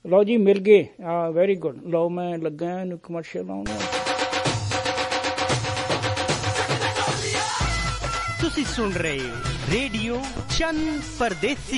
लो जी मिल गए। Very good. लो मैं लगा कमर्शियल आने। तुसी सुन रहे रेडियो चन परदेसी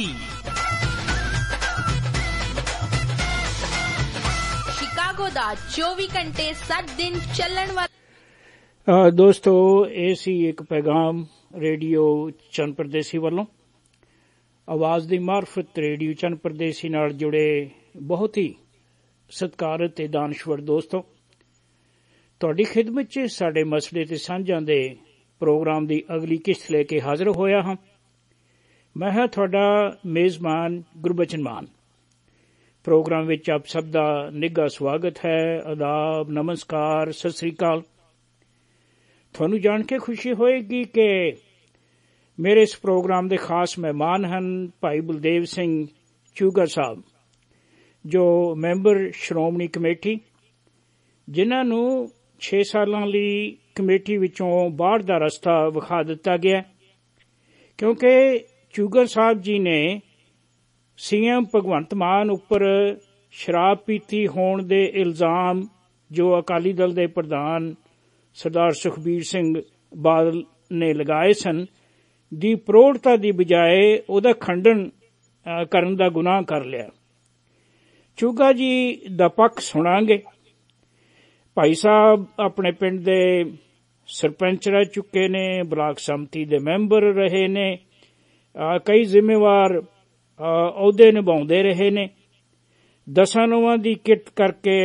शिकागो दा 24 घंटे 7 दिन चलण वाला। दोस्तों ये सी एक पैगाम रेडियो चन परदेसी वालों। आवाज़ दी मार्फत रेडियो चन परदेसी नाल जुड़े बहुत ही सत्कारत ते दानश्वर दोस्तों, तुहाडी खिदमत च साडे मसले ते सांझां दे प्रोग्राम दी अगली किश्त लेके हाजिर होया हां। मैं हां तुहाडा मेज़बान गुरबचन मान। प्रोग्राम विच आप सब दा निघा स्वागत है। आदाब, नमस्कार, सत श्री अकाल। तुहानूं जाण के खुशी होएगी कि मेरे इस प्रोग्राम दे खास मेहमान हन भाई बलदेव सिंह चूगा साहब, जो मैंबर श्रोमणी कमेटी, जिन्हां नूं 6 सालां लई कमेटी विचों बाहर दा रस्ता विखा दिता गया, क्योंकि चूगा साहब जी ने सीएम भगवंत मान उपर शराब पीती होण दे इल्जाम जो अकाली दल दे प्रधान सरदार सुखबीर सिंह बादल ने लगाए सन दी प्रौढ़ता दी बजाए उहदा खंडन करन दा गुनाह कर लिया। चूगा जी दा पक्ष सुणांगे। भाई साहब अपने पिंड दे सरपंच रह चुके ने, ब्लाक समति दे मैंबर रहे ने, कई जिम्मेवार अहुदे निभाउंदे रहे ने। 10 नौवां दी किट करके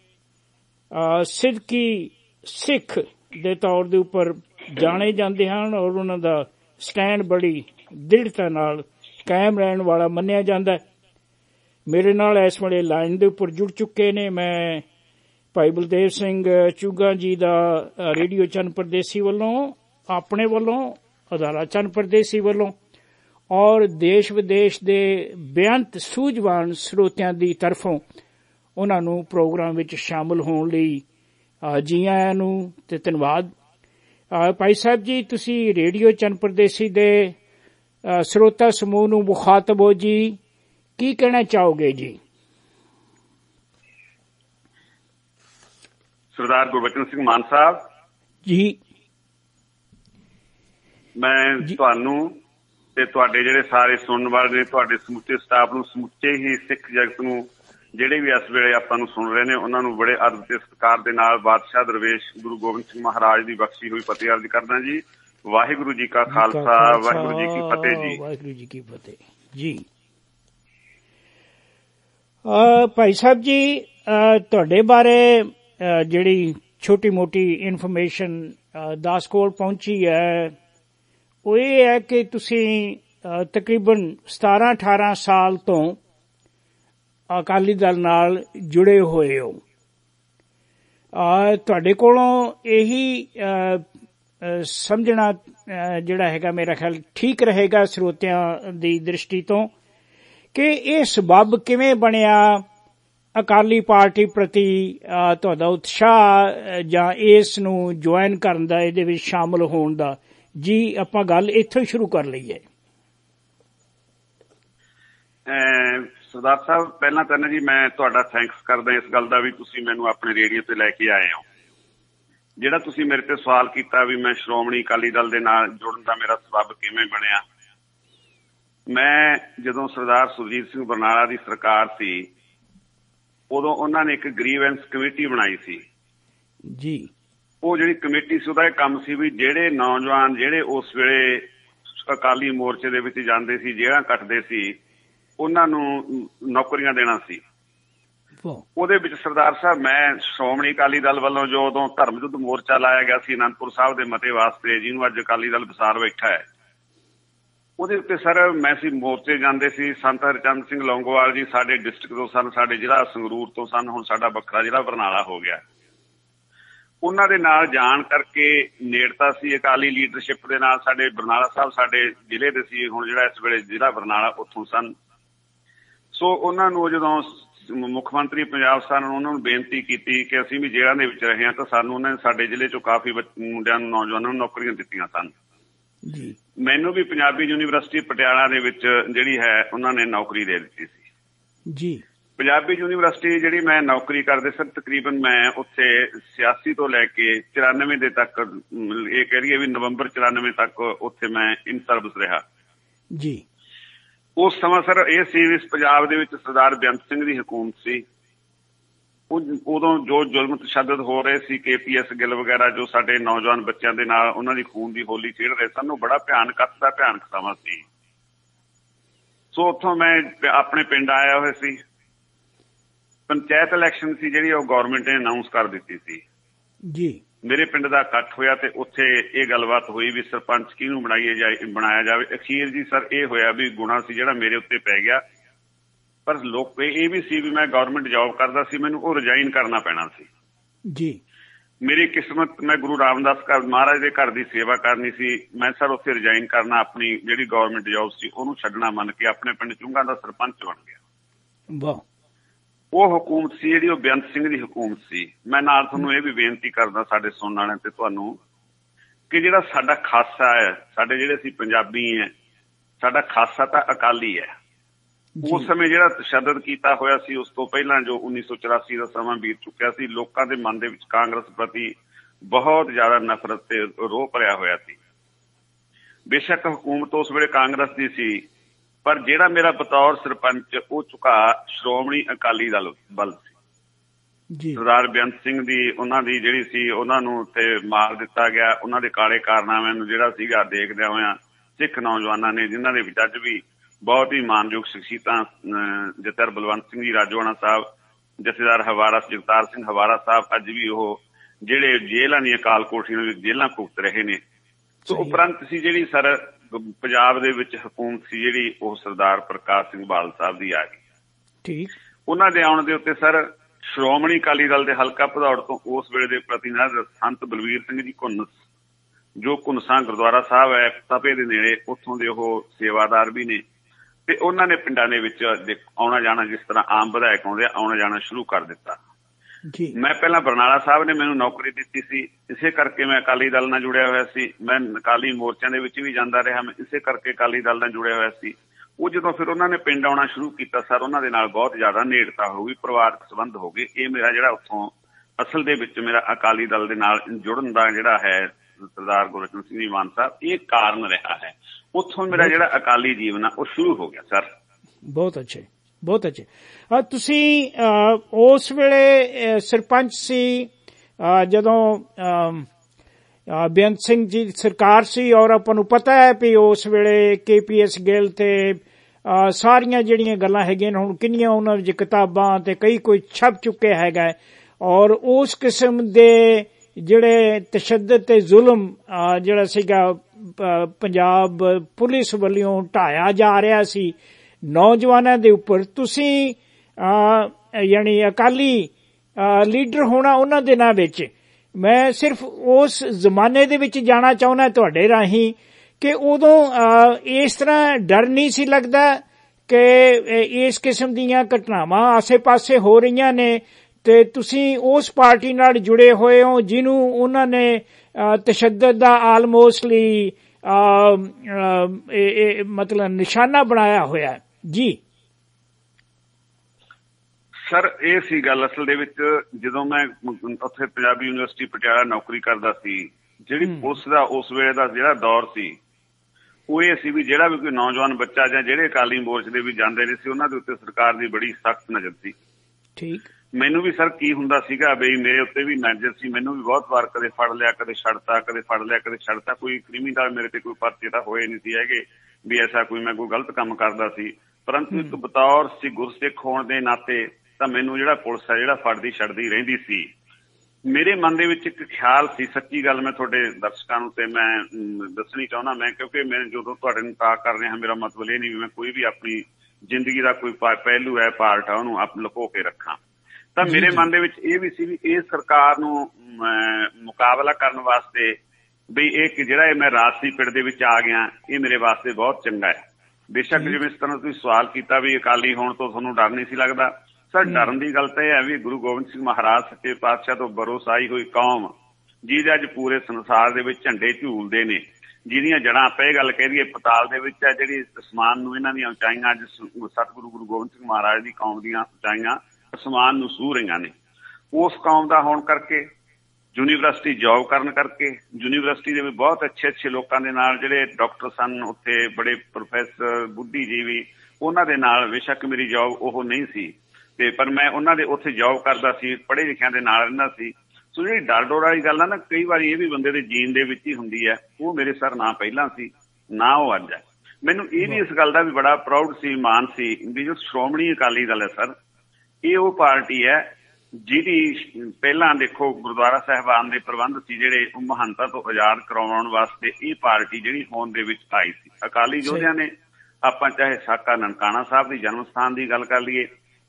सिद्की सिख दे तौर दे उपर जाने जांदे हन और उन्हां दा स्टैंड बड़ी दृढ़ता नाल कायम रहण वाला मन्निया जांदा है। मेरे नाल इस वेले लाइन दे उपर जुड़ चुके ने। मैं भाई बलदेव सिंह चूगा जी दा रेडियो चन परदेसी वालों, अपने वालों, अदारा चन परदेसी वालों और देश विदेश दे बेअंत सूझवान स्रोतियां दी तरफों उन्हां नूं प्रोग्राम विच शामिल होण लई जी आयां नूं ते धन्नवाद। भाई साहब जी, तुसी रेडियो चन परदेसी दे श्रोता समूह नूं मुखातब हो जी, की कहना चाहोगे जी? सरदार गुरबचन सिंह मान साहब जी, मैं तुहानू ते तुहाडे जिहड़े सारे सुनने वाले ने, तुहाडे समूचे स्टाफ नूं, समूचे ही सिख जगत नूं ਜਿਹੜੇ ਵੀ ਇਸ ਵੇਲੇ ਆਪਾਂ ਨੂੰ ਸੁਣ ਰਹੇ ਨੇ, ਉਹਨਾਂ ਨੂੰ ਬੜੇ ਅਦਬ ਤੇ ਸਤਿਕਾਰ ਦੇ ਨਾਲ ਬਾਦਸ਼ਾਹ ਦਰਵੇਸ਼ ਗੁਰੂ ਗੋਬਿੰਦ ਸਿੰਘ ਮਹਾਰਾਜ ਦੀ ਬਖਸ਼ੀ ਹੋਈ ਫਤਿਹ ਅਰਜ਼ ਕਰਦਾ ਜੀ। ਵਾਹਿਗੁਰੂ ਜੀ ਕਾ ਖਾਲਸਾ, ਵਾਹਿਗੁਰੂ ਜੀ ਕੀ ਫਤਿਹ ਜੀ। ਵਾਹਿਗੁਰੂ ਜੀ ਕੀ ਫਤਿਹ ਜੀ। ਭਾਈ ਸਾਹਿਬ ਜੀ, ਤੁਹਾਡੇ ਬਾਰੇ ਜਿਹੜੀ ਛੋਟੀ ਮੋਟੀ ਇਨਫੋਰਮੇਸ਼ਨ 10 ਕੋਲ ਪਹੁੰਚੀ ਹੈ, ਉਹ ਇਹ ਹੈ ਕਿ ਤੁਸੀਂ ਤਕਰੀਬਨ 17-18 ਸਾਲ ਤੋਂ ਅਕਾਲੀ ਦਲ ਨਾਲ ਜੁੜੇ ਹੋਏ ਹੋ। ਤੁਹਾਡੇ ਕੋਲੋਂ ਇਹੀ ਸਮਝਣਾ ਜਿਹੜਾ ਹੈਗਾ ਮੇਰਾ ਖਿਆਲ ਠੀਕ ਰਹੇਗਾ ਸਰੋਤਿਆਂ ਦੀ ਦ੍ਰਿਸ਼ਟੀ ਤੋਂ ਕਿ ਇਹ ਸਬੱਬ ਕਿਵੇਂ ਬਣਿਆ ਅਕਾਲੀ ਪਾਰਟੀ ਪ੍ਰਤੀ ਤੁਹਾਡਾ ਉਤਸ਼ਾਹ ਜਾਂ ਇਸ ਨੂੰ ਜੁਆਇਨ ਕਰਨ ਦਾ, ਇਹਦੇ ਵਿੱਚ ਸ਼ਾਮਲ ਹੋਣ ਦਾ। ਜੀ ਆਪਾਂ ਗੱਲ ਇੱਥੋਂ ਹੀ ਸ਼ੁਰੂ ਕਰ ਲਈਏ। ਸਰਦਾਰ ਸਾਹਿਬ, ਪਹਿਲਾਂ ਤਾਂ ਜੀ ਮੈਂ ਤੁਹਾਡਾ ਥੈਂਕਸ ਕਰਦਾ ਇਸ ਗੱਲ ਦਾ ਵੀ ਤੁਸੀਂ ਮੈਨੂੰ ਆਪਣੇ ਰੇਡੀਓ ਤੇ ਲੈ ਕੇ ਆਏ ਹੋ। ਜਿਹੜਾ ਤੁਸੀਂ ਮੇਰੇ ਤੇ ਸਵਾਲ ਕੀਤਾ ਵੀ ਮੈਂ ਸ਼੍ਰੋਮਣੀ ਅਕਾਲੀ ਦਲ ਦੇ ਨਾਲ ਜੁੜਨ ਦਾ ਮੇਰਾ ਸਬੱਬ ਕਿਵੇਂ ਬਣਿਆ, ਮੈਂ ਜਦੋਂ ਸਰਦਾਰ ਸੁਰਜੀਤ ਸਿੰਘ ਬਰਨਾਲਾ ਦੀ ਸਰਕਾਰ ਸੀ ਉਦੋਂ ਉਹਨਾਂ ਨੇ ਇੱਕ ਗ੍ਰੀਵੈਂਸ ਕਮੇਟੀ ਬਣਾਈ ਸੀ ਜੀ। ਉਹ ਜਿਹੜੀ ਕਮੇਟੀ ਸੀ ਉਹਦਾ ਇਹ ਕੰਮ ਸੀ ਵੀ ਜਿਹੜੇ ਨੌਜਵਾਨ ਜਿਹੜੇ ਉਸ ਵੇਲੇ ਅਕਾਲੀ ਮੋਰਚੇ ਦੇ ਵਿੱਚ ਜਾਂਦੇ ਸੀ, ਜੇਲ੍ਹਾਂ ਕੱਟਦੇ ਸੀ, ਉਹਨਾਂ ਨੂੰ ਨੌਕਰੀਆਂ ਦੇਣਾ ਸੀ। ਉਹਦੇ ਵਿੱਚ ਸਰਦਾਰ ਸਾਹਿਬ ਮੈਂ ਸ਼੍ਰੋਮਣੀ ਅਕਾਲੀ ਦਲ ਵੱਲੋਂ ਜੋ ਉਦੋਂ ਧਰਮ ਯੁੱਧ ਮੋਰਚਾ ਲਾਇਆ ਗਿਆ ਸੀ ਅਨੰਦਪੁਰ ਸਾਹਿਬ ਦੇ ਮਤੇ ਵਾਸਤੇ, ਜਿਹਨੂੰ ਅੱਜ ਅਕਾਲੀ ਦਲ ਵਿਸਾਰ ਬੈਠਾ ਹੈ, ਉਹਦੇ ਉੱਤੇ ਸਰ ਮੈਂ ਸੀ ਮੋਰਚੇ ਜਾਂਦੇ ਸੀ। ਸੰਤ ਹਰਚੰਦ ਸਿੰਘ ਲੌਂਗੋਵਾਲ ਜੀ ਸਾਡੇ ਡਿਸਟ੍ਰਿਕਟ ਤੋਂ ਸਨ, ਸਾਡੇ ਜ਼ਿਲ੍ਹਾ ਸੰਗਰੂਰ ਤੋਂ ਸਨ, ਹੁਣ ਸਾਡਾ ਵੱਖਰਾ ਜ਼ਿਲ੍ਹਾ ਬਰਨਾਲਾ ਹੋ ਗਿਆ। ਉਹਨਾਂ ਦੇ ਨਾਲ ਜਾਣ ਕਰਕੇ ਨੇੜਤਾ ਸੀ ਅਕਾਲੀ ਲੀਡਰਸ਼ਿਪ ਦੇ ਨਾਲ। ਸਾਡੇ ਬਰਨਾਲਾ ਸਾਹਿਬ ਸਾਡੇ ਜ਼ਿਲ੍ਹੇ ਦੇ ਸੀ, ਹੁਣ ਜਿਹੜਾ ਇਸ ਵੇਲੇ ਜ਼ਿਲ੍ਹਾ ਬਰਨਾਲਾ ਉੱਥੋਂ ਸਨ। ਸੋ ਉਹਨਾਂ ਨੂੰ ਜਦੋਂ ਮੁੱਖ ਮੰਤਰੀ ਪੰਜਾਬ ਸਨ, ਉਹਨਾਂ ਨੂੰ ਬੇਨਤੀ ਕੀਤੀ ਕਿ ਅਸੀਂ ਵੀ ਜੇਲ੍ਹਾਂ ਦੇ ਵਿੱਚ ਰਹੇ ਹਾਂ ਤਾਂ ਸਾਨੂੰ ਉਹਨਾਂ ਨੇ ਸਾਡੇ ਜ਼ਿਲ੍ਹੇ ਚੋਂ ਕਾਫੀ ਮੁੰਡਿਆਂ ਨੂੰ, ਨੌਜਵਾਨਾਂ ਨੂੰ ਨੌਕਰੀਆਂ ਦਿੱਤੀਆਂ ਸਨ। ਮੈਨੂੰ ਵੀ ਪੰਜਾਬੀ ਯੂਨੀਵਰਸਿਟੀ ਪਟਿਆਲਾ ਦੇ ਵਿੱਚ ਜਿਹੜੀ ਹੈ ਉਹਨਾਂ ਨੇ ਨੌਕਰੀ ਦੇ ਦਿੱਤੀ ਸੀ ਜੀ। ਪੰਜਾਬੀ ਯੂਨੀਵਰਸਿਟੀ ਜਿਹੜੀ ਮੈਂ ਨੌਕਰੀ ਕਰਦੇ ਸਰ, ਤਕਰੀਬਨ ਮੈਂ ਉੱਥੇ 86 ਤੋਂ ਲੈ ਕੇ 94 ਦੇ ਤੱਕ, ਇਹ ਕਹਿ ਲਈਏ ਵੀ ਨਵੰਬਰ 94 ਤੱਕ ਉੱਥੇ ਮੈਂ ਇਨ ਸਰਵਿਸ ਰਿਹਾ ਜੀ। ਉਸ ਸਮਾਂ ਸਰ ਇਹ ਸੀ ਵੀ ਪੰਜਾਬ ਦੇ ਵਿੱਚ ਸਰਦਾਰ ਬੇਅੰਤ ਸਿੰਘ ਦੀ ਹਕੂਮਤ ਸੀ। ਉਦੋਂ ਜੋ ਜ਼ੁਲਮ ਤਸ਼ੱਦਦ ਹੋ ਰਹੇ ਸੀ, KPS ਗਿੱਲ ਵਗੈਰਾ ਜੋ ਸਾਡੇ ਨੌਜਵਾਨ ਬੱਚਿਆਂ ਦੇ ਨਾਲ ਉਹਨਾਂ ਦੀ ਖੂਨ ਦੀ ਹੋਲੀ ਖੇਡ ਰਹੇ ਸਨ, ਉਹ ਬੜਾ ਭਿਆਨਕ ਸਮਾਂ ਸੀ। ਸੋ ਉੱਥੋਂ ਮੈਂ ਆਪਣੇ ਪਿੰਡ ਆਇਆ ਹੋਇਆ ਸੀ। ਪੰਚਾਇਤ ਇਲੈਕਸ਼ਨ ਸੀ ਜਿਹੜੀ ਉਹ ਗਵਰਨਮੈਂਟ ਨੇ ਅਨਾਉਂਸ ਕਰ ਦਿੱਤੀ ਸੀ ਜੀ। ਮੇਰੇ ਪਿੰਡ ਦਾ ਇਕੱਠ ਹੋਇਆ ਤੇ ਉੱਥੇ ਇਹ ਗੱਲਬਾਤ ਹੋਈ ਵੀ ਸਰਪੰਚ ਕਿਹਨੂੰ ਬਣਾਇਆ ਜਾਵੇ। ਅਖੀਰ ਜੀ ਸਰ ਇਹ ਹੋਇਆ ਵੀ ਗੁਣਾ ਸੀ ਜਿਹੜਾ ਮੇਰੇ ਉੱਤੇ ਪੈ ਗਿਆ, ਪਰ ਲੋਕ ਇਹ ਵੀ ਸੀ ਵੀ ਮੈਂ ਗਵਰਨਮੈਂਟ ਜੌਬ ਕਰਦਾ ਸੀ, ਮੈਨੂੰ ਉਹ ਰਿਜ਼ਾਈਨ ਕਰਨਾ ਪੈਣਾ ਸੀ ਜੀ। ਮੇਰੀ ਕਿਸਮਤ, ਮੈਂ ਗੁਰੂ ਰਾਮਦਾਸ ਮਹਾਰਾਜ ਦੇ ਘਰ ਦੀ ਸੇਵਾ ਕਰਨੀ ਸੀ। ਮੈਂ ਸਰ ਉੱਥੇ ਰਿਜ਼ਾਈਨ ਕਰਨਾ, ਆਪਣੀ ਜਿਹੜੀ ਗਵਰਨਮੈਂਟ ਜੌਬ ਸੀ ਉਹਨੂੰ ਛੱਡਣਾ ਮੰਨ ਕੇ ਆਪਣੇ ਪਿੰਡ ਚੁੰਗਾ ਦਾ ਸਰਪੰਚ ਬਣ ਗਿਆ। ਵਾਹ। ਉਹ ਹਕੂਮਤ ਸੀ ਜਿਹੜੀ ਉਹ ਬੇਅੰਤ ਸਿੰਘ ਦੀ ਹਕੂਮਤ ਸੀ। ਮੈਂ ਨਾਲ ਤੁਹਾਨੂੰ ਇਹ ਵੀ ਬੇਨਤੀ ਕਰਦਾ ਸਾਡੇ ਸੁਣਨ ਵਾਲਿਆਂ ਤੇ ਤੁਹਾਨੂੰ ਕਿ ਜਿਹੜਾ ਸਾਡਾ ਖਾਸਾ ਹੈ, ਸਾਡੇ ਜਿਹੜੇ ਅਸੀਂ ਪੰਜਾਬੀ ਹੈ, ਸਾਡਾ ਖਾਸਾ ਤਾਂ ਅਕਾਲੀ ਹੈ। ਉਸ ਸਮੇਂ ਜਿਹੜਾ ਤਸ਼ੱਦਦ ਕੀਤਾ ਹੋਇਆ ਸੀ, ਉਸ ਤੋਂ ਪਹਿਲਾਂ ਜੋ 1984 ਦਾ ਸਮਾਂ ਬੀਤ ਚੁੱਕਿਆ ਸੀ, ਲੋਕਾਂ ਦੇ ਮਨ ਦੇ ਵਿੱਚ ਕਾਂਗਰਸ ਪ੍ਰਤੀ ਬਹੁਤ ਜ਼ਿਆਦਾ ਨਫ਼ਰਤ ਤੇ ਰੋਹ ਭਰਿਆ ਹੋਇਆ ਸੀ। ਬੇਸ਼ੱਕ ਹਕੂਮਤ ਉਸ ਵੇਲੇ ਕਾਂਗਰਸ ਦੀ ਸੀ, ਪਰ ਜਿਹੜਾ ਮੇਰਾ ਬਤੌਰ ਸਰਪੰਚ ਉਹ ਝੁਕਾ ਸ਼੍ਰੋਮਣੀ ਅਕਾਲੀ ਦਲ ਵੱਲ ਸੀ। ਸਰਦਾਰ ਬੇਅੰਤ ਸਿੰਘ ਦੀ ਉਹਨਾਂ ਦੀ ਜਿਹੜੀ ਸੀ, ਉਹਨਾਂ ਨੂੰ ਉੱਥੇ ਮਾਰ ਦਿੱਤਾ ਗਿਆ। ਉਹਨਾਂ ਦੇ ਕਾਲੇ ਕਾਰਨਾਮਿਆਂ ਨੂੰ ਜਿਹੜਾ ਸੀਗਾ ਦੇਖਦਿਆਂ ਹੋਇਆਂ ਸਿੱਖ ਨੌਜਵਾਨਾਂ ਨੇ, ਜਿਨ੍ਹਾਂ ਦੇ ਵਿੱਚ ਅੱਜ ਵੀ ਬਹੁਤ ਹੀ ਮਾਨਯੋਗ ਸ਼ਖਸੀਅਤਾਂ, ਜਥੇਦਾਰ ਬਲਵੰਤ ਸਿੰਘ ਜੀ ਰਾਜੋਆਣਾ ਸਾਹਿਬ, ਜਥੇਦਾਰ ਜਗਤਾਰ ਸਿੰਘ ਹਵਾਰਾ ਸਾਹਿਬ, ਅੱਜ ਵੀ ਉਹ ਜਿਹੜੇ ਜੇਲ੍ਹਾਂ ਦੀਆਂ ਕਾਲ ਕੋਠੀਆਂ ਵਿੱਚ ਜੇਲ੍ਹਾਂ ਭੁਗਤ ਰਹੇ ਨੇ। ਸੋ ਉਪਰੰਤ ਸੀ ਜਿਹੜੀ ਸਰ ਪੰਜਾਬ ਦੇ ਵਿੱਚ ਹਕੂਮਤ ਸੀ ਜਿਹੜੀ ਉਹ ਸਰਦਾਰ ਪ੍ਰਕਾਸ਼ ਸਿੰਘ ਬਾਦਲ ਸਾਹਿਬ ਦੀ ਆ ਗਈ। ਠੀਕ। ਉਹਨਾਂ ਦੇ ਆਉਣ ਦੇ ਉੱਤੇ ਸਰ ਸ਼੍ਰੋਮਣੀ ਅਕਾਲੀ ਦਲ ਦੇ ਹਲਕਾ ਭਦੌੜ ਤੋਂ ਉਸ ਵੇਲੇ ਦੇ ਪ੍ਰਤੀਨਿਧ ਸੰਤ ਬਲਵੀਰ ਸਿੰਘ ਜੀ ਘੁੰਨਸ, ਜੋ ਘੁੰਨਸਾਂ ਗੁਰਦੁਆਰਾ ਸਾਹਿਬ ਹੈ ਤਪੇ ਦੇ ਨੇੜੇ, ਉੱਥੋਂ ਦੇ ਉਹ ਸੇਵਾਦਾਰ ਵੀ ਨੇ, ਤੇ ਉਹਨਾਂ ਨੇ ਪਿੰਡਾਂ ਦੇ ਵਿੱਚ ਆਉਣਾ ਜਾਣਾ ਜਿਸ ਤਰ੍ਹਾਂ ਆਮ ਵਿਧਾਇਕ ਆਉਂਦੇ ਆਉਣਾ ਜਾਣਾ ਸ਼ੁਰੂ ਕਰ ਦਿੱਤਾ। ਮੈਂ ਪਹਿਲਾਂ ਬਰਨਾਲਾ ਸਾਹਿਬ ਨੇ ਮੈਨੂੰ ਨੌਕਰੀ ਦਿੱਤੀ ਸੀ, ਇਸੇ ਕਰਕੇ ਮੈਂ ਅਕਾਲੀ ਦਲ ਨਾਲ ਜੁੜਿਆ ਹੋਇਆ ਸੀ। ਮੈਂ ਅਕਾਲੀ ਮੋਰਚਿਆਂ ਦੇ ਵਿੱਚ ਵੀ ਜਾਂਦਾ ਰਿਹਾ, ਮੈਂ ਇਸੇ ਕਰਕੇ ਅਕਾਲੀ ਦਲ ਨਾਲ ਜੁੜਿਆ ਹੋਇਆ ਸੀ। ਉਹ ਜਦੋਂ ਫਿਰ ਉਹਨਾਂ ਨੇ ਪਿੰਡ ਆਉਣਾ ਸ਼ੁਰੂ ਕੀਤਾ ਸਰ, ਉਹਨਾਂ ਦੇ ਨਾਲ ਬਹੁਤ ਜ਼ਿਆਦਾ ਨੇੜਤਾ ਹੋ ਗਈ, ਪਰਿਵਾਰਕ ਸੰਬੰਧ ਹੋ ਗਏ। ਇਹ ਮੇਰਾ ਜਿਹੜਾ ਉੱਥੋਂ ਅਸਲ ਦੇ ਵਿੱਚ ਮੇਰਾ ਅਕਾਲੀ ਦਲ ਦੇ ਨਾਲ ਜੁੜਨ ਦਾ ਜਿਹੜਾ ਹੈ ਸਰਦਾਰ ਗੁਰਬਚਨ ਸਿੰਘ ਜੀ ਮਾਨ ਸਾਹਿਬ, ਇਹ ਕਾਰਨ ਰਿਹਾ ਹੈ। ਉੱਥੋਂ ਮੇਰਾ ਜਿਹੜਾ ਅਕਾਲੀ ਜੀਵਨ ਆ ਉਹ ਸ਼ੁਰੂ ਹੋ ਗਿਆ ਸਰ। ਬਹੁਤ ਅੱਛੇ, ਬਹੁਤ ਅੱਛੇ। ਤੁਸੀਂ ਉਸ ਵੇਲੇ ਸਰਪੰਚ ਸੀ ਜਦੋਂ ਬੇਅੰਤ ਸਿੰਘ ਜੀ ਸਰਕਾਰ ਸੀ, ਔਰ ਆਪਾਂ ਨੂੰ ਪਤਾ ਹੈ ਵੀ ਉਸ ਵੇਲੇ KPS ਗਿੱਲ ਤੇ ਸਾਰੀਆਂ ਜਿਹੜੀਆਂ ਗੱਲਾਂ ਹੈਗੀਆਂ ਹੁਣ ਕਿੰਨੀਆਂ ਉਹਨਾਂ ਵਿੱਚ ਕਿਤਾਬਾਂ ਤੇ ਕਈ ਕੋਈ ਛਪ ਚੁੱਕੇ ਹੈਗਾ, ਔਰ ਉਸ ਕਿਸਮ ਦੇ ਜਿਹੜੇ ਤਸ਼ੱਦਦ ਤੇ ਜ਼ੁਲਮ ਜਿਹੜਾ ਸੀਗਾ ਪੰਜਾਬ ਪੁਲਿਸ ਵੱਲੋਂ ਢਾਇਆ ਜਾ ਰਿਹਾ ਸੀ ਨੌਜਵਾਨਾਂ ਦੇ ਉੱਪਰ, ਤੁਸੀਂ ਯਾਨੀ ਅਕਾਲੀ ਲੀਡਰ ਹੋਣਾ ਉਹਨਾਂ ਦਿਨਾਂ ਵਿੱਚ, ਮੈਂ ਸਿਰਫ ਉਸ ਜ਼ਮਾਨੇ ਦੇ ਵਿੱਚ ਜਾਣਾ ਚਾਹੁੰਦਾ ਤੁਹਾਡੇ ਰਾਹੀਂ ਕਿ ਉਦੋਂ ਇਸ ਤਰ੍ਹਾਂ ਡਰ ਨਹੀਂ ਸੀ ਲੱਗਦਾ ਕਿ ਇਸ ਕਿਸਮ ਦੀਆਂ ਘਟਨਾਵਾਂ ਆਸੇ-ਪਾਸੇ ਹੋ ਰਹੀਆਂ ਨੇ ਤੇ ਤੁਸੀਂ ਉਸ ਪਾਰਟੀ ਨਾਲ ਜੁੜੇ ਹੋਏ ਹੋ ਜਿਹਨੂੰ ਉਹਨਾਂ ਨੇ ਤਸ਼ੱਦਦ ਦਾ ਆਲਮੋਸਟਲੀ ਮਤਲਬ ਨਿਸ਼ਾਨਾ ਬਣਾਇਆ ਹੋਇਆ ਜੀ। ਸਰ ਇਹ ਸੀ ਗੱਲ ਅਸਲ ਦੇ ਵਿੱਚ, ਜਦੋਂ ਮੈਂ ਉੱਥੇ ਪੰਜਾਬੀ ਯੂਨੀਵਰਸਿਟੀ ਪਟਿਆਲਾ ਨੌਕਰੀ ਕਰਦਾ ਸੀ, ਜਿਹੜੀ ਪੁਲਿਸ ਦਾ ਉਸ ਵੇਲੇ ਦਾ ਜਿਹੜਾ ਦੌਰ ਸੀ ਉਹ ਇਹ ਸੀ ਵੀ ਜਿਹੜਾ ਵੀ ਕੋਈ ਨੌਜਵਾਨ ਬੱਚਾ ਜਾਂ ਜਿਹੜੇ ਅਕਾਲੀ ਮੋਰਚੇ ਦੇ ਵੀ ਜਾਂਦੇ ਨੇ ਸੀ, ਉਹਨਾਂ ਦੇ ਉੱਤੇ ਸਰਕਾਰ ਦੀ ਬੜੀ ਸਖਤ ਨਜ਼ਰ ਸੀ। ਠੀਕ। ਮੈਨੂੰ ਵੀ ਸਰ ਕੀ ਹੁੰਦਾ ਸੀਗਾ ਬਈ ਮੇਰੇ ਉੱਤੇ ਵੀ ਨਜ਼ਰ ਸੀ, ਮੈਨੂੰ ਵੀ ਬਹੁਤ ਵਾਰ ਕਦੇ ਫੜ ਲਿਆ, ਕਦੇ ਛੱਡਤਾ, ਕਦੇ ਫੜ ਲਿਆ, ਕਦੇ ਛੱਡਤਾ। ਕੋਈ ਕ੍ਰਿਮੀਨਲ ਮੇਰੇ ਤੇ ਕੋਈ ਪਰਚੇ ਤਾਂ ਹੋਏ ਨਹੀਂ ਸੀ ਹੈਗੇ ਵੀ ਐਸਾ ਕੋਈ ਮੈਂ ਕੋਈ ਗਲਤ ਕੰਮ ਕਰਦਾ ਸੀ, ਪਰੰਤੂ ਇੱਕ ਬਤੌਰ ਸੀ ਗੁਰਸਿੱਖ ਹੋਣ ਦੇ ਨਾਤੇ ਤਾਂ ਮੈਨੂੰ ਜਿਹੜਾ ਪੁਲਿਸ ਹੈ ਜਿਹੜਾ ਫੜਦੀ ਛੱਡਦੀ ਰਹਿੰਦੀ ਸੀ। ਮੇਰੇ ਮਨ ਦੇ ਵਿੱਚ ਇੱਕ ਖਿਆਲ ਸੀ, ਸੱਚੀ ਗੱਲ ਮੈਂ ਤੁਹਾਡੇ ਦਰਸ਼ਕਾਂ ਨੂੰ ਤੇ ਮੈਂ ਦੱਸਣੀ ਚਾਹੁੰਦਾ, ਮੈਂ ਕਿਉਂਕਿ ਮੈਂ ਜਦੋਂ ਤੁਹਾਡੇ ਨੂੰ ਟਾਕ ਕਰ ਰਿਹਾ, ਮੇਰਾ ਮਤਲਬ ਇਹ ਨਹੀਂ ਵੀ ਮੈਂ ਕੋਈ ਵੀ ਆਪਣੀ ਜ਼ਿੰਦਗੀ ਦਾ ਕੋਈ ਪਹਿਲੂ ਹੈ ਪਾਰਟ ਆ ਉਹਨੂੰ ਆਪ ਲੁਕੋ ਕੇ ਰੱਖਾਂ। ਤਾਂ ਮੇਰੇ ਮਨ ਦੇ ਵਿੱਚ ਇਹ ਵੀ ਸੀ ਵੀ ਇਹ ਸਰਕਾਰ ਨੂੰ ਮੁਕਾਬਲਾ ਕਰਨ ਵਾਸਤੇ ਵੀ ਇਹ ਜਿਹੜਾ ਮੈਂ ਰਾਜਸੀ ਪਿੰਡ ਦੇ ਵਿੱਚ ਆ ਗਿਆ, ਇਹ ਮੇਰੇ ਵਾਸਤੇ ਬਹੁਤ ਚੰਗਾ ਹੈ। ਬੇਸ਼ੱਕ ਜਿਵੇਂ ਇਸ ਤਰ੍ਹਾਂ ਤੁਸੀਂ ਸਵਾਲ ਕੀਤਾ ਵੀ ਅਕਾਲੀ ਹੋਣ ਤੋਂ ਤੁਹਾਨੂੰ ਡਰ ਨਹੀਂ ਸੀ ਲੱਗਦਾ, ਸਰ ਡਰਨ ਦੀ ਗੱਲ ਤਾਂ ਇਹ ਹੈ ਵੀ ਗੁਰੂ ਗੋਬਿੰਦ ਸਿੰਘ ਮਹਾਰਾਜ ਸੱਚੇ ਪਾਤਸ਼ਾਹ ਤੋਂ ਭਰੋਸਾਈ ਹੋਈ ਕੌਮ ਜਿਹਦੇ ਅੱਜ ਪੂਰੇ ਸੰਸਾਰ ਦੇ ਵਿੱਚ ਝੰਡੇ ਝੂਲਦੇ ਨੇ, ਜਿਹਦੀਆਂ ਜੜ੍ਹਾਂ ਆਪਾਂ ਇਹ ਗੱਲ ਕਹਿ ਦਈਏ ਪਤਾਲ ਦੇ ਵਿੱਚ ਹੈ, ਜਿਹੜੀ ਅਸਮਾਨ ਨੂੰ ਇਹਨਾਂ ਦੀਆਂ ਉਚਾਈਆਂ ਅੱਜ ਸਤਿਗੁਰੂ ਗੁਰੂ ਗੋਬਿੰਦ ਸਿੰਘ ਮਹਾਰਾਜ ਦੀ ਕੌਮ ਦੀਆਂ ਉਚਾਈਆਂ ਅਸਮਾਨ ਨੂੰ ਛੂਹ ਰਹੀਆਂ ਨੇ। ਉਸ ਕੌਮ ਦਾ ਹੋਣ ਕਰਕੇ, ਯੂਨੀਵਰਸਿਟੀ ਜੋਬ ਕਰਨ ਕਰਕੇ, ਯੂਨੀਵਰਸਿਟੀ ਦੇ ਵੀ ਬਹੁਤ ਅੱਛੇ ਲੋਕਾਂ ਦੇ ਨਾਲ ਜਿਹੜੇ ਡਾਕਟਰ ਸਨ ਉੱਥੇ, ਬੜੇ ਪ੍ਰੋਫੈਸਰ, ਬੁੱਧੀਜੀਵੀ, ਉਹਨਾਂ ਦੇ ਨਾਲ ਬੇਸ਼ੱਕ ਮੇਰੀ ਜੋਬ ਉਹ ਨਹੀਂ ਸੀ ਤੇ ਪਰ ਮੈਂ ਉਹਨਾਂ ਦੇ ਉੱਥੇ ਜੋਬ ਕਰਦਾ ਸੀ, ਪੜ੍ਹੇ ਲਿਖਿਆਂ ਦੇ ਨਾਲ ਰਹਿੰਦਾ ਸੀ। ਸੋ ਜਿਹੜੀ ਡਰ ਡੋਰ ਵਾਲੀ ਗੱਲ ਆ ਨਾ, ਕਈ ਵਾਰੀ ਇਹ ਵੀ ਬੰਦੇ ਦੇ ਜੀਨ ਦੇ ਵਿੱਚ ਹੀ ਹੁੰਦੀ ਹੈ। ਉਹ ਮੇਰੇ ਸਰ ਨਾ ਪਹਿਲਾਂ ਸੀ ਨਾ ਉਹ ਅੱਜ ਹੈ। ਮੈਨੂੰ ਇਹ ਵੀ ਇਸ ਗੱਲ ਦਾ ਵੀ ਬੜਾ ਪ੍ਰਾਊਡ ਸੀ, ਮਾਣ ਸੀ ਵੀ ਜੋ ਸ਼੍ਰੋਮਣੀ ਅਕਾਲੀ ਦਲ ਹੈ ਸਰ, ਇਹ ਉਹ ਪਾਰਟੀ ਹੈ ਜਿਹਦੀ ਪਹਿਲਾਂ ਦੇਖੋ ਗੁਰਦੁਆਰਾ ਸਾਹਿਬਾਨ ਦੇ ਪ੍ਰਬੰਧ ਸੀ ਜਿਹੜੇ ਉਹ ਮਹੰਤਾਂ ਤੋਂ ਆਜ਼ਾਦ ਕਰਵਾਉਣ ਵਾਸਤੇ ਇਹ ਪਾਰਟੀ ਜਿਹੜੀ ਹੋਂਦ ਦੇ ਵਿੱਚ ਆਈ ਸੀ। ਅਕਾਲੀ ਯੋਧਿਆਂ ਨੇ, ਆਪਾਂ ਚਾਹੇ ਸਾਕਾ ਨਨਕਾਣਾ ਸਾਹਿਬ ਦੀ ਜਨਮ ਸਥਾਨ ਦੀ ਗੱਲ ਕਰ ਲਈਏ,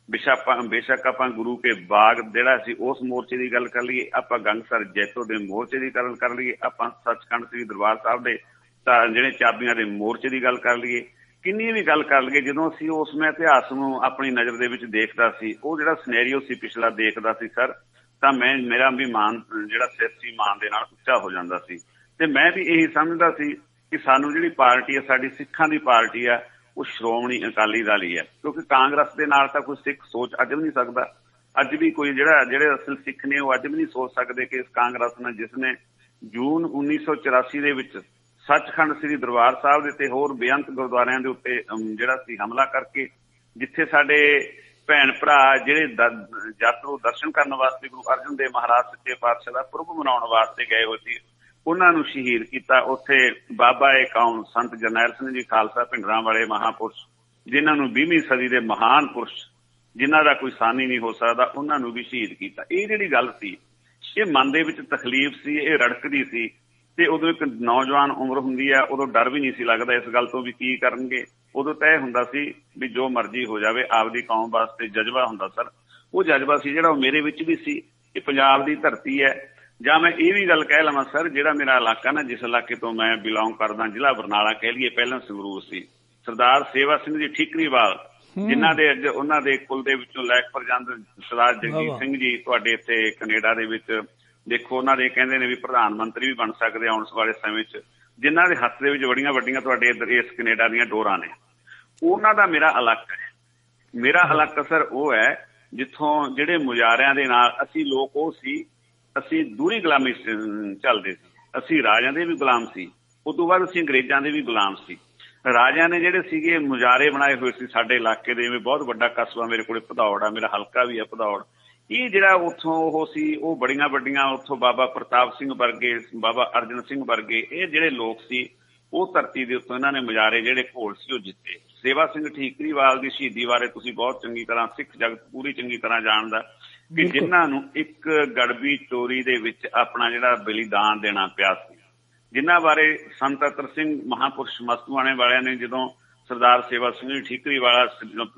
ਬੇਸ਼ੱਕ ਆਪਾਂ ਗੁਰੂ ਕੇ ਬਾਗ ਜਿਹੜਾ ਸੀ ਉਸ ਮੋਰਚੇ ਦੀ ਗੱਲ ਕਰ ਲਈਏ, ਆਪਾਂ ਗੰਗਸਰ ਜੈਤੋ ਦੇ ਮੋਰਚੇ ਦੀ ਗੱਲ ਕਰ ਲਈਏ, ਆਪਾਂ ਸੱਚਖੰਡ ਸ੍ਰੀ ਦਰਬਾਰ ਸਾਹਿਬ ਦੇ ਜਿਹੜੇ ਚਾਬੀਆਂ ਦੇ ਮੋਰਚੇ ਦੀ ਗੱਲ ਕਰ ਲਈਏ, ਕਿੰਨੀ ਵੀ ਗੱਲ ਕਰ ਲਈਏ, ਜਦੋਂ ਅਸੀਂ ਉਸ ਸਮੇਂ ਇਤਿਹਾਸ ਨੂੰ ਆਪਣੀ ਨਜ਼ਰ ਦੇ ਵਿੱਚ ਦੇਖਦਾ ਸੀ, ਉਹ ਜਿਹੜਾ ਸਿਨੈਰੀਓ ਸੀ ਪਿਛਲਾ ਦੇਖਦਾ ਸੀ ਸਰ, ਤਾਂ ਮੇਰਾ ਵੀ ਮਾਨ ਜਿਹੜਾ ਸਿਰ ਸੀ ਮਾਨ ਦੇ ਨਾਲ ਉੱਚਾ ਹੋ ਜਾਂਦਾ ਸੀ। ਤੇ ਮੈਂ ਵੀ ਇਹੀ ਸਮਝਦਾ ਸੀ ਕਿ ਸਾਨੂੰ ਜਿਹੜੀ ਪਾਰਟੀ ਹੈ, ਸਾਡੀ ਸਿੱਖਾਂ ਦੀ ਪਾਰਟੀ ਆ, ਉਹ ਸ਼੍ਰੋਮਣੀ ਅਕਾਲੀ ਦਲ ਹੀ ਹੈ। ਕਿਉਂਕਿ ਕਾਂਗਰਸ ਦੇ ਨਾਲ ਤਾਂ ਕੋਈ ਸਿੱਖ ਸੋਚ ਅੱਜ ਵੀ ਨਹੀਂ ਸਕਦਾ। ਅੱਜ ਵੀ ਕੋਈ ਜਿਹੜੇ ਅਸਲ ਸਿੱਖ ਨੇ ਉਹ ਅੱਜ ਵੀ ਨਹੀਂ ਸੋਚ ਸਕਦੇ ਕਿ ਇਸ ਕਾਂਗਰਸ ਨੇ, ਜਿਸ ਨੇ ਜੂਨ 1984 ਦੇ ਵਿੱਚ ਸੱਚਖੰਡ ਸ੍ਰੀ ਦਰਬਾਰ ਸਾਹਿਬ ਦੇ ਤੇ ਹੋਰ ਬੇਅੰਤ ਗੁਰਦੁਆਰਿਆਂ ਦੇ ਉੱਤੇ ਜਿਹੜਾ ਸੀ ਹਮਲਾ ਕਰਕੇ, ਜਿੱਥੇ ਸਾਡੇ ਭੈਣ ਭਰਾ ਜਿਹੜੇ ਯਾਤਰੂ ਦਰਸ਼ਨ ਕਰਨ ਵਾਸਤੇ ਗੁਰੂ ਅਰਜਨ ਦੇਵ ਮਹਾਰਾਜ ਸੱਚੇ ਪਾਤਸ਼ਾਹ ਦਾ ਪੁਰਬ ਮਨਾਉਣ ਵਾਸਤੇ ਗਏ ਹੋਏ ਸੀ, ਉਹਨਾਂ ਨੂੰ ਸ਼ਹੀਦ ਕੀਤਾ। ਉੱਥੇ ਬਾਬਾ ਏ ਕੌਮ ਸੰਤ ਜਰਨੈਲ ਸਿੰਘ ਜੀ ਖਾਲਸਾ ਭਿੰਡਰਾਂ ਵਾਲੇ ਮਹਾਂਪੁਰਸ਼, ਜਿਨ੍ਹਾਂ ਨੂੰ 20ਵੀਂ ਸਦੀ ਦੇ ਮਹਾਨ ਪੁਰਸ਼, ਜਿਨ੍ਹਾਂ ਦਾ ਕੋਈ ਸਾਨੀ ਨਹੀਂ ਹੋ ਸਕਦਾ, ਉਹਨਾਂ ਨੂੰ ਵੀ ਸ਼ਹੀਦ ਕੀਤਾ। ਇਹ ਜਿਹੜੀ ਗੱਲ ਸੀ, ਇਹ ਮਨ ਦੇ ਵਿੱਚ ਤਕਲੀਫ ਸੀ, ਇਹ ਰੜਕਦੀ ਸੀ। ਤੇ ਉਦੋਂ ਇੱਕ ਨੌਜਵਾਨ ਉਮਰ ਹੁੰਦੀ ਆ, ਉਦੋਂ ਡਰ ਵੀ ਨਹੀਂ ਸੀ ਲੱਗਦਾ ਇਸ ਗੱਲ ਤੋਂ ਵੀ ਕੀ ਕਰਨਗੇ। ਉਦੋਂ ਤੈਅ ਹੁੰਦਾ ਸੀ ਵੀ ਜੋ ਮਰਜ਼ੀ ਹੋ ਜਾਵੇ, ਆਪਦੀ ਕੌਮ ਵਾਸਤੇ ਜਜ਼ਬਾ ਹੁੰਦਾ ਸਰ। ਉਹ ਜਜ਼ਬਾ ਸੀ ਜਿਹੜਾ ਉਹ ਮੇਰੇ ਵਿੱਚ ਵੀ ਸੀ। ਇਹ ਪੰਜਾਬ ਦੀ ਧਰਤੀ ਹੈ। ਜਾਂ ਮੈਂ ਇਹ ਵੀ ਗੱਲ ਕਹਿ ਲਵਾਂ ਸਰ, ਜਿਹੜਾ ਮੇਰਾ ਇਲਾਕਾ ਨਾ, ਜਿਸ ਇਲਾਕੇ ਤੋਂ ਮੈਂ ਬਿਲੋਂਗ ਕਰਦਾ, ਜ਼ਿਲ੍ਹਾ ਬਰਨਾਲਾ ਕਹਿ ਲਈਏ, ਪਹਿਲਾਂ ਸੰਗਰੂਰ ਸੀ। ਸਰਦਾਰ ਸੇਵਾ ਸਿੰਘ ਜੀ ਠੀਕਰੀਵਾਲ, ਜਿਨ੍ਹਾਂ ਦੇ ਅੱਜ ਉਹਨਾਂ ਦੇ ਕੁਲ ਦੇ ਵਿੱਚੋਂ ਲੈਖਪੁਰ ਜੰਦ ਸਰਦਾਰ ਜਗਜੀਤ ਸਿੰਘ ਜੀ ਤੁਹਾਡੇ ਇੱਥੇ ਕੈਨੇਡਾ ਦੇ ਵਿੱਚ ਦੇਖੋ, ਉਹਨਾਂ ਦੇ ਕਹਿੰਦੇ ਨੇ ਵੀ ਪ੍ਰਧਾਨ ਮੰਤਰੀ ਵੀ ਬਣ ਸਕਦੇ ਆਉਣ ਵਾਲੇ ਸਮੇਂ 'ਚ, ਜਿਨ੍ਹਾਂ ਦੇ ਹੱਥ ਦੇ ਵਿੱਚ ਬੜੀਆਂ ਵੱਡੀਆਂ ਤੁਹਾਡੇ ਇੱਧਰ ਇਸ ਕੈਨੇਡਾ ਦੀਆਂ ਡੋਰਾਂ ਨੇ। ਉਹਨਾਂ ਦਾ ਮੇਰਾ ਇਲਾਕਾ ਹੈ। ਮੇਰਾ ਇਲਾਕਾ ਸਰ ਉਹ ਹੈ ਜਿੱਥੋਂ ਜਿਹੜੇ ਮੁਜ਼ਾਰਿਆਂ ਦੇ ਨਾਲ ਅਸੀਂ ਲੋਕ ਉਹ ਸੀ, ਅਸੀਂ ਦੂਰੀ ਗੁਲਾਮੀ ਚੱਲਦੇ ਸੀ। ਅਸੀਂ ਰਾਜਿਆਂ ਦੇ ਵੀ ਗੁਲਾਮ ਸੀ, ਉਸ ਤੋਂ ਬਾਅਦ ਅਸੀਂ ਅੰਗਰੇਜ਼ਾਂ ਦੇ ਵੀ ਗੁਲਾਮ ਸੀ। ਰਾਜਿਆਂ ਨੇ ਜਿਹੜੇ ਸੀਗੇ ਮੁਜ਼ਾਰੇ ਬਣਾਏ ਹੋਏ ਸੀ ਸਾਡੇ ਇਲਾਕੇ ਦੇ। ਜਿਵੇਂ ਬਹੁਤ ਵੱਡਾ ਕਸਬਾ ਮੇਰੇ ਕੋਲ ਭਦੌੜ ਆ, ਮੇਰਾ ਹਲਕਾ ਵੀ ਆ ਭਦੌੜ। ਇਹ ਜਿਹੜਾ ਉੱਥੋਂ ਉਹ ਸੀ, ਉਹ ਬੜੀਆਂ ਵੱਡੀਆਂ ਉੱਥੋਂ ਬਾਬਾ ਪ੍ਰਤਾਪ ਸਿੰਘ ਵਰਗੇ, ਬਾਬਾ ਅਰਜਨ ਸਿੰਘ ਵਰਗੇ ਇਹ ਜਿਹੜੇ ਲੋਕ ਸੀ, ਉਹ ਧਰਤੀ ਦੇ ਉੱਤੋਂ ਇਹਨਾਂ ਨੇ ਮੁਜ਼ਾਰੇ ਜਿਹੜੇ ਘੋਲ ਸੀ ਉਹ ਜਿੱਤੇ। ਸੇਵਾ ਸਿੰਘ ਠੀਕਰੀਵਾਲ ਦੀ ਸ਼ਹੀਦੀ ਬਾਰੇ ਤੁਸੀਂ ਬਹੁਤ ਚੰਗੀ ਤਰ੍ਹਾਂ, ਸਿੱਖ ਜਗਤ ਪੂਰੀ ਚੰਗੀ ਤਰ੍ਹਾਂ ਜਾਣਦਾ ਕਿ ਜਿਨ੍ਹਾਂ ਨੂੰ ਇੱਕ ਗੜਬੀ ਚੋਰੀ ਦੇ ਵਿੱਚ ਆਪਣਾ ਜਿਹੜਾ ਬਲੀਦਾਨ ਦੇਣਾ ਪਿਆ ਸੀ, ਜਿਨ੍ਹਾਂ ਬਾਰੇ ਸੰਤ ਅਤਰ ਸਿੰਘ ਮਹਾਂਪੁਰਸ਼ ਮਸਤੂਆਣੇ ਵਾਲਿਆਂ ਨੇ ਜਦੋਂ ਸਰਦਾਰ ਸੇਵਾ ਸਿੰਘ ਠੀਕਰੀਵਾਲਾ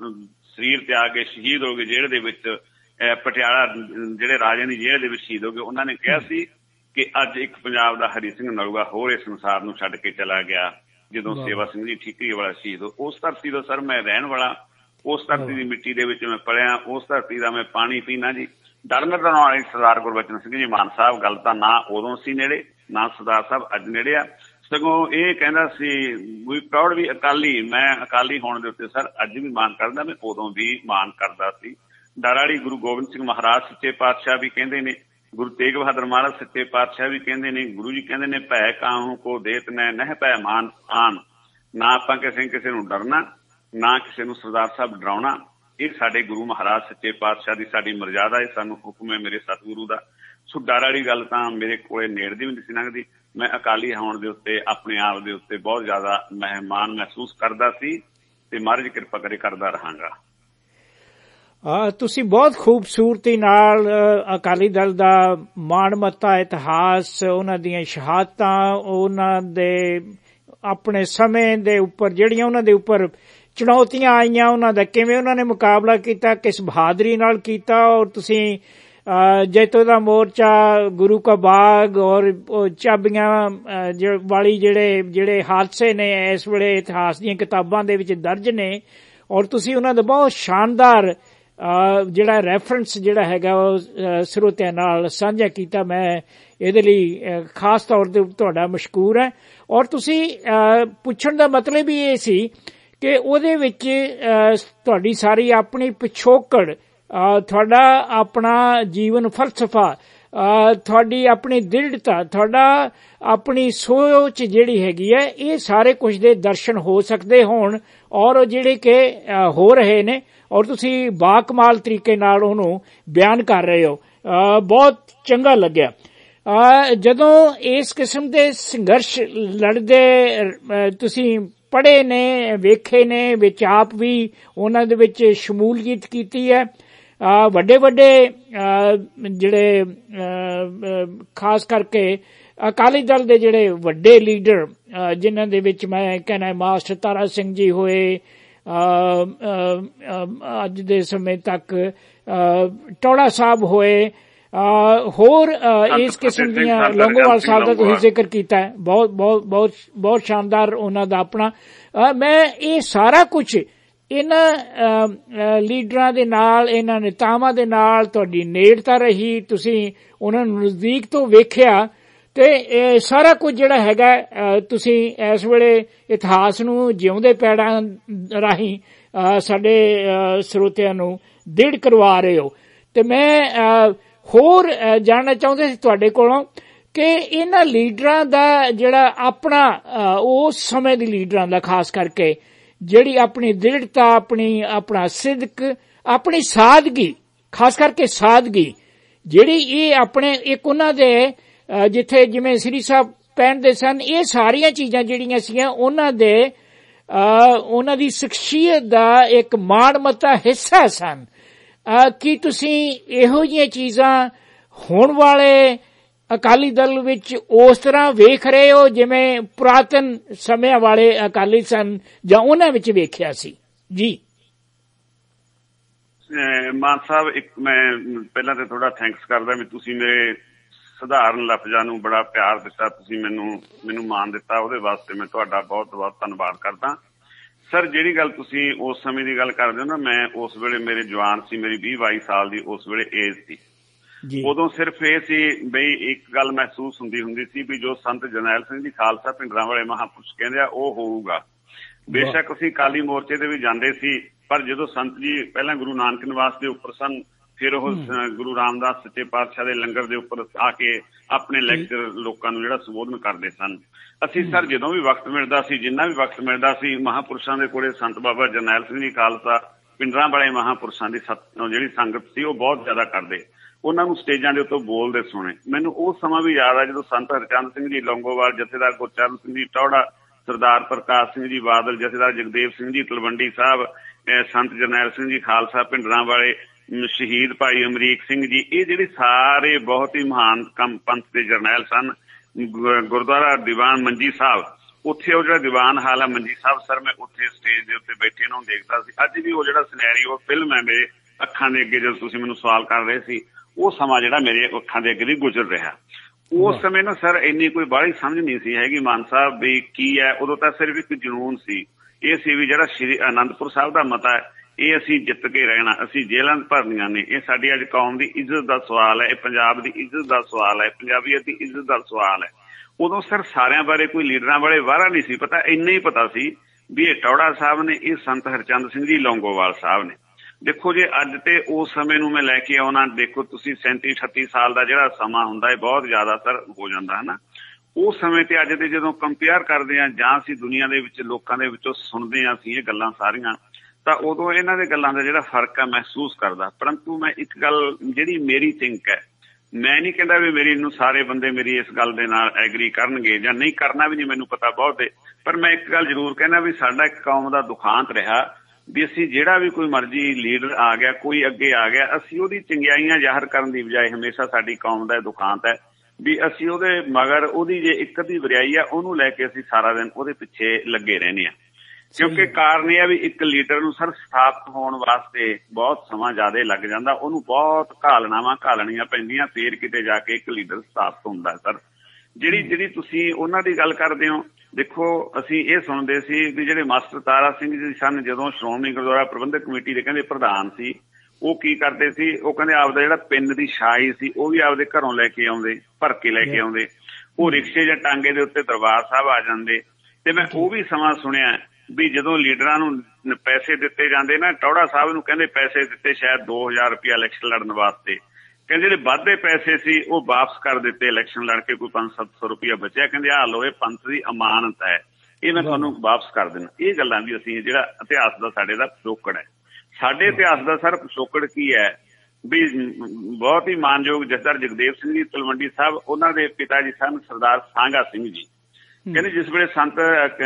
ਸਰੀਰ ਤਿਆਗ ਕੇ ਸ਼ਹੀਦ ਹੋ ਗਏ ਜੇਲ੍ਹ ਦੇ ਵਿੱਚ, ਪਟਿਆਲਾ ਜਿਹੜੇ ਰਾਜੇ ਦੀ ਜੇਲ੍ਹ ਦੇ ਵਿੱਚ ਸ਼ਹੀਦ ਹੋ ਗਏ, ਉਹਨਾਂ ਨੇ ਕਿਹਾ ਸੀ ਕਿ ਅੱਜ ਇੱਕ ਪੰਜਾਬ ਦਾ ਹਰੀ ਸਿੰਘ ਨਲੂਆ ਹੋਰ ਇਸ ਸੰਸਾਰ ਨੂੰ ਛੱਡ ਕੇ ਚਲਾ ਗਿਆ ਜਦੋਂ ਸੇਵਾ ਸਿੰਘ ਜੀ ਠੀਕਰੀਵਾਲਾ ਸ਼ਹੀਦ ਹੋ। ਉਸ ਧਰਤੀ ਤੋਂ ਸਰ ਮੈਂ ਰਹਿਣ ਵਾਲਾ, ਉਸ ਧਰਤੀ ਦੀ ਮਿੱਟੀ ਦੇ ਵਿੱਚ ਮੈਂ ਪਲਿਆ, ਉਸ ਧਰਤੀ ਦਾ ਮੈਂ ਪਾਣੀ ਪੀਣਾ ਜੀ। ਡਰਨ ਡਰਾਉਣ ਵਾਲੇ ਸਰਦਾਰ ਗੁਰਬਚਨ ਸਿੰਘ ਜੀ ਮਾਨ ਸਾਹਿਬ, ਗੱਲ ਤਾਂ ਨਾ ਉਦੋਂ ਸੀ ਨੇੜੇ, ਨਾ ਸਰਦਾਰ ਸਾਹਿਬ ਅੱਜ ਨੇੜੇ ਆ। ਸਗੋਂ ਇਹ ਕਹਿੰਦਾ ਸੀ ਵੀ ਪ੍ਰਾਊਡ ਵੀ ਅਕਾਲੀ, ਮੈਂ ਅਕਾਲੀ ਹੋਣ ਦੇ ਉੱਤੇ ਸਰ ਅੱਜ ਵੀ ਮਾਣ ਕਰਦਾ, ਮੈਂ ਉਦੋਂ ਵੀ ਮਾਣ ਕਰਦਾ ਸੀ। ਡਰ ਵਾਲੀ ਗੁਰੂ ਗੋਬਿੰਦ ਸਿੰਘ ਮਹਾਰਾਜ ਸੱਚੇ ਪਾਤਸ਼ਾਹ ਵੀ ਕਹਿੰਦੇ ਨੇ, ਗੁਰੂ ਤੇਗ ਬਹਾਦਰ ਮਹਾਰਾਜ ਸੱਚੇ ਪਾਤਸ਼ਾਹ ਵੀ ਕਹਿੰਦੇ ਨੇ, ਗੁਰੂ ਜੀ ਕਹਿੰਦੇ ਨੇ ਭੈ ਕਾਹੂ ਕੋ ਦੇਤ ਨੈ ਨਹਿ ਭੈ ਮਾਨ ਆਨ। ਨਾ ਆਪਾਂ ਕਿਸੇ ਨੂੰ ਡਰਨਾ, ਨਾ ਕਿਸੇ ਨੂੰ ਸਰਦਾਰ ਸਾਹਿਬ ਡਰਾਉਣਾ। ਇਹ ਸਾਡੇ ਗੁਰੂ ਮਹਾਰਾਜ ਸੱਚੇ ਪਾਤਸ਼ਾਹ ਦੀ ਸਾਡੀ ਮਰਜ਼ਾਦਾ ਹੈ, ਸਾਨੂੰ ਹੁਕਮ ਹੈ ਮੇਰੇ ਸਤਿਗੁਰੂ ਦਾ। ਸੋ ਡਰ ਵਾਲੀ ਗੱਲ ਤਾਂ ਮੇਰੇ ਕੋਲੇ ਨੇੜਦੀ ਵੀ ਨਹੀਂ ਸੀ ਲੰਘਦੀ। ਮੈਂ ਅਕਾਲੀ ਹੋਣ ਦੇ ਉੱਤੇ ਆਪਣੇ ਆਪ ਦੇ ਉੱਤੇ ਬਹੁਤ ਜ਼ਿਆਦਾ ਮਾਣ ਮਹਿਸੂਸ ਕਰਦਾ ਸੀ ਤੇ ਮਹਾਰਾਜ ਕਿਰਪਾ ਕਰੇ ਕਰਦਾ ਰਹਾਂਗਾ। ਤੁਸੀਂ ਬਹੁਤ ਖੂਬਸੂਰਤੀ ਨਾਲ ਅਕਾਲੀ ਦਲ ਦਾ ਮਾਣਮੱਤਾ ਇਤਿਹਾਸ, ਉਹਨਾਂ ਦੀਆਂ ਸ਼ਹਾਦਤਾਂ, ਉਹਨਾਂ ਦੇ ਆਪਣੇ ਸਮੇਂ ਦੇ ਉੱਪਰ ਜਿਹੜੀਆਂ ਉਹਨਾਂ ਦੇ ਉੱਪਰ ਚੁਣੌਤੀਆਂ ਆਈਆਂ, ਉਹਨਾਂ ਦਾ ਕਿਵੇਂ ਉਹਨਾਂ ਨੇ ਮੁਕਾਬਲਾ ਕੀਤਾ, ਕਿਸ ਬਹਾਦਰੀ ਨਾਲ ਕੀਤਾ। ਔਰ ਤੁਸੀਂ ਜੈਤੋ ਦਾ ਮੋਰਚਾ, ਗੁਰੂ ਕਾ ਬਾਗ ਔਰ ਚਾਬੀਆਂ ਵਾਲੀ ਜਿਹੜੇ ਹਾਦਸੇ ਨੇ ਇਸ ਵੇਲੇ ਇਤਿਹਾਸ ਦੀਆਂ ਕਿਤਾਬਾਂ ਦੇ ਵਿੱਚ ਦਰਜ ਨੇ, ਔਰ ਤੁਸੀਂ ਉਹਨਾਂ ਦਾ ਬਹੁਤ ਸ਼ਾਨਦਾਰ ਜਿਹੜਾ ਰੈਫਰੈਂਸ ਜਿਹੜਾ ਹੈਗਾ ਉਹ ਸਰੋਤਿਆਂ ਨਾਲ ਸਾਂਝਾ ਕੀਤਾ। ਮੈਂ ਇਹਦੇ ਲਈ ਖਾਸ ਤੌਰ ਤੇ ਤੁਹਾਡਾ ਮਸ਼ਕੂਰ ਹੈ। ਔਰ ਤੁਸੀਂ ਪੁੱਛਣ ਦਾ ਮਤਲਬ ਹੀ ਇਹ ਸੀ ਕਿ ਉਹਦੇ ਵਿੱਚ ਤੁਹਾਡੀ ਸਾਰੀ ਆਪਣੀ ਪਿਛੋਕੜ, ਤੁਹਾਡਾ ਆਪਣਾ ਜੀਵਨ ਫਲਸਫਾ, ਤੁਹਾਡੀ ਆਪਣੀ ਦ੍ਰਿੜਤਾ, ਤੁਹਾਡਾ ਆਪਣੀ ਸੋਚ ਜਿਹੜੀ ਹੈਗੀ ਹੈ, ਇਹ ਸਾਰੇ ਕੁਝ ਦੇ ਦਰਸ਼ਨ ਹੋ ਸਕਦੇ ਹੋਣ ਔਰ ਜਿਹੜੇ ਕਿ ਹੋ ਰਹੇ ਨੇ, ਔਰ ਤੁਸੀਂ ਬਾਕਮਾਲ ਤਰੀਕੇ ਨਾਲ ਉਹਨੂੰ ਬਿਆਨ ਕਰ ਰਹੇ ਹੋ। ਬਹੁਤ ਚੰਗਾ ਲੱਗਿਆ। ਜਦੋਂ ਇਸ ਕਿਸਮ ਦੇ ਸੰਘਰਸ਼ ਲੜਦੇ ਤੁਸੀਂ ਪੜ੍ਹੇ ਨੇ, ਵੇਖੇ ਨੇ, ਵਿੱਚ ਆਪ ਵੀ ਉਹਨਾਂ ਦੇ ਵਿੱਚ ਸ਼ਮੂਲੀਅਤ ਕੀਤੀ ਹੈ, ਵੱਡੇ ਜਿਹੜੇ ਖਾਸ ਕਰਕੇ ਅਕਾਲੀ ਦਲ ਦੇ ਜਿਹੜੇ ਵੱਡੇ ਲੀਡਰ ਜਿਨ੍ਹਾਂ ਦੇ ਵਿੱਚ ਮੈਂ ਕਹਿਣਾ ਮਾਸਟਰ ਤਾਰਾ ਸਿੰਘ ਜੀ ਹੋਏ, ਅੱਜ ਦੇ ਸਮੇਂ ਤੱਕ ਟੌੜਾ ਸਾਹਿਬ ਹੋਏ, ਹੋਰ ਇਸ ਕਿਸਮ ਦੀਆਂ, ਲੌਂਗੋਵਾਲ ਸਾਹਿਬ ਦਾ ਤੁਸੀਂ ਜ਼ਿਕਰ ਕੀਤਾ ਹੈ, ਬਹੁਤ ਸ਼ਾਨਦਾਰ ਉਹਨਾਂ ਦਾ ਆਪਣਾ। ਮੈਂ ਇਹ ਸਾਰਾ ਕੁਝ ਇਹਨਾਂ ਲੀਡਰਾਂ ਦੇ ਨਾਲ, ਇਹਨਾਂ ਨੇਤਾਵਾਂ ਦੇ ਨਾਲ ਤੁਹਾਡੀ ਨੇੜਤਾ ਰਹੀ, ਤੁਸੀਂ ਉਹਨਾਂ ਨੂੰ ਨਜ਼ਦੀਕ ਤੋਂ ਵੇਖਿਆ, ਤੇ ਸਾਰਾ ਕੁਝ ਜਿਹੜਾ ਹੈਗਾ ਤੁਸੀਂ ਇਸ ਵੇਲੇ ਇਤਿਹਾਸ ਨੂੰ ਜਿਉਂਦੇ ਪੈੜਾਂ ਰਾਹੀਂ ਸਾਡੇ ਸਰੋਤਿਆਂ ਨੂੰ ਦ੍ਰਿੜ ਕਰਵਾ ਰਹੇ ਹੋ। ਤੇ ਮੈਂ ਹੋਰ ਜਾਣਨਾ ਚਾਹੁੰਦੇ ਸੀ ਤੁਹਾਡੇ ਕੋਲੋਂ ਕਿ ਇਹਨਾਂ ਲੀਡਰਾਂ ਦਾ ਜਿਹੜਾ ਆਪਣਾ, ਉਸ ਸਮੇਂ ਦੇ ਲੀਡਰਾਂ ਦਾ ਖਾਸ ਕਰਕੇ ਜਿਹੜੀ ਆਪਣੀ ਦ੍ਰਿੜਤਾ, ਆਪਣਾ ਸਿਦਕ, ਆਪਣੀ ਸਾਦਗੀ, ਖਾਸ ਕਰਕੇ ਸਾਦਗੀ ਜਿਹੜੀ ਇਹ ਆਪਣੇ ਇੱਕ ਉਹਨਾਂ ਦੇ ਜਿੱਥੇ ਜਿਵੇਂ ਸ੍ਰੀ ਸਾਹਿਬ ਪਹਿਨਦੇ ਸਨ, ਇਹ ਸਾਰੀਆਂ ਚੀਜ਼ਾਂ ਜਿਹੜੀਆਂ ਸੀਗੀਆਂ ਉਹਨਾਂ ਦੀ ਸ਼ਖਸੀਅਤ ਦਾ ਇੱਕ ਮਾਣਮੱਤਾ ਹਿੱਸਾ ਸਨ। ਕੀ ਤੁਸੀਂ ਇਹੋ ਜਿਹੀਆਂ ਚੀਜ਼ਾਂ ਹੋਣ ਵਾਲੇ ਅਕਾਲੀ ਦਲ ਵਿੱਚ ਉਸ ਤਰ੍ਹਾਂ ਵੇਖ ਰਹੇ ਹੋ ਜਿਵੇਂ ਪੁਰਾਤਨ ਸਮਿਆਂ ਵਾਲੇ ਅਕਾਲੀ ਸਨ, ਜਾਂ ਉਹਨਾਂ ਵਿੱਚ ਵੇਖਿਆ ਸੀ? ਜੀ ਮਾਨ ਸਾਹਿਬ, ਮੈਂ ਪਹਿਲਾਂ ਤਾਂ ਥੋੜਾ ਥੈਂਕਸ ਕਰਦਾ ਵੀ ਤੁਸੀਂ ਮੇਰੇ ਸਧਾਰਨ ਲਫ਼ਜ਼ਾਂ ਨੂੰ ਬੜਾ ਪਿਆਰ ਦਿੱਤਾ, ਤੁਸੀਂ ਮੈਨੂੰ ਮਾਣ ਦਿੱਤਾ, ਉਹਦੇ ਵਾਸਤੇ ਮੈਂ ਤੁਹਾਡਾ ਬਹੁਤ ਬਹੁਤ ਧੰਨਵਾਦ ਕਰਦਾ। ਸਰ, ਜਿਹੜੀ ਗੱਲ ਤੁਸੀਂ ਉਸ ਸਮੇਂ ਦੀ ਗੱਲ ਕਰਦੇ ਹੋ ਨਾ, ਮੈਂ ਉਸ ਵੇਲੇ ਮੇਰੇ ਜਵਾਨ ਸੀ, ਮੇਰੀ 20-22 ਸਾਲ ਦੀ ਉਸ ਵੇਲੇ ਏਜ ਸੀ। ਉਦੋਂ ਸਿਰਫ ਇਹ ਸੀ ਬਈ ਇੱਕ ਗੱਲ ਮਹਿਸੂਸ ਹੁੰਦੀ ਸੀ ਵੀ ਜੋ ਸੰਤ ਜਰਨੈਲ ਸਿੰਘ ਜੀ ਖਾਲਸਾ ਭਿੰਡਰਾਂਵਾਲੇ ਮਹਾਂਪੁਰਸ਼ ਕਹਿੰਦੇ ਆ ਉਹ ਹੋਊਗਾ। ਬੇਸ਼ੱਕ ਅਸੀਂ ਅਕਾਲੀ ਮੋਰਚੇ ਤੇ ਵੀ ਜਾਂਦੇ ਸੀ, ਪਰ ਜਦੋਂ ਸੰਤ ਜੀ ਪਹਿਲਾਂ ਗੁਰੂ ਨਾਨਕ ਨਿਵਾਸ ਦੇ ਉੱਪਰ ਸਨ, ਫਿਰ ਉਹ ਗੁਰੂ ਰਾਮਦਾਸ ਸੱਚੇ ਪਾਤਸ਼ਾਹ ਦੇ ਲੰਗਰ ਦੇ ਉੱਪਰ ਆ ਕੇ ਆਪਣੇ ਲੈਕਚਰ ਲੋਕਾਂ ਨੂੰ ਜਿਹੜਾ ਸੰਬੋਧਨ ਕਰਦੇ ਸਨ। ਅਸੀਂ ਸਰ ਜਦੋਂ ਵੀ ਵਕਤ ਮਿਲਦਾ ਸੀ, ਜਿੰਨਾ ਵੀ ਵਕਤ ਮਿਲਦਾ ਸੀ, ਮਹਾਂਪੁਰਸ਼ਾਂ ਦੇ ਕੋਲੇ ਸੰਤ ਬਾਬਾ ਜਰਨੈਲ ਸਿੰਘ ਜੀ ਖਾਲਸਾ ਭਿੰਡਰਾਂਵਾਲੇ ਮਹਾਂਪੁਰਸ਼ਾਂ ਦੀ ਜਿਹੜੀ ਸੰਗਤ ਸੀ ਉਹ ਬਹੁਤ ਜ਼ਿਆਦਾ ਕਰਦੇ, ਉਹਨਾਂ ਨੂੰ ਸਟੇਜਾਂ ਦੇ ਉੱਤੋਂ ਬੋਲਦੇ ਸੁਣੇ। ਮੈਨੂੰ ਉਹ ਸਮਾਂ ਵੀ ਯਾਦ ਆ ਜਦੋਂ ਸੰਤ ਹਰਚੰਦ ਸਿੰਘ ਜੀ ਲੌਂਗੋਵਾਲ, ਜਥੇਦਾਰ ਗੁਰਚਰਨ ਸਿੰਘ ਜੀ ਟੌੜਾ, ਸਰਦਾਰ ਪ੍ਰਕਾਸ਼ ਸਿੰਘ ਜੀ ਬਾਦਲ, ਜਥੇਦਾਰ ਜਗਦੇਵ ਸਿੰਘ ਜੀ ਤਲਵੰਡੀ ਸਾਹਿਬ, ਸੰਤ ਜਰਨੈਲ ਸਿੰਘ ਜੀ ਖਾਲਸਾ ਭਿੰਡਰਾਂਵਾਲੇ, ਸ਼ਹੀਦ ਭਾਈ ਅਮਰੀਕ ਸਿੰਘ ਜੀ, ਇਹ ਜਿਹੜੇ ਸਾਰੇ ਬਹੁਤ ਹੀ ਮਹਾਨ ਪੰਥ ਦੇ ਜਰਨੈਲ ਸਨ। ਗੁਰਦੁਆਰਾ ਦੀਵਾਨ ਮੰਜੀ ਸਾਹਿਬ, ਉੱਥੇ ਉਹ ਜਿਹੜਾ ਦੀਵਾਨ ਹਾਲ ਆ ਮੰਜੀ ਸਾਹਿਬ, ਸਰ ਮੈਂ ਉੱਥੇ ਸਟੇਜ ਦੇ ਉੱਤੇ ਬੈਠੇ ਨੂੰ ਦੇਖਦਾ ਸੀ। ਅੱਜ ਵੀ ਉਹ ਜਿਹੜਾ ਸਿਨੈਰੀਓ ਫਿਲਮ ਹੈ ਮੇਰੇ ਅੱਖਾਂ ਦੇ ਅੱਗੇ, ਜਦੋਂ ਤੁਸੀਂ ਮੈਨੂੰ ਸਵਾਲ ਕਰ ਰਹੇ ਸੀ, ਉਹ ਸਮਾਂ ਜਿਹੜਾ ਮੇਰੇ ਅੱਖਾਂ ਦੇ ਅੱਗੇ ਦੀ ਗੁਜ਼ਰ ਰਿਹਾ। ਉਸ ਸਮੇਂ ਨਾ ਸਰ ਇੰਨੀ ਕੋਈ ਬਾਹਲੀ ਸਮਝ ਨਹੀਂ ਸੀ ਹੈਗੀ ਮਾਨ ਸਾਹਿਬ ਵੀ ਕੀ ਹੈ। ਉਦੋਂ ਤਾਂ ਸਿਰਫ ਇੱਕ ਜਨੂਨ ਸੀ, ਇਹ ਸੀ ਵੀ ਜਿਹੜਾ ਸ਼੍ਰੀ ਅਨੰਦਪੁਰ ਸਾਹਿਬ ਦਾ ਮਤਾ ਹੈ ਇਹ ਅਸੀਂ ਜਿੱਤ ਕੇ ਰਹਿਣਾ, ਅਸੀਂ ਜੇਲ੍ਹਾਂ ਭਰਨੀਆਂ ਨੇ। ਇਹ ਸਾਡੀ ਅੱਜ ਕੌਮ ਦੀ ਇੱਜ਼ਤ ਦਾ ਸਵਾਲ ਹੈ, ਇਹ ਪੰਜਾਬ ਦੀ ਇੱਜ਼ਤ ਦਾ ਸਵਾਲ ਹੈ, ਪੰਜਾਬੀਅਤ ਦੀ ਇੱਜ਼ਤ ਦਾ ਸਵਾਲ ਹੈ। ਉਦੋਂ ਸਰ ਸਾਰਿਆਂ ਬਾਰੇ ਕੋਈ ਲੀਡਰਾਂ ਬਾਰੇ ਵਾਰਾ ਨਹੀਂ ਸੀ ਪਤਾ, ਇੰਨਾ ਹੀ ਪਤਾ ਸੀ ਵੀ ਇਹ ਟੌੜਾ ਸਾਹਿਬ ਨੇ, ਇਹ ਸੰਤ ਹਰਚੰਦ ਸਿੰਘ ਜੀ ਲੌਂਗੋਵਾਲ ਸਾਹਿਬ ਨੇ। ਦੇਖੋ ਜੇ ਅੱਜ ਤੇ ਉਸ ਸਮੇਂ ਨੂੰ ਮੈਂ ਲੈ ਕੇ ਆਉਣਾ, ਦੇਖੋ ਤੁਸੀਂ 37-38 ਸਾਲ ਦਾ ਜਿਹੜਾ ਸਮਾਂ ਹੁੰਦਾ ਹੈ ਬਹੁਤ ਜ਼ਿਆਦਾ ਸਰ ਹੋ ਜਾਂਦਾ ਹੈ ਨਾ। ਉਸ ਸਮੇਂ ਤੇ ਅੱਜ ਦੇ ਜਦੋਂ ਕੰਪੇਅਰ ਕਰਦੇ ਹਾਂ ਜਾਂ ਅਸੀਂ ਦੁਨੀਆ ਦੇ ਵਿੱਚ ਲੋਕਾਂ ਦੇ ਵਿੱਚੋਂ ਸੁਣਦੇ ਹਾਂ ਅਸੀਂ ਇਹ ਗੱਲਾਂ ਸਾਰੀਆਂ, ਤਾਂ ਉਦੋਂ ਇਹਨਾਂ ਦੇ ਗੱਲਾਂ ਦਾ ਜਿਹੜਾ ਫਰਕ ਹੈ ਮਹਿਸੂਸ ਕਰਦਾ। ਪਰੰਤੂ ਮੈਂ ਇੱਕ ਗੱਲ ਜਿਹੜੀ ਮੇਰੀ ਥਿੰਕ ਹੈ, ਮੈਂ ਨਹੀਂ ਕਹਿੰਦਾ ਵੀ ਮੇਰੀ ਨੂੰ ਸਾਰੇ ਬੰਦੇ ਮੇਰੀ ਇਸ ਗੱਲ ਦੇ ਨਾਲ ਐਗਰੀ ਕਰਨਗੇ ਜਾਂ ਨਹੀਂ ਕਰਨਾ ਵੀ ਨਹੀਂ, ਮੈਨੂੰ ਪਤਾ ਬਹੁਤ ਹੈ, ਪਰ ਮੈਂ ਇੱਕ ਗੱਲ ਜ਼ਰੂਰ ਕਹਿੰਦਾ ਵੀ ਸਾਡਾ ਇੱਕ ਕੌਮ ਦਾ ਦੁਖਾਂਤ ਰਿਹਾ ਵੀ ਅਸੀਂ ਜਿਹੜਾ ਵੀ ਕੋਈ ਮਰਜ਼ੀ ਲੀਡਰ ਆ ਗਿਆ, ਕੋਈ ਅੱਗੇ ਆ ਗਿਆ, ਅਸੀਂ ਉਹਦੀ ਚੰਗਿਆਈਆਂ ਜ਼ਾਹਰ ਕਰਨ ਦੀ ਬਜਾਏ, ਹਮੇਸ਼ਾ ਸਾਡੀ ਕੌਮ ਦਾ ਦੁਖਾਂਤ ਹੈ ਵੀ ਅਸੀਂ ਉਹਦੇ ਮਗਰ ਉਹਦੀ ਜੇ ਇੱਕ ਅੱਧੀ ਵਰਿਆਈ ਆ ਉਹਨੂੰ ਲੈ ਕੇ ਅਸੀਂ ਸਾਰਾ ਦਿਨ ਉਹਦੇ ਪਿੱਛੇ ਲੱਗੇ ਰਹਿੰਦੇ ਹਾਂ। ਕਿਉਂਕਿ ਕਾਰਨ ਇਹ ਹੈ ਵੀ ਇੱਕ ਲੀਡਰ ਨੂੰ ਸਰ ਸਥਾਪਿਤ ਹੋਣ ਵਾਸਤੇ ਬਹੁਤ ਸਮਾਂ ਜ਼ਿਆਦਾ ਲੱਗ ਜਾਂਦਾ, ਉਹਨੂੰ ਬਹੁਤ ਘਾਲਣੀਆਂ ਪੈਂਦੀਆਂ, ਫੇਰ ਕਿਤੇ ਜਾ ਕੇ ਇੱਕ ਲੀਡਰ ਸਥਾਪਿਤ ਹੁੰਦਾ। ਸਰ ਜਿਹੜੀ ਤੁਸੀਂ ਉਹਨਾਂ ਦੀ ਗੱਲ ਕਰਦੇ ਹੋ, ਦੇਖੋ ਅਸੀਂ ਇਹ ਸੁਣਦੇ ਸੀ ਵੀ ਜਿਹੜੇ ਮਾਸਟਰ ਤਾਰਾ ਸਿੰਘ ਜੀ ਸਨ, ਜਦੋਂ ਸ਼੍ਰੋਮਣੀ ਗੁਰਦੁਆਰਾ ਪ੍ਰਬੰਧਕ ਕਮੇਟੀ ਦੇ ਕਹਿੰਦੇ ਪ੍ਰਧਾਨ ਸੀ, ਉਹ ਕੀ ਕਰਦੇ ਸੀ, ਉਹ ਕਹਿੰਦੇ ਆਪਦਾ ਜਿਹੜਾ ਪਿੰਨ ਦੀ ਛਾਈ ਸੀ ਉਹ ਵੀ ਆਪਦੇ ਘਰੋਂ ਲੈ ਕੇ ਆਉਂਦੇ, ਭਰ ਕੇ ਲੈ ਕੇ ਆਉਂਦੇ, ਉਹ ਰਿਕਸ਼ੇ ਜਾਂ ਟਾਂਗੇ ਦੇ ਉੱਤੇ ਦਰਬਾਰ ਸਾਹਿਬ ਆ ਜਾਂਦੇ। ਤੇ ਮੈਂ ਉਹ ਵੀ ਸਮਾਂ ਸੁਣਿਆ ਵੀ ਜਦੋਂ ਲੀਡਰਾਂ ਨੂੰ ਪੈਸੇ ਦਿੱਤੇ ਜਾਂਦੇ ਨਾ, ਟੌੜਾ ਸਾਹਿਬ ਨੂੰ ਕਹਿੰਦੇ ਪੈਸੇ ਦਿੱਤੇ ਸ਼ਾਇਦ 2000 ਰੁਪਇਆ ਇਲੈਕਸ਼ਨ ਲੜਨ ਵਾਸਤੇ, ਕਹਿੰਦੇ ਜਿਹੜੇ ਵੱਧਦੇ ਪੈਸੇ ਸੀ ਉਹ ਵਾਪਸ ਕਰ ਦਿੱਤੇ ਇਲੈਕਸ਼ਨ ਲੜ ਕੇ, ਕੋਈ 500-700 ਰੁਪਇਆ ਬਚਿਆ, ਕਹਿੰਦੇ ਆਹ ਲਓ ਇਹ ਪੰਥ ਦੀ ਅਮਾਨਤ ਹੈ, ਇਹ ਮੈਂ ਤੁਹਾਨੂੰ ਵਾਪਸ ਕਰ ਦੇਣਾ। ਇਹ ਗੱਲਾਂ ਵੀ ਅਸੀਂ ਜਿਹੜਾ ਇਤਿਹਾਸ ਦਾ ਸਾਡੇ ਦਾ ਪਿਛੋਕੜ ਹੈ, ਸਾਡੇ ਇਤਿਹਾਸ ਦਾ ਸਰ ਪਿਛੋਕੜ ਕੀ ਹੈ ਵੀ ਬਹੁਤ ਹੀ ਮਾਨਯੋਗ ਜਥੇਦਾਰ ਜਗਦੇਵ ਸਿੰਘ ਜੀ ਤਲਵੰਡੀ ਸਾਹਿਬ, ਉਹਨਾਂ ਦੇ ਪਿਤਾ ਜੀ ਸਨ ਸਰਦਾਰ ਸਾਂਗਾ ਸਿੰਘ ਜੀ। ਕਹਿੰਦੇ ਜਿਸ ਵੇਲੇ ਸੰਤ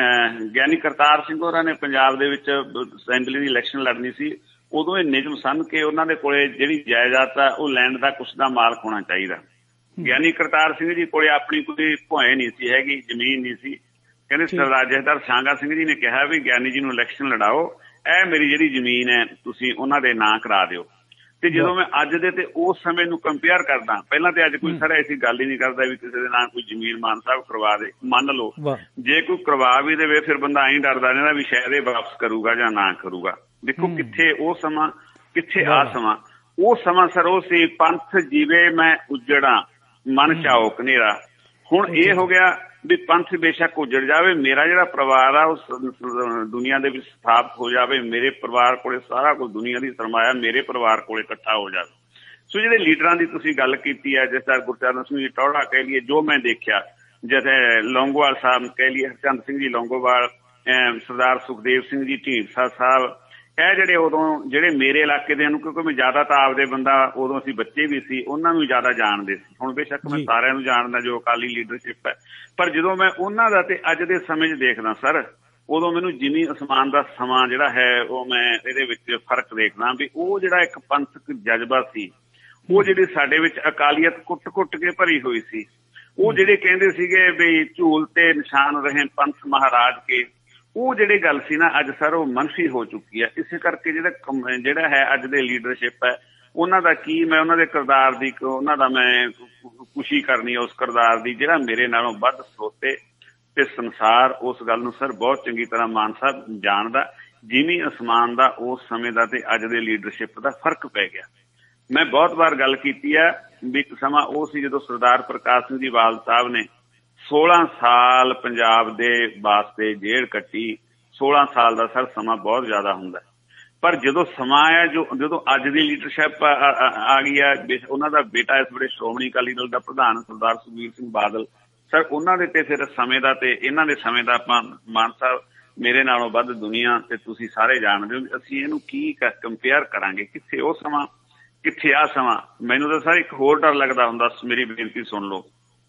ਗਿਆਨੀ ਕਰਤਾਰ ਸਿੰਘ ਹੋਰਾਂ ਨੇ ਪੰਜਾਬ ਦੇ ਵਿੱਚ ਅਸੈਂਬਲੀ ਦੀ ਇਲੈਕਸ਼ਨ ਲੜਨੀ ਸੀ, ਉਦੋਂ ਇਹ ਨਿਯਮ ਸਨ ਕਿ ਉਹਨਾਂ ਦੇ ਕੋਲੇ ਜਿਹੜੀ ਜਾਇਦਾਦ ਆ ਉਹ ਲੈਂਡ ਦਾ ਕੁਛ ਦਾ ਮਾਲਕ ਹੋਣਾ ਚਾਹੀਦਾ। ਗਿਆਨੀ ਕਰਤਾਰ ਸਿੰਘ ਜੀ ਕੋਲੇ ਆਪਣੀ ਕੋਈ ਭੋਏ ਨਹੀਂ ਸੀ ਹੈਗੀ, ਜ਼ਮੀਨ ਨਹੀਂ ਸੀ। ਕਹਿੰਦੇ ਸਰਦਾਰ ਜਥੇਦਾਰ ਸਾਂਗਾ ਸਿੰਘ ਜੀ ਨੇ ਕਿਹਾ ਵੀ ਗਿਆਨੀ ਜੀ ਨੂੰ ਇਲੈਕਸ਼ਨ ਲੜਾਓ, ਇਹ ਮੇਰੀ ਜਿਹੜੀ ਜ਼ਮੀਨ ਹੈ ਤੁਸੀਂ ਉਹਨਾਂ ਦੇ ਨਾਂ ਕਰਾ ਦਿਓ। ਤੇ ਜਦੋਂ ਮੈਂ ਅੱਜ ਦੇ ਤੇ ਉਸ ਸਮੇਂ ਨੂੰ ਕੰਪੇਅਰ ਕਰਦਾ, ਪਹਿਲਾਂ ਤੇ ਅੱਜ ਕੋਈ ਸਰ ਐਸੀ ਗੱਲ ਹੀ ਨਹੀਂ ਕਰਦਾ ਵੀ ਕਿਸੇ ਦੇ ਨਾਂ ਕੋਈ ਜ਼ਮੀਨ ਮਾਨ ਸਾਹਿਬ ਕਰਵਾ ਦੇ। ਮੰਨ ਲਓ ਜੇ ਕੋਈ ਕਰਵਾ ਵੀ ਦੇਵੇ ਫਿਰ ਬੰਦਾ ਐਂ ਡਰਦਾ ਰਹਿੰਦਾ ਵੀ ਸ਼ਾਇਦ ਇਹ ਵਾਪਸ ਕਰੂਗਾ ਜਾਂ ਨਾ ਕਰੂਗਾ। ਦੇਖੋ ਕਿੱਥੇ ਉਹ ਸਮਾਂ, ਕਿੱਥੇ ਆ ਸਮਾਂ। ਉਹ ਸਮਾਂ ਸਰ ਉਹ ਸੀ ਪੰਥ ਜੀਵੇ ਮੈਂ ਉਜੜਾ ਮਨ ਚਾਓ ਕਨੇਰਾ। ਹੁਣ ਇਹ ਹੋ ਗਿਆ ਵੀ ਪੰਥ ਬੇਸ਼ੱਕ ਉਜੜ ਜਾਵੇ, ਮੇਰਾ ਜਿਹੜਾ ਪਰਿਵਾਰ ਆ ਉਹ ਦੁਨੀਆ ਦੇ ਵਿੱਚ ਸਥਾਪਿਤ ਹੋ ਜਾਵੇ, ਮੇਰੇ ਪਰਿਵਾਰ ਕੋਲੇ ਸਾਰਾ ਕੁਝ ਦੁਨੀਆ ਦੀ ਸਰਮਾਇਆ ਮੇਰੇ ਪਰਿਵਾਰ ਕੋਲੇ ਇਕੱਠਾ ਹੋ ਜਾਵੇ। ਸੋ ਜਿਹੜੇ ਲੀਡਰਾਂ ਦੀ ਤੁਸੀਂ ਗੱਲ ਕੀਤੀ ਹੈ, ਜਿਸ ਤਰ੍ਹਾਂ ਗੁਰਚਰਨ ਸਿੰਘ ਜੀ ਟੌੜਾ ਕਹਿ ਲਈਏ, ਜੋ ਮੈਂ ਦੇਖਿਆ, ਜਿਵੇਂ ਲੌਂਗੋਵਾਲ ਸਾਹਿਬ ਕਹਿ ਲਈਏ, ਹਰਚੰਦ ਸਿੰਘ ਜੀ ਲੌਂਗੋਵਾਲ, ਸਰਦਾਰ ਸੁਖਦੇਵ ਸਿੰਘ ਜੀ ਢੀਂਡਸਾ ਸਾਹਿਬ, ਇਹ ਜਿਹੜੇ ਉਦੋਂ ਜਿਹੜੇ ਮੇਰੇ ਇਲਾਕੇ ਦੇ ਨੂੰ, ਕਿਉਂਕਿ ਮੈਂ ਜ਼ਿਆਦਾ ਤਾਂ ਆਪਦੇ ਬੰਦਾ, ਉਦੋਂ ਅਸੀਂ ਬੱਚੇ ਵੀ ਸੀ, ਉਹਨਾਂ ਨੂੰ ਜ਼ਿਆਦਾ ਜਾਣਦੇ ਸੀ। ਹੁਣ ਬੇਸ਼ੱਕ ਮੈਂ ਸਾਰਿਆਂ ਨੂੰ ਜਾਣਦਾ ਜੋ ਅਕਾਲੀ ਲੀਡਰਸ਼ਿਪ ਹੈ, ਪਰ ਜਦੋਂ ਮੈਂ ਉਹਨਾਂ ਦਾ ਤੇ ਅੱਜ ਦੇ ਸਮੇਂ 'ਚ ਦੇਖਦਾ ਸਰ, ਉਦੋਂ ਮੈਨੂੰ ਜ਼ਮੀਨ ਅਸਮਾਨ ਦਾ ਸਮਾਂ ਜਿਹੜਾ ਹੈ ਉਹ ਮੈਂ ਇਹਦੇ ਵਿੱਚ ਫਰਕ ਦੇਖਦਾ ਵੀ ਉਹ ਜਿਹੜਾ ਇੱਕ ਪੰਥਕ ਜਜ਼ਬਾ ਸੀ, ਉਹ ਜਿਹੜੀ ਸਾਡੇ ਵਿੱਚ ਅਕਾਲੀਅਤ ਕੁੱਟ-ਕੁੱਟ ਕੇ ਭਰੀ ਹੋਈ ਸੀ। ਉਹ ਜਿਹੜੇ ਕਹਿੰਦੇ ਸੀਗੇ ਵੀ ਝੂਲ ਤੇ ਨਿਸ਼ਾਨ ਰਹੇ ਪੰਥ ਮਹਾਰਾਜ ਕੇ, ਉਹ ਜਿਹੜੀ ਗੱਲ ਸੀ ਨਾ ਅੱਜ ਸਰ ਉਹ ਮਨਫੀ ਹੋ ਚੁੱਕੀ ਹੈ। ਇਸੇ ਕਰਕੇ ਜਿਹੜਾ ਹੈ ਅੱਜ ਦੇ ਲੀਡਰਸ਼ਿਪ ਹੈ, ਉਹਨਾਂ ਦਾ ਕੀ, ਮੈਂ ਉਹਨਾਂ ਦੇ ਕਿਰਦਾਰ ਦੀ, ਉਹਨਾਂ ਦਾ ਮੈਂ ਖੁਸ਼ੀ ਕਰਨੀ ਉਸ ਕਿਰਦਾਰ ਦੀ ਜਿਹੜਾ ਮੇਰੇ ਨਾਲੋਂ ਵੱਧ ਸਰੋਤੇ ਤੇ ਸੰਸਾਰ ਉਸ ਗੱਲ ਨੂੰ ਸਰ ਬਹੁਤ ਚੰਗੀ ਤਰ੍ਹਾਂ ਮਾਨ ਸਾਹਿਬ ਜਾਣਦਾ। ਜਿਵੇਂ ਅਸਮਾਨ ਦਾ ਉਸ ਸਮੇਂ ਦਾ ਤੇ ਅੱਜ ਦੇ ਲੀਡਰਸ਼ਿਪ ਦਾ ਫਰਕ ਪੈ ਗਿਆ। ਮੈਂ ਬਹੁਤ ਵਾਰ ਗੱਲ ਕੀਤੀ ਹੈ ਵੀ ਇੱਕ ਸਮਾਂ ਉਹ ਸੀ ਜਦੋਂ ਸਰਦਾਰ ਪ੍ਰਕਾਸ਼ ਸਿੰਘ ਜੀ ਬਾਦਲ ਸਾਹਿਬ ਨੇ 16 ਸਾਲ ਪੰਜਾਬ ਦੇ ਵਾਸਤੇ ਜੇਲ੍ਹ ਕੱਟੀ। 16 ਸਾਲ ਦਾ ਸਰ ਸਮਾਂ ਬਹੁਤ ਜ਼ਿਆਦਾ ਹੁੰਦਾ, ਪਰ ਜਦੋਂ ਸਮਾਂ ਆਇਆ ਜਦੋਂ ਅੱਜ ਦੀ ਲੀਡਰਸ਼ਿਪ ਆ ਗਈ ਹੈ, ਉਹਨਾਂ ਦਾ ਬੇਟਾ ਇਸ ਵੇਲੇ ਸ਼੍ਰੋਮਣੀ ਅਕਾਲੀ ਦਲ ਦਾ ਪ੍ਰਧਾਨ ਸਰਦਾਰ ਸੁਖਬੀਰ ਸਿੰਘ ਬਾਦਲ ਸਰ, ਉਹਨਾਂ ਦੇ ਤੇ ਫਿਰ ਸਮੇਂ ਦਾ ਤੇ ਇਹਨਾਂ ਦੇ ਸਮੇਂ ਦਾ ਆਪਾਂ ਮਾਨ ਸਾਹਿਬ ਮੇਰੇ ਨਾਲੋਂ ਵੱਧ ਦੁਨੀਆ ਤੇ ਤੁਸੀਂ ਸਾਰੇ ਜਾਣਦੇ ਹੋ, ਅਸੀਂ ਇਹਨੂੰ ਕੀ ਕੰਪੇਅਰ ਕਰਾਂਗੇ, ਕਿੱਥੇ ਉਹ ਸਮਾਂ ਕਿੱਥੇ ਆ ਸਮਾਂ। ਮੈਨੂੰ ਤਾਂ ਸਰ ਇੱਕ ਹੋਰ ਡਰ ਲੱਗਦਾ ਹੁੰਦਾ, ਮੇਰੀ ਬੇਨਤੀ ਸੁਣ ਲਓ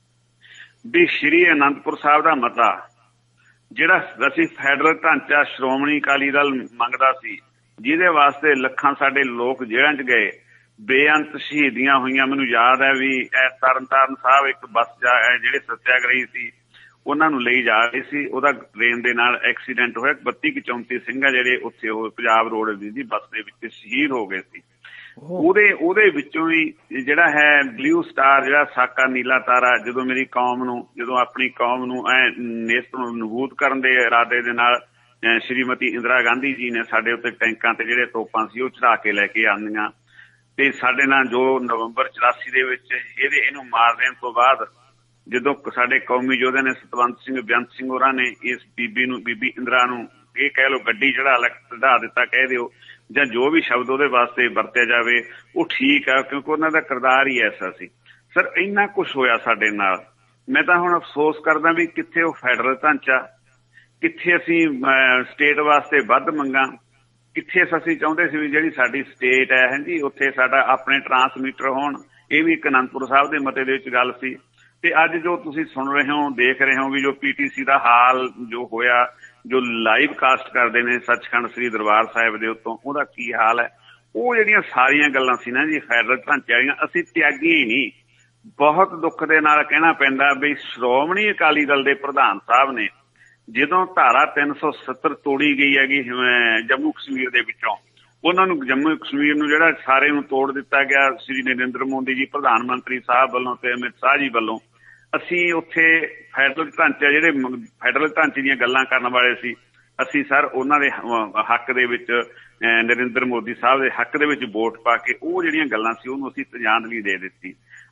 ਵੀ ਸ਼੍ਰੀ ਅਨੰਦਪੁਰ ਸਾਹਿਬ ਦਾ ਮਤਾ ਜਿਹੜਾ ਅਸੀਂ ਫੈਡਰਲ ਢਾਂਚਾ ਸ਼੍ਰੋਮਣੀ ਅਕਾਲੀ ਦਲ ਮੰਗਦਾ ਸੀ, ਜਿਹਦੇ ਵਾਸਤੇ ਲੱਖਾਂ ਸਾਡੇ ਲੋਕ ਜੇਲ੍ਹਾਂ 'ਚ ਗਏ, ਬੇਅੰਤ ਸ਼ਹੀਦੀਆਂ ਹੋਈਆਂ। ਮੈਨੂੰ ਯਾਦ ਹੈ ਵੀ ਤਰਨਤਾਰਨ ਸਾਹਿਬ ਇੱਕ ਬੱਸ ਜਿਹੜੇ ਸੱਤਿਆਗ੍ਰਹੀ ਸੀ ਉਹਨਾਂ ਨੂੰ ਲਈ ਜਾ ਰਹੀ ਸੀ, ਉਹਦਾ ਟ੍ਰੇਨ ਦੇ ਨਾਲ ਐਕਸੀਡੈਂਟ ਹੋਇਆ। 32-34 ਸਿੰਘ ਆ ਜਿਹੜੇ ਉੱਥੇ ਉਹ ਪੰਜਾਬ ਰੋਡ ਦੀ ਬੱਸ ਦੇ ਵਿੱਚ ਸ਼ਹੀਦ ਹੋ ਗਏ ਸੀ। ਉਹਦੇ ਵਿੱਚੋਂ ਹੀ ਜਿਹੜਾ ਹੈ ਬਲੂ ਸਟਾਰ, ਜਿਹੜਾ ਸਾਕਾ ਨੀਲਾ ਤਾਰਾ, ਜਦੋਂ ਮੇਰੀ ਕੌਮ ਨੂੰ, ਜਦੋਂ ਆਪਣੀ ਕੌਮ ਨੂੰ ਨੇਸਤ ਨੂੰ ਨਬੂਦ ਕਰਨ ਦੇ ਇਰਾਦੇ ਦੇ ਨਾਲ ਸ਼੍ਰੀਮਤੀ ਇੰਦਰਾ ਗਾਂਧੀ ਜੀ ਨੇ ਸਾਡੇ ਉੱਤੇ ਟੈਂਕਾਂ ਤੇ ਜਿਹੜੇ ਤੋਪਾਂ ਸੀ ਉਹ ਚੜਾ ਕੇ ਲੈ ਕੇ ਆਉਂਦੀਆਂ, ਤੇ ਸਾਡੇ ਨਾਲ ਜੋ ਨਵੰਬਰ 84 ਦੇ ਵਿੱਚ ਇਹਨੂੰ ਮਾਰ ਦੇਣ ਤੋਂ ਬਾਅਦ ਜਦੋਂ ਸਾਡੇ ਕੌਮੀ ਯੋਧੇ ਨੇ ਸਤਵੰਤ ਸਿੰਘ ਬੇਅੰਤ ਸਿੰਘ ਹੋਰਾਂ ਨੇ ਇਸ ਬੀਬੀ ਇੰਦਰਾ ਨੂੰ ਇਹ ਕਹਿ ਲਓ ਗੱਡੀ ਚੜਾ ਦਿੱਤਾ ਕਹਿ ਦਿਓ, ਜਾਂ ਜੋ ਵੀ ਸ਼ਬਦ ਉਹਦੇ ਵਾਸਤੇ ਵਰਤਿਆ ਜਾਵੇ ਉਹ ਠੀਕ ਆ, ਕਿਉਂਕਿ ਉਹਨਾਂ ਦਾ ਕਿਰਦਾਰ ਹੀ ਐਸਾ ਸੀ। ਸਰ ਇੰਨਾ ਕੁਛ ਹੋਇਆ ਸਾਡੇ ਨਾਲ, ਮੈਂ ਤਾਂ ਹੁਣ ਅਫਸੋਸ ਕਰਦਾ ਵੀ ਕਿੱਥੇ ਉਹ ਫੈਡਰਲ ਢਾਂਚਾ, ਕਿੱਥੇ ਅਸੀਂ ਸਟੇਟ ਵਾਸਤੇ ਵੱਧ ਮੰਗਾਂ, ਕਿੱਥੇ ਅਸੀਂ ਚਾਹੁੰਦੇ ਸੀ ਵੀ ਜਿਹੜੀ ਸਾਡੀ ਸਟੇਟ ਹੈ ਹਾਂਜੀ ਉੱਥੇ ਸਾਡਾ ਆਪਣੇ ਟਰਾਂਸਮੀਟਰ ਹੋਣ। ਇਹ ਵੀ ਇੱਕ ਅਨੰਦਪੁਰ ਸਾਹਿਬ ਦੇ ਮਤੇ ਦੇ ਵਿੱਚ ਗੱਲ ਸੀ। ਤੇ ਅੱਜ ਜੋ ਤੁਸੀਂ ਸੁਣ ਰਹੇ ਹੋ, ਦੇਖ ਰਹੇ ਹੋ ਵੀ ਜੋ PTC ਦਾ ਹਾਲ ਜੋ ਹੋਇਆ, ਜੋ ਲਾਈਵ ਕਾਸਟ ਕਰਦੇ ਨੇ ਸੱਚਖੰਡ ਸ੍ਰੀ ਦਰਬਾਰ ਸਾਹਿਬ ਦੇ ਉੱਤੋਂ, ਉਹਦਾ ਕੀ ਹਾਲ ਹੈ। ਉਹ ਜਿਹੜੀਆਂ ਸਾਰੀਆਂ ਗੱਲਾਂ ਸੀ ਨਾ ਜੀ ਫੈਡਰਲ ਢਾਂਚੇ ਵਾਲੀਆਂ, ਅਸੀਂ ਤਿਆਗੀ ਹੀ ਨਹੀਂ। ਬਹੁਤ ਦੁੱਖ ਦੇ ਨਾਲ ਕਹਿਣਾ ਪੈਂਦਾ ਵੀ ਸ਼੍ਰੋਮਣੀ ਅਕਾਲੀ ਦਲ ਦੇ ਪ੍ਰਧਾਨ ਸਾਹਿਬ ਨੇ ਜਦੋਂ ਧਾਰਾ 370 ਤੋੜੀ ਗਈ ਹੈਗੀ ਜੰਮੂ ਕਸ਼ਮੀਰ ਦੇ ਵਿੱਚੋਂ, ਉਹਨਾਂ ਨੂੰ ਜੰਮੂ ਕਸ਼ਮੀਰ ਨੂੰ ਜਿਹੜਾ ਸਾਰੇ ਨੂੰ ਤੋੜ ਦਿੱਤਾ ਗਿਆ ਸ੍ਰੀ ਨਰਿੰਦਰ ਮੋਦੀ ਜੀ ਪ੍ਰਧਾਨ ਮੰਤਰੀ ਸਾਹਿਬ ਵੱਲੋਂ ਤੇ ਅਮਿਤ ਸ਼ਾਹ ਜੀ ਵੱਲੋਂ, ਅਸੀਂ ਉੱਥੇ ਫੈਡਰਲ ਢਾਂਚਾ ਜਿਹੜੇ ਫੈਡਰਲ ਢਾਂਚੇ ਦੀਆਂ ਗੱਲਾਂ ਕਰਨ ਵਾਲੇ ਸੀ, ਅਸੀਂ ਸਰ ਉਹਨਾਂ ਦੇ ਹੱਕ ਦੇ ਵਿੱਚ ਨਰਿੰਦਰ ਮੋਦੀ ਸਾਹਿਬ ਦੇ ਹੱਕ ਦੇ ਵਿੱਚ ਵੋਟ ਪਾ ਕੇ ਉਹ ਜਿਹੜੀਆਂ ਗੱਲਾਂ ਸੀ ਉਹਨੂੰ ਅਸੀਂ ਤਜਾਂਦਲੀ ਦੇ ਦਿੱਤੀ।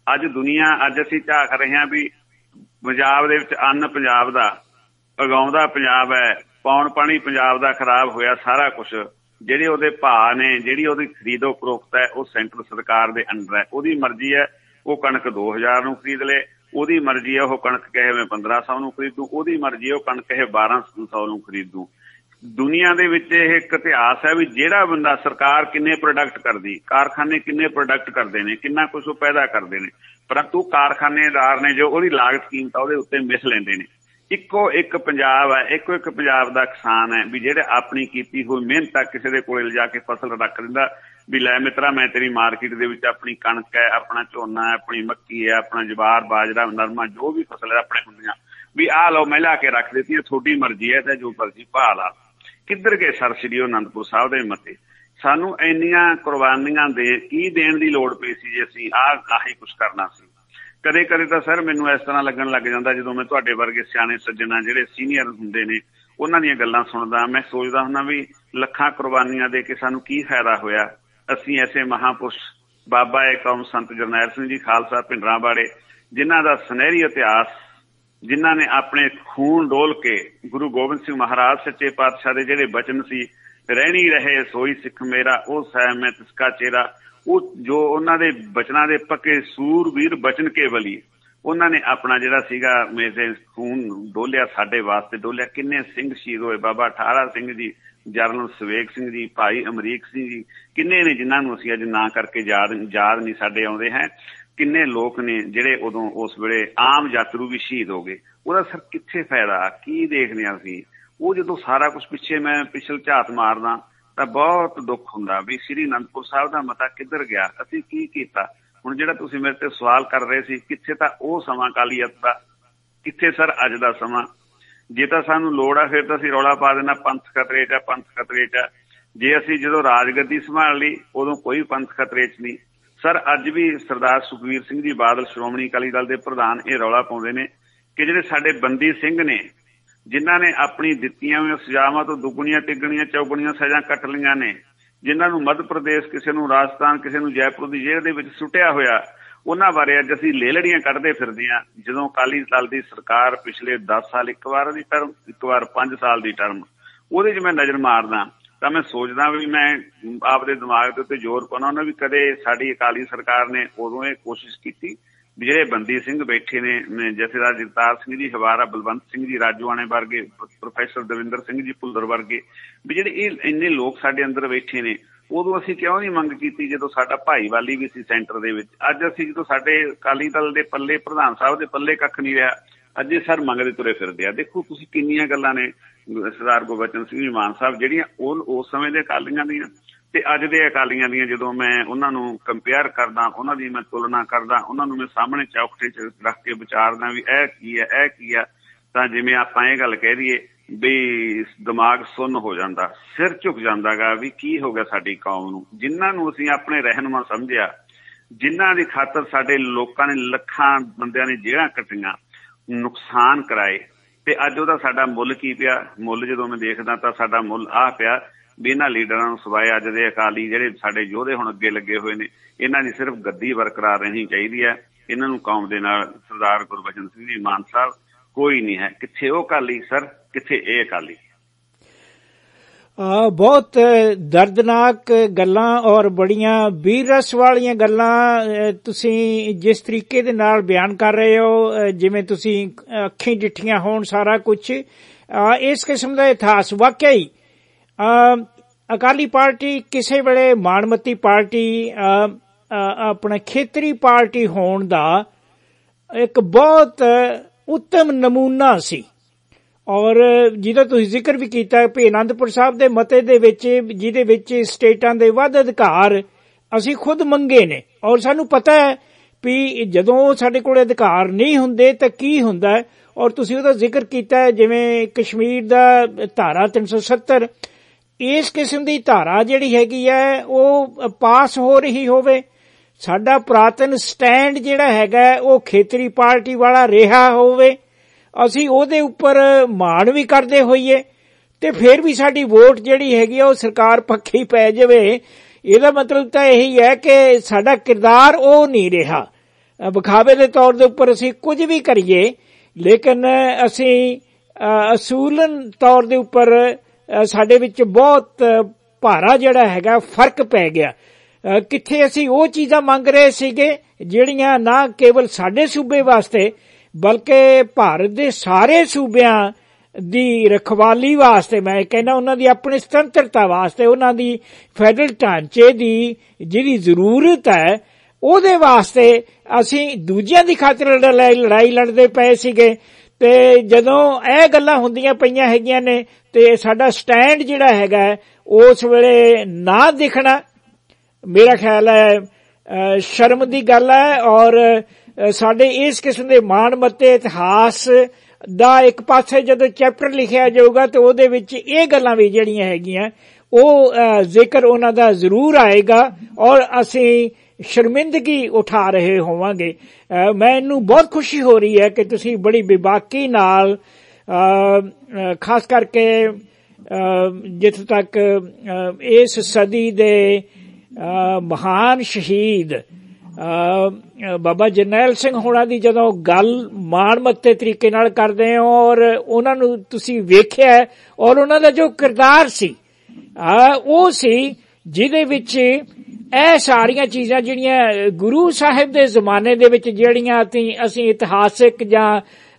ਅੱਜ ਅਸੀਂ ਝਾਕ ਰਹੇ ਹਾਂ ਵੀ ਪੰਜਾਬ ਦੇ ਵਿੱਚ ਅੰਨ ਪੰਜਾਬ ਦਾ, ਉਗਾਉਂਦਾ ਪੰਜਾਬ ਹੈ, ਪੌਣ ਪਾਣੀ ਪੰਜਾਬ ਦਾ ਖਰਾਬ ਹੋਇਆ ਸਾਰਾ ਕੁਛ। ਜਿਹੜੇ ਉਹਦੇ ਭਾਅ ਨੇ, ਜਿਹੜੀ ਉਹਦੀ ਖਰੀਦੋ ਫਰੋਖਤ ਹੈ ਉਹ ਸੈਂਟਰ ਸਰਕਾਰ ਦੇ ਅੰਡਰ ਹੈ। ਉਹਦੀ ਮਰਜ਼ੀ ਹੈ ਉਹ ਕਣਕ 2000 ਨੂੰ ਖਰੀਦ ਲੇ, ਉਹਦੀ ਮਰਜ਼ੀ ਹੈ ਉਹ ਕਣਕ ਕਹੇ ਮੈਂ 1500 ਨੂੰ ਖਰੀਦੂ, ਉਹਦੀ ਮਰਜ਼ੀ ਹੈ ਉਹ ਕਣਕ ਕਹੇ 1200 ਨੂੰ ਖਰੀਦੂ। ਦੁਨੀਆ ਦੇ ਵਿੱਚ ਇਹ ਇੱਕ ਇਤਿਹਾਸ ਹੈ ਵੀ ਜਿਹੜਾ ਬੰਦਾ, ਸਰਕਾਰ ਕਿੰਨੇ ਪ੍ਰੋਡਕਟ ਕਰਦੀ, ਕਾਰਖਾਨੇ ਕਿੰਨੇ ਪ੍ਰੋਡਕਟ ਕਰਦੇ ਨੇ, ਕਿੰਨਾ ਕੁਛ ਉਹ ਪੈਦਾ ਕਰਦੇ ਨੇ, ਪਰੰਤੂ ਕਾਰਖਾਨੇਦਾਰ ਨੇ ਜੋ ਉਹਦੀ ਲਾਗਤ ਕੀਮਤ ਉਹਦੇ ਉੱਤੇ ਮਿਸ ਲੈਂਦੇ ਨੇ। ਇੱਕੋ ਇੱਕ ਪੰਜਾਬ ਹੈ, ਇੱਕੋ ਇੱਕ ਪੰਜਾਬ ਦਾ ਕਿਸਾਨ ਹੈ ਵੀ ਜਿਹੜੇ ਆਪਣੀ ਕੀਤੀ ਹੋਈ ਮਿਹਨਤ ਆ ਕਿਸੇ ਦੇ ਕੋਲੇ ਲਿਜਾ ਕੇ ਫਸਲ ਰੱਖ ਦਿੰਦਾ ਵੀ ਲੈ ਮਿੱਤਰਾ ਮੈਂ ਤੇਰੀ ਮਾਰਕੀਟ ਦੇ ਵਿੱਚ ਆਪਣੀ ਕਣਕ ਹੈ, ਆਪਣਾ ਝੋਨਾ ਹੈ, ਆਪਣੀ ਮੱਕੀ ਹੈ, ਆਪਣਾ ਜਵਾਰ, ਬਾਜਰਾ, ਨਰਮਾ, ਜੋ ਵੀ ਫਸਲ ਹੈ ਆਪਣੇ ਹੁੰਦੀਆਂ ਵੀ ਆਹ ਲਓ ਮੈਂ ਲਿਆ ਕੇ ਰੱਖ ਦਿੱਤੀ, ਤੁਹਾਡੀ ਮਰਜ਼ੀ ਹੈ ਤੇ ਜੋ ਮਰਜ਼ੀ ਭਾਅ ਲਾ। ਕਿੱਧਰ ਗਏ ਸਰ ਸ੍ਰੀ ਅਨੰਦਪੁਰ ਸਾਹਿਬ ਦੇ ਮਤੇ? ਸਾਨੂੰ ਇੰਨੀਆਂ ਕੁਰਬਾਨੀਆਂ ਕੀ ਦੇਣ ਦੀ ਲੋੜ ਪਈ ਸੀ ਜੇ ਅਸੀਂ ਆਹੀ ਕੁਛ ਕਰਨਾ ਸੀ? ਕਦੇ ਕਦੇ ਤਾਂ ਸਰ ਮੈਨੂੰ ਇਸ ਤਰ੍ਹਾਂ ਲੱਗਣ ਲੱਗ ਜਾਂਦਾ ਜਦੋਂ ਮੈਂ ਤੁਹਾਡੇ ਵਰਗੇ ਸਿਆਣੇ ਸੱਜਣਾ ਜਿਹੜੇ ਸੀਨੀਅਰ ਹੁੰਦੇ ਨੇ ਉਹਨਾਂ ਦੀਆਂ ਗੱਲਾਂ ਸੁਣਦਾ, ਮੈਂ ਸੋਚਦਾ ਹੁੰਦਾ ਵੀ ਲੱਖਾਂ ਕੁਰਬਾਨੀਆਂ ਦੇ ਕੇ ਸਾਨੂੰ ਕੀ ਫਾਇਦਾ ਹੋਇਆ। ਅਸੀਂ ਐਸੇ ਮਹਾਂਪੁਰਸ਼ ਬਾਬਾ ਏ ਕੌਮ ਸੰਤ ਜਰਨੈਲ ਸਿੰਘ ਜੀ ਖਾਲਸਾ ਭਿੰਡਰਾਂਵਾਲੇ, ਜਿਨ੍ਹਾਂ ਦਾ ਸੁਨਹਿਰੀ ਇਤਿਹਾਸ, ਜਿਨ੍ਹਾਂ ਨੇ ਆਪਣੇ ਖੂਨ ਡੋਲ ਕੇ ਗੁਰੂ ਗੋਬਿੰਦ ਸਿੰਘ ਮਹਾਰਾਜ ਸੱਚੇ ਪਾਤਸ਼ਾਹ ਦੇ ਜਿਹੜੇ ਬਚਨ ਸੀ, ਰਹਿਣੀ ਰਹੇ ਸੋਈ ਸਿੱਖ ਮੇਰਾ, ਉਹ ਸਹਿ ਮੈਂ ਤਿਸਕਾ ਚੇਰਾ, ਉਹ ਜੋ ਉਹਨਾਂ ਦੇ ਬਚਨਾਂ ਦੇ ਪੱਕੇ ਸੂਰਵੀਰ ਬਚਨ ਕੇਵਲੀ, ਉਹਨਾਂ ਨੇ ਆਪਣਾ ਜਿਹੜਾ ਸੀਗਾ ਮੇਰੇ ਖੂਨ ਡੋਲਿਆ, ਸਾਡੇ ਵਾਸਤੇ ਡੋਲਿਆ। ਕਿੰਨੇ ਸਿੰਘ ਸ਼ਹੀਦ ਹੋਏ, ਬਾਬਾ ਠਾਰਾ ਸਿੰਘ ਜੀ, ਜਰਨਲ ਸਵੇਗ ਸਿੰਘ ਜੀ, ਭਾਈ ਅਮਰੀਕ ਸਿੰਘ ਜੀ, ਕਿੰਨੇ ਨੇ ਜਿਨ੍ਹਾਂ ਨੂੰ ਅਸੀਂ ਅੱਜ ਨਾਂ ਕਰਕੇ ਯਾਦ ਨਹੀਂ ਸਾਡੇ ਆਉਂਦੇ ਹੈ। ਕਿੰਨੇ ਲੋਕ ਨੇ ਜਿਹੜੇ ਉਦੋਂ ਉਸ ਵੇਲੇ ਆਮ ਯਾਤਰੂ ਵੀ ਸ਼ਹੀਦ ਹੋ ਗਏ। ਉਹਦਾ ਸਰ ਕਿੱਥੇ ਫਾਇਦਾ? ਕੀ ਦੇਖਦੇ ਹਾਂ ਅਸੀਂ? ਉਹ ਜਦੋਂ ਸਾਰਾ ਕੁਛ ਮੈਂ ਪਿਛਲ ਝਾਤ ਮਾਰਦਾ ਤਾਂ ਬਹੁਤ ਦੁੱਖ ਹੁੰਦਾ ਵੀ ਸ੍ਰੀ ਅਨੰਦਪੁਰ ਸਾਹਿਬ ਦਾ ਮਤਾ ਕਿੱਧਰ ਗਿਆ, ਅਸੀਂ ਕੀ ਕੀਤਾ। ਹੁਣ ਜਿਹੜਾ ਤੁਸੀਂ ਮੇਰੇ ਤੇ ਸਵਾਲ ਕਰ ਰਹੇ ਸੀ, ਕਿੱਥੇ ਤਾਂ ਉਹ ਸਮਾਂ ਅਕਾਲੀਅਤ ਦਾ, ਕਿੱਥੇ ਸਰ ਅੱਜ ਦਾ ਸਮਾਂ? ਜੇ ਤਾਂ ਸਾਨੂੰ ਲੋੜ ਆ ਫਿਰ ਤਾਂ ਅਸੀਂ ਰੌਲਾ ਪਾ ਦੇਣਾ ਪੰਥ ਖਤਰੇ 'ਚ ਆ, ਪੰਥ ਖਤਰੇ 'ਚ ਆ। ਜੇ ਅਸੀਂ ਜਦੋਂ ਰਾਜਗੱਦੀ ਸੰਭਾਲ ਲਈ ਉਦੋਂ ਕੋਈ ਪੰਥ ਖਤਰੇ 'ਚ ਨਹੀਂ। ਸਰ ਅੱਜ ਵੀ ਸਰਦਾਰ ਸੁਖਬੀਰ ਸਿੰਘ ਜੀ ਬਾਦਲ ਸ਼੍ਰੋਮਣੀ ਅਕਾਲੀ ਦਲ ਦੇ ਪ੍ਰਧਾਨ ਇਹ ਰੌਲਾ ਪਾਉਂਦੇ ਨੇ ਕਿ ਜਿਹੜੇ ਸਾਡੇ ਬੰਦੀ ਸਿੰਘ ਨੇ, ਜਿਨ੍ਹਾਂ ਨੇ ਆਪਣੀ ਦਿੱਤੀਆਂ ਹੋਈਆਂ ਸਜ਼ਾਵਾਂ ਤੋਂ ਦੁੱਗਣੀਆਂ ਤਿੱਗਣੀਆਂ ਚੌਗਣੀਆਂ ਸਜ਼ਾ ਕੱਟ ਲਈਆਂ ਨੇ, ਜਿਨ੍ਹਾਂ ਨੂੰ ਮੱਧ ਪ੍ਰਦੇਸ਼, ਕਿਸੇ ਨੂੰ ਰਾਜਸਥਾਨ, ਕਿਸੇ ਨੂੰ ਜੈਪੁਰ ਦੀ ਜੇਲ੍ਹ ਦੇ ਵਿੱਚ ਸੁੱਟਿਆ ਹੋਇਆ, ਉਹਨਾਂ ਬਾਰੇ ਅੱਜ ਅਸੀਂ ਲੇਲੜੀਆਂ ਕੱਢਦੇ ਫਿਰਦੇ ਹਾਂ। ਜਦੋਂ ਅਕਾਲੀ ਦਲ ਦੀ ਸਰਕਾਰ ਪਿਛਲੇ 10 ਸਾਲ ਇੱਕ ਵਾਰ ਦੀ ਟਰਮ, ਇੱਕ ਵਾਰ 5 ਸਾਲ ਦੀ ਟਰਮ, ਉਹਦੇ 'ਚ ਮੈਂ ਨਜ਼ਰ ਮਾਰਦਾ ਤਾਂ ਮੈਂ ਸੋਚਦਾ ਵੀ ਮੈਂ ਆਪਦੇ ਦਿਮਾਗ ਦੇ ਉੱਤੇ ਜ਼ੋਰ ਪਾਉਣਾ ਉਹਨਾਂ ਵੀ ਕਦੇ ਸਾਡੀ ਅਕਾਲੀ ਸਰਕਾਰ ਨੇ ਉਦੋਂ ਇਹ ਕੋਸ਼ਿਸ਼ ਕੀਤੀ ਵੀ ਜਿਹੜੇ ਬੰਦੀ ਸਿੰਘ ਬੈਠੇ ਨੇ, ਜਥੇਦਾਰ ਜਗਤਾਰ ਸਿੰਘ ਜੀ ਹਵਾਰਾ, ਬਲਵੰਤ ਸਿੰਘ ਜੀ ਰਾਜੋਆਣੇ ਵਰਗੇ, ਪ੍ਰੋਫੈਸਰ ਦਵਿੰਦਰ ਸਿੰਘ ਜੀ ਭੁੱਲਰ ਵਰਗੇ, ਵੀ ਜਿਹੜੇ ਇਹ ਇੰਨੇ ਲੋਕ ਸਾਡੇ ਅੰਦਰ ਬੈਠੇ ਨੇ, ਉਦੋਂ ਅਸੀਂ ਕਿਉਂ ਨਹੀਂ ਮੰਗ ਕੀਤੀ ਜਦੋਂ ਸਾਡਾ ਭਾਈਵਾਲੀ ਵੀ ਸੀ ਸੈਂਟਰ ਦੇ ਵਿੱਚ। ਅੱਜ ਅਸੀਂ ਜਦੋਂ ਸਾਡੇ ਅਕਾਲੀ ਦਲ ਦੇ ਪੱਲੇ, ਪ੍ਰਧਾਨ ਸਾਹਿਬ ਦੇ ਪੱਲੇ ਕੱਖ ਨਹੀਂ ਰਿਹਾ, ਅੱਜ ਇਹ ਸਰ ਮੰਗਦੇ ਤੁਰੇ ਫਿਰਦੇ ਆ। ਦੇਖੋ ਤੁਸੀਂ ਕਿੰਨੀਆਂ ਗੱਲਾਂ ਨੇ ਸਰਦਾਰ ਗੁਰਬਚਨ ਸਿੰਘ ਜੀ ਮਾਨ ਸਾਹਿਬ ਜਿਹੜੀਆਂ ਉਸ ਸਮੇਂ ਦੇ ਅਕਾਲੀਆਂ ਦੀਆਂ ਤੇ ਅੱਜ ਦੇ ਅਕਾਲੀਆਂ ਦੀਆਂ, ਜਦੋਂ ਮੈਂ ਉਹਨਾਂ ਨੂੰ ਕੰਪੇਅਰ ਕਰਦਾ, ਉਹਨਾਂ ਦੀ ਮੈਂ ਤੁਲਨਾ ਕਰਦਾ, ਉਹਨਾਂ ਨੂੰ ਮੈਂ ਸਾਹਮਣੇ ਚੌਕਠੇ 'ਚ ਰੱਖ ਕੇ ਵਿਚਾਰਦਾ ਵੀ ਇਹ ਕੀ ਹੈ, ਇਹ ਕੀ ਆ, ਤਾਂ ਜਿਵੇਂ ਆਪਾਂ ਇਹ ਗੱਲ ਕਹਿ ਦਈਏ ਵੀ ਦਿਮਾਗ ਸੁੰਨ ਹੋ ਜਾਂਦਾ, ਸਿਰ ਝੁਕ ਜਾਂਦਾ ਗਾ ਵੀ ਕੀ ਹੋ ਗਿਆ ਸਾਡੀ ਕੌਮ ਨੂੰ। ਜਿਨ੍ਹਾਂ ਨੂੰ ਅਸੀਂ ਆਪਣੇ ਰਹਿਨੁਮਾ ਸਮਝਿਆ, ਜਿਨ੍ਹਾਂ ਦੀ ਖਾਤਰ ਸਾਡੇ ਲੋਕਾਂ ਨੇ, ਲੱਖਾਂ ਬੰਦਿਆਂ ਨੇ ਜੇਲ੍ਹਾਂ ਕੱਟੀਆਂ, ਨੁਕਸਾਨ ਕਰਾਏ, ਤੇ ਅੱਜ ਉਹਦਾ ਸਾਡਾ ਮੁੱਲ ਕੀ ਪਿਆ? ਮੁੱਲ ਜਦੋਂ ਮੈਂ ਦੇਖਦਾ ਤਾਂ ਸਾਡਾ ਮੁੱਲ ਆਹ ਪਿਆ ਵੀ ਇਹਨਾਂ ਲੀਡਰਾਂ ਨੂੰ ਸਿਵਾਏ ਅੱਜ ਦੇ ਅਕਾਲੀ ਜਿਹੜੇ ਸਾਡੇ ਯੋਧੇ ਹੁਣ ਅੱਗੇ ਲੱਗੇ ਹੋਏ ਨੇ, ਇਹਨਾਂ ਦੀ ਸਿਰਫ ਗੱਦੀ ਬਰਕਰਾਰ ਰਹਿਣੀ ਚਾਹੀਦੀ ਹੈ। ਇਹਨਾਂ ਨੂੰ ਕੌਮ ਦੇ ਨਾਲ ਸਰਦਾਰ ਗੁਰਬਚਨ ਸਿੰਘ ਜੀ ਮਾਨ ਸਾਹਿਬ ਕੋਈ ਨਹੀਂ ਹੈ। ਕਿੱਥੇ ਉਹ ਅਕਾਲੀ ਸਰ, ਕਿੱਥੇ ਇਹ ਅਕਾਲੀ? ਬਹੁਤ ਦਰਦਨਾਕ ਗੱਲਾਂ ਔਰ ਬੜੀਆਂ ਵੀਰ ਰਸ ਵਾਲੀਆਂ ਗੱਲਾਂ ਤੁਸੀਂ ਜਿਸ ਤਰੀਕੇ ਦੇ ਨਾਲ ਬਿਆਨ ਕਰ ਰਹੇ ਹੋ, ਜਿਵੇਂ ਤੁਸੀਂ ਅੱਖੀਂ ਡਿੱਠੀਆਂ ਹੋਣ ਸਾਰਾ ਕੁਝ, ਇਸ ਕਿਸਮ ਦਾ ਇਤਿਹਾਸ ਵਾਕਿਆ ਹੀ ਅਕਾਲੀ ਪਾਰਟੀ ਕਿਸੇ ਵੇਲੇ ਮਾਣਮੱਤੀ ਪਾਰਟੀ, ਆਪਣਾ ਖੇਤਰੀ ਪਾਰਟੀ ਹੋਣ ਦਾ ਇੱਕ ਬਹੁਤ ਉੱਤਮ ਨਮੂਨਾ ਸੀ। ਔਰ ਜਿਹਦਾ ਤੁਸੀਂ ਜ਼ਿਕਰ ਵੀ ਕੀਤਾ ਕਿ ਅਨੰਦਪੁਰ ਸਾਹਿਬ ਦੇ ਮਤੇ ਦੇ ਵਿੱਚ, ਜਿਹਦੇ ਵਿੱਚ ਸਟੇਟਾਂ ਦੇ ਵੱਧ ਅਧਿਕਾਰ ਅਸੀਂ ਖੁਦ ਮੰਗੇ ਨੇ, ਔਰ ਸਾਨੂੰ ਪਤਾ ਹੈ ਵੀ ਜਦੋਂ ਸਾਡੇ ਕੋਲ ਅਧਿਕਾਰ ਨਹੀਂ ਹੁੰਦੇ ਤਾਂ ਕੀ ਹੁੰਦਾ ਹੈ। ਔਰ ਤੁਸੀਂ ਉਹਦਾ ਜ਼ਿਕਰ ਕੀਤਾ ਜਿਵੇਂ ਕਸ਼ਮੀਰ ਦਾ ਧਾਰਾ 370, ਇਸ ਕਿਸਮ ਦੀ ਧਾਰਾ ਜਿਹੜੀ ਹੈਗੀ ਹੈ ਉਹ ਪਾਸ ਹੋ ਰਹੀ ਹੋਵੇ, ਸਾਡਾ ਪੁਰਾਤਨ ਸਟੈਂਡ ਜਿਹੜਾ ਹੈਗਾ ਉਹ ਖੇਤਰੀ ਪਾਰਟੀ ਵਾਲਾ ਰਿਹਾ ਹੋਵੇ, ਅਸੀਂ ਉਹਦੇ ਉੱਪਰ ਮਾਣ ਵੀ ਕਰਦੇ ਹੋਈਏ, ਤੇ ਫਿਰ ਵੀ ਸਾਡੀ ਵੋਟ ਜਿਹੜੀ ਹੈਗੀ ਆ ਉਹ ਸਰਕਾਰ ਪੱਖੀ ਪੈ ਜਾਵੇ। ਇਹਦਾ ਮਤਲਬ ਤਾਂ ਇਹੀ ਹੈ ਕਿ ਸਾਡਾ ਕਿਰਦਾਰ ਉਹ ਨਹੀਂ ਰਿਹਾ। ਵਿਖਾਵੇ ਦੇ ਤੌਰ ਦੇ ਉੱਪਰ ਅਸੀਂ ਕੁਝ ਵੀ ਕਰੀਏ, ਲੇਕਿਨ ਅਸੀਂ ਅਸੂਲਨ ਤੌਰ ਦੇ ਉੱਪਰ ਸਾਡੇ ਵਿੱਚ ਬਹੁਤ ਭਾਰਾ ਜਿਹੜਾ ਹੈਗਾ ਫਰਕ ਪੈ ਗਿਆ। ਕਿੱਥੇ ਅਸੀਂ ਉਹ ਚੀਜ਼ਾਂ ਮੰਗ ਰਹੇ ਸੀਗੇ ਜਿਹੜੀਆਂ ਨਾ ਕੇਵਲ ਸਾਡੇ ਸੂਬੇ ਵਾਸਤੇ ਬਲਕਿ ਭਾਰਤ ਦੇ ਸਾਰੇ ਸੂਬਿਆਂ ਦੀ ਰਖਵਾਲੀ ਵਾਸਤੇ, ਮੈਂ ਕਹਿੰਦਾ ਉਹਨਾਂ ਦੀ ਆਪਣੀ ਸੁਤੰਤਰਤਾ ਵਾਸਤੇ, ਉਹਨਾਂ ਦੀ ਫੈਡਰਲ ਢਾਂਚੇ ਦੀ ਜਿਹੜੀ ਜ਼ਰੂਰਤ ਹੈ ਉਹਦੇ ਵਾਸਤੇ ਅਸੀਂ ਦੂਜਿਆਂ ਦੀ ਖਾਤਰ ਲੜਾਈ ਲੜਦੇ ਪਏ ਸੀਗੇ। ਤੇ ਜਦੋਂ ਇਹ ਗੱਲਾਂ ਹੁੰਦੀਆਂ ਪਈਆਂ ਹੈਗੀਆਂ ਨੇ ਤੇ ਸਾਡਾ ਸਟੈਂਡ ਜਿਹੜਾ ਹੈਗਾ ਉਸ ਵੇਲੇ ਨਾ ਦਿਖਣਾ, ਮੇਰਾ ਖਿਆਲ ਹੈ ਸ਼ਰਮ ਦੀ ਗੱਲ ਹੈ। ਔਰ ਸਾਡੇ ਇਸ ਕਿਸਮ ਦੇ ਮਾਣਮੱਤੇ ਇਤਿਹਾਸ ਦਾ ਇੱਕ ਪਾਸੇ ਜਦੋਂ ਚੈਪਟਰ ਲਿਖਿਆ ਜਾਊਗਾ ਤੇ ਉਹਦੇ ਵਿੱਚ ਇਹ ਗੱਲਾਂ ਵੀ ਜਿਹੜੀਆਂ ਹੈਗੀਆਂ ਉਹ ਜ਼ਿਕਰ ਉਹਨਾਂ ਦਾ ਜ਼ਰੂਰ ਆਏਗਾ ਔਰ ਅਸੀਂ ਸ਼ਰਮਿੰਦਗੀ ਉਠਾ ਰਹੇ ਹੋਵਾਂਗੇ। ਮੈਨੂੰ ਬਹੁਤ ਖੁਸ਼ੀ ਹੋ ਰਹੀ ਹੈ ਕਿ ਤੁਸੀਂ ਬੜੀ ਬੇਬਾਕੀ ਨਾਲ, ਖਾਸ ਕਰਕੇ ਜਿੱਥੇ ਤੱਕ ਇਸ ਸਦੀ ਦੇ ਮਹਾਨ ਸ਼ਹੀਦ ਬਾਬਾ ਜਰਨੈਲ ਸਿੰਘ ਹੋਣਾ ਦੀ ਜਦੋਂ ਗੱਲ ਮਾਣਮੱਤੇ ਤਰੀਕੇ ਨਾਲ ਕਰਦੇ ਹੋ ਔਰ ਉਹਨਾਂ ਨੂੰ ਤੁਸੀਂ ਵੇਖਿਆ ਔਰ ਉਹਨਾਂ ਦਾ ਜੋ ਕਿਰਦਾਰ ਸੀ ਉਹ ਸੀ ਜਿਹਦੇ ਵਿੱਚ ਇਹ ਸਾਰੀਆਂ ਚੀਜ਼ਾਂ ਜਿਹੜੀਆਂ ਗੁਰੂ ਸਾਹਿਬ ਦੇ ਜ਼ਮਾਨੇ ਦੇ ਵਿੱਚ ਜਿਹੜੀਆਂ ਅਸੀਂ ਇਤਿਹਾਸਿਕ ਜਾਂ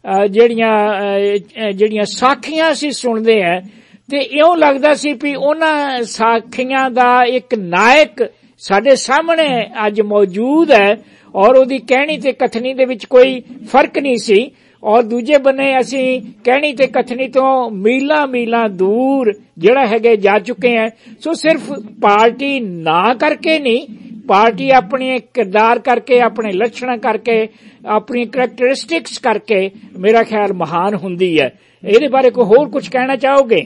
ਜਿਹੜੀਆਂ ਸਾਖੀਆਂ ਅਸੀਂ ਸੁਣਦੇ ਹਾਂ ਤੇ ਇਉਂ ਲੱਗਦਾ ਸੀ ਵੀ ਉਹਨਾਂ ਸਾਖੀਆਂ ਦਾ ਇੱਕ ਨਾਇਕ ਸਾਡੇ ਸਾਹਮਣੇ ਅੱਜ ਮੌਜੂਦ ਹੈ ਔਰ ਉਹਦੀ ਕਹਿਣੀ ਤੇ ਕਥਨੀ ਦੇ ਵਿੱਚ ਕੋਈ ਫਰਕ ਨਹੀਂ ਸੀ। ਔਰ ਦੂਜੇ ਬੰਨੇ ਅਸੀਂ ਕਹਿਣੀ ਤੇ ਕਥਨੀ ਤੋਂ ਮੀਲਾਂ ਦੂਰ ਜਿਹੜਾ ਹੈਗੇ ਜਾ ਚੁੱਕੇ ਹਾਂ। ਸੋ ਸਿਰਫ ਪਾਰਟੀ ਨਾ ਕਰਕੇ ਨਹੀਂ, ਪਾਰਟੀ ਆਪਣੇ ਕਿਰਦਾਰ ਕਰਕੇ, ਆਪਣੇ ਲੱਛਣਾਂ ਕਰਕੇ, ਆਪਣੀ ਕਰੈਕਟਰਿਸਟਿਕਸ ਕਰਕੇ ਮੇਰਾ ਖਿਆਲ ਮਹਾਨ ਹੁੰਦੀ ਹੈ। ਇਹਦੇ ਬਾਰੇ ਕੋਈ ਹੋਰ ਕੁਝ ਕਹਿਣਾ ਚਾਹੋਗੇ?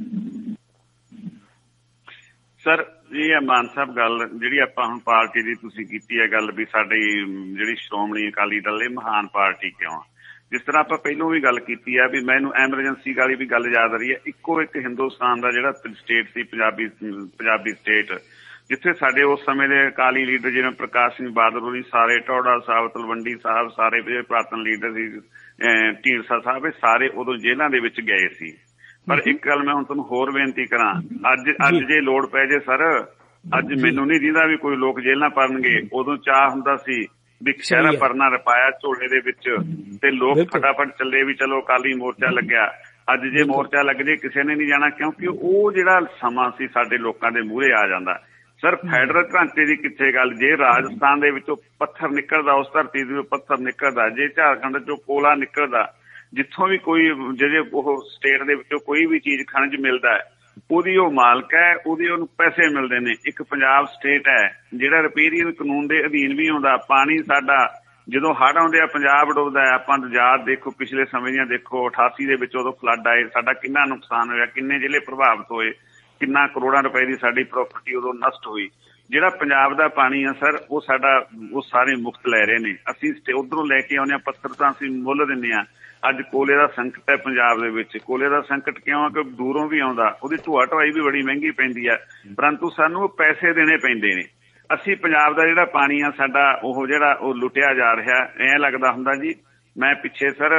ਸਰ ਇਹ ਮਾਨ ਸਾਹਿਬ ਗੱਲ ਜਿਹੜੀ ਆਪਾਂ ਹੁਣ ਪਾਰਟੀ ਦੀ ਤੁਸੀਂ ਕੀਤੀ ਹੈ ਗੱਲ ਵੀ ਸਾਡੀ ਜਿਹੜੀ ਸ਼੍ਰੋਮਣੀ ਅਕਾਲੀ ਦਲ ਇਹ ਮਹਾਨ ਪਾਰਟੀ ਕਿਉਂ ਆ, ਜਿਸ ਤਰ੍ਹਾਂ ਆਪਾਂ ਪਹਿਲੋਂ ਵੀ ਗੱਲ ਕੀਤੀ ਹੈ ਵੀ ਮੈਨੂੰ ਐਮਰਜੈਂਸੀ ਵਾਲੀ ਵੀ ਗੱਲ ਯਾਦ ਆ ਰਹੀ ਹੈ। ਇੱਕੋ ਇੱਕ ਹਿੰਦੁਸਤਾਨ ਦਾ ਜਿਹੜਾ ਸਟੇਟ ਸੀ ਪੰਜਾਬੀ ਸਟੇਟ, ਜਿੱਥੇ ਸਾਡੇ ਉਸ ਸਮੇਂ ਦੇ ਅਕਾਲੀ ਲੀਡਰ ਜਿਵੇਂ ਪ੍ਰਕਾਸ਼ ਸਿੰਘ ਬਾਦਲ ਹੋਰੀ, ਸਾਰੇ ਟੌੜਾ ਸਾਹਿਬ, ਤਲਵੰਡੀ ਸਾਹਿਬ, ਸਾਰੇ ਜਿਹੜੇ ਪੁਰਾਤਨ ਲੀਡਰ ਸੀ, ਢੀਂਡਸਾ ਸਾਹਿਬ, ਇਹ ਸਾਰੇ ਉਦੋਂ ਜੇਲ੍ਹਾਂ ਦੇ ਵਿੱਚ ਗਏ ਸੀ। ਪਰ ਇੱਕ ਗੱਲ ਮੈਂ ਹੁਣ ਤੁਹਾਨੂੰ ਹੋਰ ਬੇਨਤੀ ਕਰਾਂ, ਅੱਜ ਜੇ ਲੋੜ ਪੈ ਜੇ ਸਰ, ਅੱਜ ਮੈਨੂੰ ਨਹੀਂ ਦਿੰਦਾ ਵੀ ਕੋਈ ਲੋਕ ਜੇਲ੍ਹਾਂ ਭਰਨਗੇ। ਉਦੋਂ ਚਾਹ ਹੁੰਦਾ ਸੀ ਵੀ ਸ਼ਹਿਰਾ ਪਰਨਾ ਰਪਾਇਆ ਝੋਲੇ ਦੇ ਵਿੱਚ ਤੇ ਲੋਕ ਫਟਾਫਟ ਚੱਲੇ ਵੀ ਚਲੋ ਅਕਾਲੀ ਮੋਰਚਾ ਲੱਗਿਆ। ਅੱਜ ਜੇ ਮੋਰਚਾ ਲੱਗ ਜੇ ਕਿਸੇ ਨੇ ਨਹੀਂ ਜਾਣਾ, ਕਿਉਂਕਿ ਉਹ ਜਿਹੜਾ ਸਮਾਂ ਸੀ ਸਾਡੇ ਲੋਕਾਂ ਦੇ ਮੂਹਰੇ ਆ ਜਾਂਦਾ। ਸਰ ਫੈਡਰਲ ਢਾਂਚੇ ਦੀ ਕਿੱਥੇ ਗੱਲ, ਜੇ ਰਾਜਸਥਾਨ ਦੇ ਵਿੱਚੋਂ ਪੱਥਰ ਨਿਕਲਦਾ, ਉਸ ਧਰਤੀ ਦੇ ਪੱਥਰ ਨਿਕਲਦਾ, ਜੇ ਝਾਰਖੰਡ ਚੋਂ ਕੋਲਾ ਨਿਕਲਦਾ, ਜਿੱਥੋਂ ਵੀ ਕੋਈ ਜਿਹੜੇ ਉਹ ਸਟੇਟ ਦੇ ਵਿੱਚੋਂ ਕੋਈ ਵੀ ਚੀਜ਼ ਖਣਜ ਮਿਲਦਾ ਹੈ ਉਹਦੀ ਉਹ ਮਾਲਕ ਹੈ, ਉਹਨੂੰ ਪੈਸੇ ਮਿਲਦੇ ਨੇ। ਇੱਕ ਪੰਜਾਬ ਸਟੇਟ ਹੈ ਜਿਹੜਾ ਰਿਪੇਰੀਅਨ ਕਾਨੂੰਨ ਦੇ ਅਧੀਨ ਵੀ ਆਉਂਦਾ। ਪਾਣੀ ਸਾਡਾ ਜਦੋਂ ਹੜ੍ਹ ਆਉਂਦੇ ਆ ਪੰਜਾਬ ਡੁੱਬਦਾ ਹੈ। ਆਪਾਂ ਯਾਦ ਦੇਖੋ ਪਿਛਲੇ ਸਮੇਂ ਦੀਆਂ ਦੇਖੋ 88 ਦੇ ਵਿੱਚ ਉਦੋਂ ਫਲੱਡ ਆਏ, ਸਾਡਾ ਕਿੰਨਾ ਨੁਕਸਾਨ ਹੋਇਆ, ਕਿੰਨੇ ਜ਼ਿਲ੍ਹੇ ਪ੍ਰਭਾਵਿਤ ਹੋਏ, ਕਿੰਨਾ ਕਰੋੜਾਂ ਰੁਪਏ ਦੀ ਸਾਡੀ ਪ੍ਰਾਪਰਟੀ ਉਦੋਂ ਨਸ਼ਟ ਹੋਈ। ਜਿਹੜਾ ਪੰਜਾਬ ਦਾ ਪਾਣੀ ਆ ਸਰ ਉਹ ਸਾਰੇ ਮੁਫਤ ਲੈ ਰਹੇ ਨੇ। ਅਸੀਂ ਉੱਧਰੋਂ ਲੈ ਕੇ ਆਉਂਦੇ ਹਾਂ, ਪੱਥਰ ਤਾਂ ਅਸੀਂ ਮੁੱਲ ਦਿੰਦੇ ਹਾਂ। ਅੱਜ ਕੋਲੇ ਦਾ ਸੰਕਟ ਹੈ ਪੰਜਾਬ ਦੇ ਵਿੱਚ। ਕੋਲੇ ਦਾ ਸੰਕਟ ਕਿਉਂ ਆ ਕਿ ਦੂਰੋਂ ਵੀ ਆਉਂਦਾ, ਉਹਦੀ ਢੋਆ ਢੁਆਈ ਵੀ ਬੜੀ ਮਹਿੰਗੀ ਪੈਂਦੀ ਹੈ, ਪਰੰਤੂ ਸਾਨੂੰ ਉਹ ਪੈਸੇ ਦੇਣੇ ਪੈਂਦੇ ਨੇ। ਅਸੀਂ ਪੰਜਾਬ ਦਾ ਜਿਹੜਾ ਪਾਣੀ ਆ ਸਾਡਾ ਉਹ ਲੁੱਟਿਆ ਜਾ ਰਿਹਾ। ਐਂ ਲੱਗਦਾ ਹੁੰਦਾ ਜੀ, ਮੈਂ ਪਿੱਛੇ ਸਰ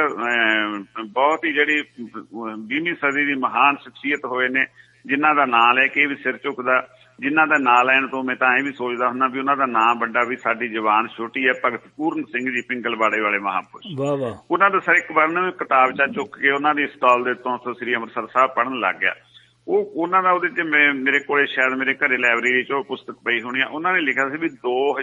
ਬਹੁਤ ਹੀ ਜਿਹੜੀ 20ਵੀਂ ਸਦੀ ਦੀ ਮਹਾਨ ਸ਼ਖਸੀਅਤ ਹੋਏ ਨੇ ਜਿਨ੍ਹਾਂ ਦਾ ਨਾਂ ਲੈ ਕੇ ਵੀ ਸਿਰ ਝੁਕਦਾ, ਜਿਨ੍ਹਾਂ ਦਾ ਨਾਂ ਲੈਣ ਤੋਂ ਮੈਂ ਤਾਂ ਇਹ ਵੀ ਸੋਚਦਾ ਹੁੰਦਾ ਵੀ ਉਹਨਾਂ ਦਾ ਨਾਂ ਵੱਡਾ ਵੀ ਸਾਡੀ ਜ਼ਬਾਨ ਛੋਟੀ ਹੈ। ਭਗਤ ਪੂਰਨ ਸਿੰਘ ਜੀ ਪਿੰਗਲਵਾੜੇ ਵਾਲੇ ਮਹਾਂਪੁਰਸ਼, ਉਹਨਾਂ ਦਾ ਸਰ ਇੱਕ ਵਾਰ ਨਾ ਕਿਤਾਬ ਚਾ ਚੁੱਕ ਕੇ ਉਹਨਾਂ ਦੀ ਸਟਾਲ ਦੇ ਤੋਂ ਸ੍ਰੀ ਅੰਮ੍ਰਿਤਸਰ ਸਾਹਿਬ ਪੜ੍ਹਨ ਲੱਗ ਗਿਆ। ਉਹਨਾਂ ਦਾ ਉਹਦੇ ਚ ਮੇਰੇ ਕੋਲੇ ਸ਼ਾਇਦ ਮੇਰੇ ਘਰੇ ਲਾਇਬ੍ਰੇਰੀ ਚ ਉਹ ਪੁਸਤਕ ਪਈ ਹੋਣੀ ਆ। ਉਹਨਾਂ ਨੇ ਲਿਖਿਆ ਸੀ ਵੀ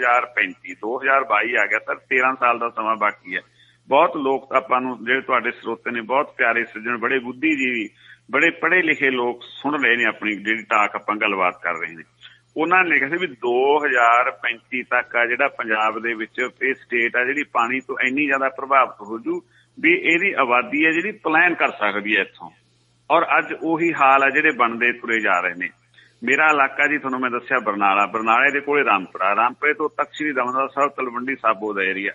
2022 ਆ ਗਿਆ ਸਰ, 13 ਸਾਲ ਦਾ ਸਮਾਂ ਬਾਕੀ ਹੈ। ਬਹੁਤ ਲੋਕ ਆਪਾਂ ਨੂੰ ਜਿਹੜੇ ਤੁਹਾਡੇ ਸਰੋਤੇ ਨੇ ਬਹੁਤ ਪਿਆਰੇ ਸੱਜਣ, ਬੜੇ ਬੁੱਧੀਜੀਵੀ, ਬੜੇ ਪੜ੍ਹੇ ਲਿਖੇ ਲੋਕ ਸੁਣ ਰਹੇ ਨੇ ਆਪਣੀ ਜਿਹੜੀ ਟਾਕ ਆਪਾਂ ਗੱਲਬਾਤ ਕਰ ਰਹੇ ਨੇ। ਉਹਨਾਂ ਨੇ ਲਿਖਿਆ ਸੀ ਵੀ 2035 ਤੱਕ ਆ ਜਿਹੜਾ ਪੰਜਾਬ ਦੇ ਵਿੱਚ ਇਹ ਸਟੇਟ ਆ ਜਿਹੜੀ ਪਾਣੀ ਤੋਂ ਇੰਨੀ ਜ਼ਿਆਦਾ ਪ੍ਰਭਾਵਿਤ ਹੋ ਜੂ ਵੀ ਇਹਦੀ ਆਬਾਦੀ ਹੈ ਜਿਹੜੀ ਪਲਾਨ ਕਰ ਸਕਦੀ ਹੈ ਇੱਥੋਂ। ਔਰ ਅੱਜ ਉਹੀ ਹਾਲ ਆ ਜਿਹੜੇ ਬਣਦੇ ਤੁਰੇ ਜਾ ਰਹੇ ਨੇ। ਮੇਰਾ ਇਲਾਕਾ ਜੀ ਤੁਹਾਨੂੰ ਮੈਂ ਦੱਸਿਆ ਬਰਨਾਲੇ ਦੇ ਕੋਲੇ ਰਾਮਪੁਰੇ ਤੋਂ ਤਖਤ ਸ੍ਰੀ ਦਮਦਮਾ ਸਾਹਿਬ, ਤਲਵੰਡੀ ਸਾਬੋ ਦਾ ਏਰੀਆ,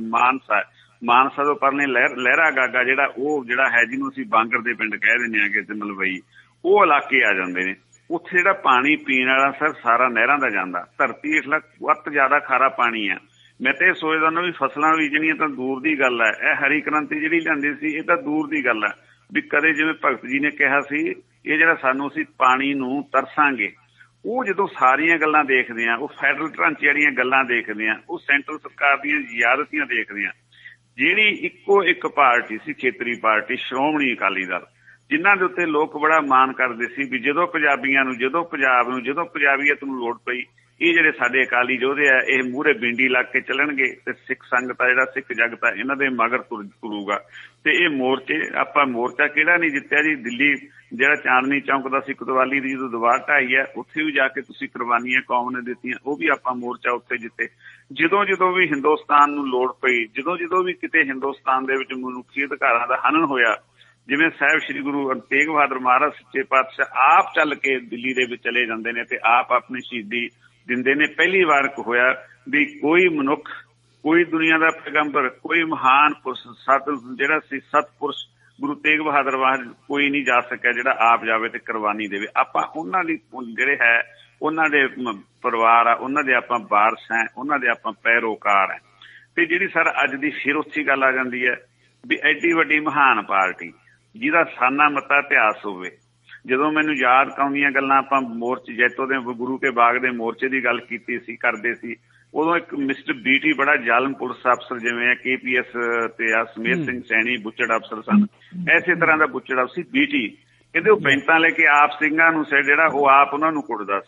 ਮਾਨਸਾ ਤੋਂ ਪਰਲੇ ਲਹਿਰਾ ਗਾਗਾ ਜਿਹੜਾ ਹੈ ਜਿਹਨੂੰ ਅਸੀਂ ਬਾਂਗਰ ਦੇ ਪਿੰਡ ਕਹਿ ਦਿੰਦੇ ਹਾਂ ਕਿ ਮਲਵਈ, ਉਹ ਇਲਾਕੇ ਆ ਜਾਂਦੇ ਨੇ। ਉੱਥੇ ਜਿਹੜਾ ਪਾਣੀ ਪੀਣ ਵਾਲਾ ਸਰ ਸਾਰਾ ਨਹਿਰਾਂ ਦਾ ਜਾਂਦਾ, ਧਰਤੀ ਹੇਠਲਾ ਬਹੁਤ ਜ਼ਿਆਦਾ ਖਾਰਾ ਪਾਣੀ ਆ। ਮੈਂ ਤਾਂ ਇਹ ਸੋਚਦਾ ਹੁੰਦਾ ਵੀ ਫਸਲਾਂ ਬੀਜਣੀਆਂ ਤਾਂ ਦੂਰ ਦੀ ਗੱਲ ਹੈ, ਇਹ ਹਰੀ ਕ੍ਰਾਂਤੀ ਜਿਹੜੀ ਲਿਆਂਦੀ ਸੀ ਇਹ ਤਾਂ ਦੂਰ ਦੀ ਗੱਲ ਹੈ। ਵੀ ਕਦੇ ਜਿਵੇਂ ਭਗਤ ਜੀ ਨੇ ਕਿਹਾ ਸੀ ਇਹ ਜਿਹੜਾ ਸਾਨੂੰ ਅਸੀਂ ਪਾਣੀ ਨੂੰ ਤਰਸਾਂਗੇ, ਉਹ ਜਦੋਂ ਸਾਰੀਆਂ ਗੱਲਾਂ ਦੇਖਦੇ ਆ, ਉਹ ਫੈਡਰਲ ਢਾਂਚੇ ਵਾਲੀਆਂ ਗੱਲਾਂ ਦੇਖਦੇ ਆ, ਉਹ ਸੈਂਟਰਲ ਸਰਕਾਰ ਦੀਆਂ ਜ਼ਿਆਦਤੀਆਂ ਦੇਖਦੇ ਆ, ਜਿਹੜੀ ਇੱਕੋ ਇੱਕ ਪਾਰਟੀ ਸੀ ਖੇਤਰੀ ਪਾਰਟੀ ਸ਼੍ਰੋਮਣੀ ਅਕਾਲੀ ਦਲ, ਜਿਨ੍ਹਾਂ ਦੇ ਉੱਤੇ ਲੋਕ ਬੜਾ ਮਾਣ ਕਰਦੇ ਸੀ ਵੀ ਜਦੋਂ ਪੰਜਾਬੀਆਂ ਨੂੰ, ਜਦੋਂ ਪੰਜਾਬ ਨੂੰ, ਜਦੋਂ ਪੰਜਾਬੀਅਤ ਨੂੰ ਲੋੜ ਪਈ ਇਹ ਜਿਹੜੇ ਸਾਡੇ ਅਕਾਲੀ ਯੋਧੇ ਆ ਇਹ ਮੂਹਰੇ ਬਿੰਡੀ ਲੱਗ ਕੇ ਚੱਲਣਗੇ ਤੇ ਸਿੱਖ ਸੰਗਤ ਆ, ਜਿਹੜਾ ਸਿੱਖ ਜਗਤ ਆ, ਇਹਨਾਂ ਦੇ ਮਗਰ ਤੁਰੂਗਾ। ਤੇ ਇਹ ਮੋਰਚੇ, ਆਪਾਂ ਮੋਰਚਾ ਕਿਹੜਾ ਨਹੀਂ ਜਿੱਤਿਆ ਜੀ। ਦਿੱਲੀ ਜਿਹੜਾ ਚਾਂਦਨੀ ਚੌਂਕ ਦਾ ਸੀ ਕੋਤਵਾਲੀ ਦੀ ਜਦੋਂ ਦੀਵਾਰ ਢਾਈ ਹੈ, ਉੱਥੇ ਵੀ ਜਾ ਕੇ ਤੁਸੀਂ ਕੁਰਬਾਨੀਆਂ ਕੌਮ ਨੇ ਦਿੱਤੀਆਂ, ਉਹ ਵੀ ਆਪਾਂ ਮੋਰਚਾ ਉੱਥੇ ਜਿੱਤੇ। ਜਦੋਂ ਵੀ ਹਿੰਦੁਸਤਾਨ ਨੂੰ ਲੋੜ ਪਈ, ਜਦੋਂ ਵੀ ਕਿਤੇ ਹਿੰਦੁਸਤਾਨ ਦੇ ਵਿੱਚ ਮਨੁੱਖੀ ਅਧਿਕਾਰਾਂ ਦਾ ਹਨਨ ਹੋਇਆ, ਜਿਵੇਂ ਸਾਹਿਬ ਸ੍ਰੀ ਗੁਰੂ ਤੇਗ ਬਹਾਦਰ ਮਹਾਰਾਜ ਸੱਚੇ ਪਾਤਸ਼ਾਹ ਆਪ ਚੱਲ ਕੇ ਦਿੱਲੀ ਦੇ ਵਿੱਚ ਚਲੇ ਜਾਂਦੇ ਨੇ ਤੇ ਆਪ ਆਪਣੀ ਸ਼ਹੀਦੀ ਦਿੰਦੇ ਨੇ। ਪਹਿਲੀ ਵਾਰ ਹੋਇਆ ਵੀ ਕੋਈ ਮਨੁੱਖ, ਕੋਈ ਦੁਨੀਆ ਦਾ ਪੈਗੰਬਰ, ਕੋਈ ਮਹਾਨ ਪੁਰਸ਼ ਜਿਹੜਾ ਸੀ ਸਤਪੁਰਸ਼ ਗੁਰੂ ਤੇਗ ਬਹਾਦਰ ਕੋਈ ਨਹੀਂ ਜਾ ਸਕਿਆ ਜਿਹੜਾ ਆਪ ਜਾਵੇ ਤੇ ਕੁਰਬਾਨੀ ਦੇਵੇ। ਆਪਾਂ ਉਹਨਾਂ ਦੀ ਜਿਹੜੇ ਹੈ ਉਹਨਾਂ ਦੇ ਪਰਿਵਾਰ ਆ, ਉਹਨਾਂ ਦੇ ਆਪਾਂ ਵਾਰਸ ਹੈ, ਉਹਨਾਂ ਦੇ ਆਪਾਂ ਪੈਰੋਕਾਰ ਹੈ। ਤੇ ਜਿਹੜੀ ਸਰ ਅੱਜ ਦੀ ਫਿਰ ਉੱਚੀ ਗੱਲ ਆ ਜਾਂਦੀ ਹੈ ਵੀ ਐਡੀ ਵੱਡੀ ਮਹਾਨ ਪਾਰਟੀ ਜਿਹਦਾ ਸਾਨਾ ਮੱਤਾ ਇਤਿਹਾਸ ਹੋਵੇ। ਜਦੋਂ ਮੈਨੂੰ ਯਾਦ ਆਉਂਦੀਆਂ ਗੱਲਾਂ, ਆਪਾਂ ਮੋਰਚੇ ਜੈਤੋ ਦੇ ਗੁਰੂ ਕੇ ਬਾਗ ਦੇ ਮੋਰਚੇ ਦੀ ਗੱਲ ਕਰਦੇ ਸੀ, ਉਦੋਂ ਇੱਕ ਮਿਸਟਰ BT ਬੜਾ ਜ਼ਾਲਮ ਪੁਲਿਸ ਅਫਸਰ ਜਿਵੇਂ KPS ਤੇ ਆ ਸਮੇਤ ਸਿੰਘ ਸੈਣੀ ਬੁੱਚੜ ਅਫਸਰ ਸਨ, ਐਸੇ ਤਰ੍ਹਾਂ ਦਾ ਬੁੱਚੜ ਅਫਸਰ ਸੀ BT। ਕਹਿੰਦੇ ਉਹ ਪੈਂਤਾਂ ਲੈ ਕੇ ਆਪ ਸਿੰਘਾਂ ਨੂੰ ਜਿਹੜਾ ਉਹ ਆਪ ਉਹਨਾਂ ਨੂੰ ਕੁੱਟਦਾ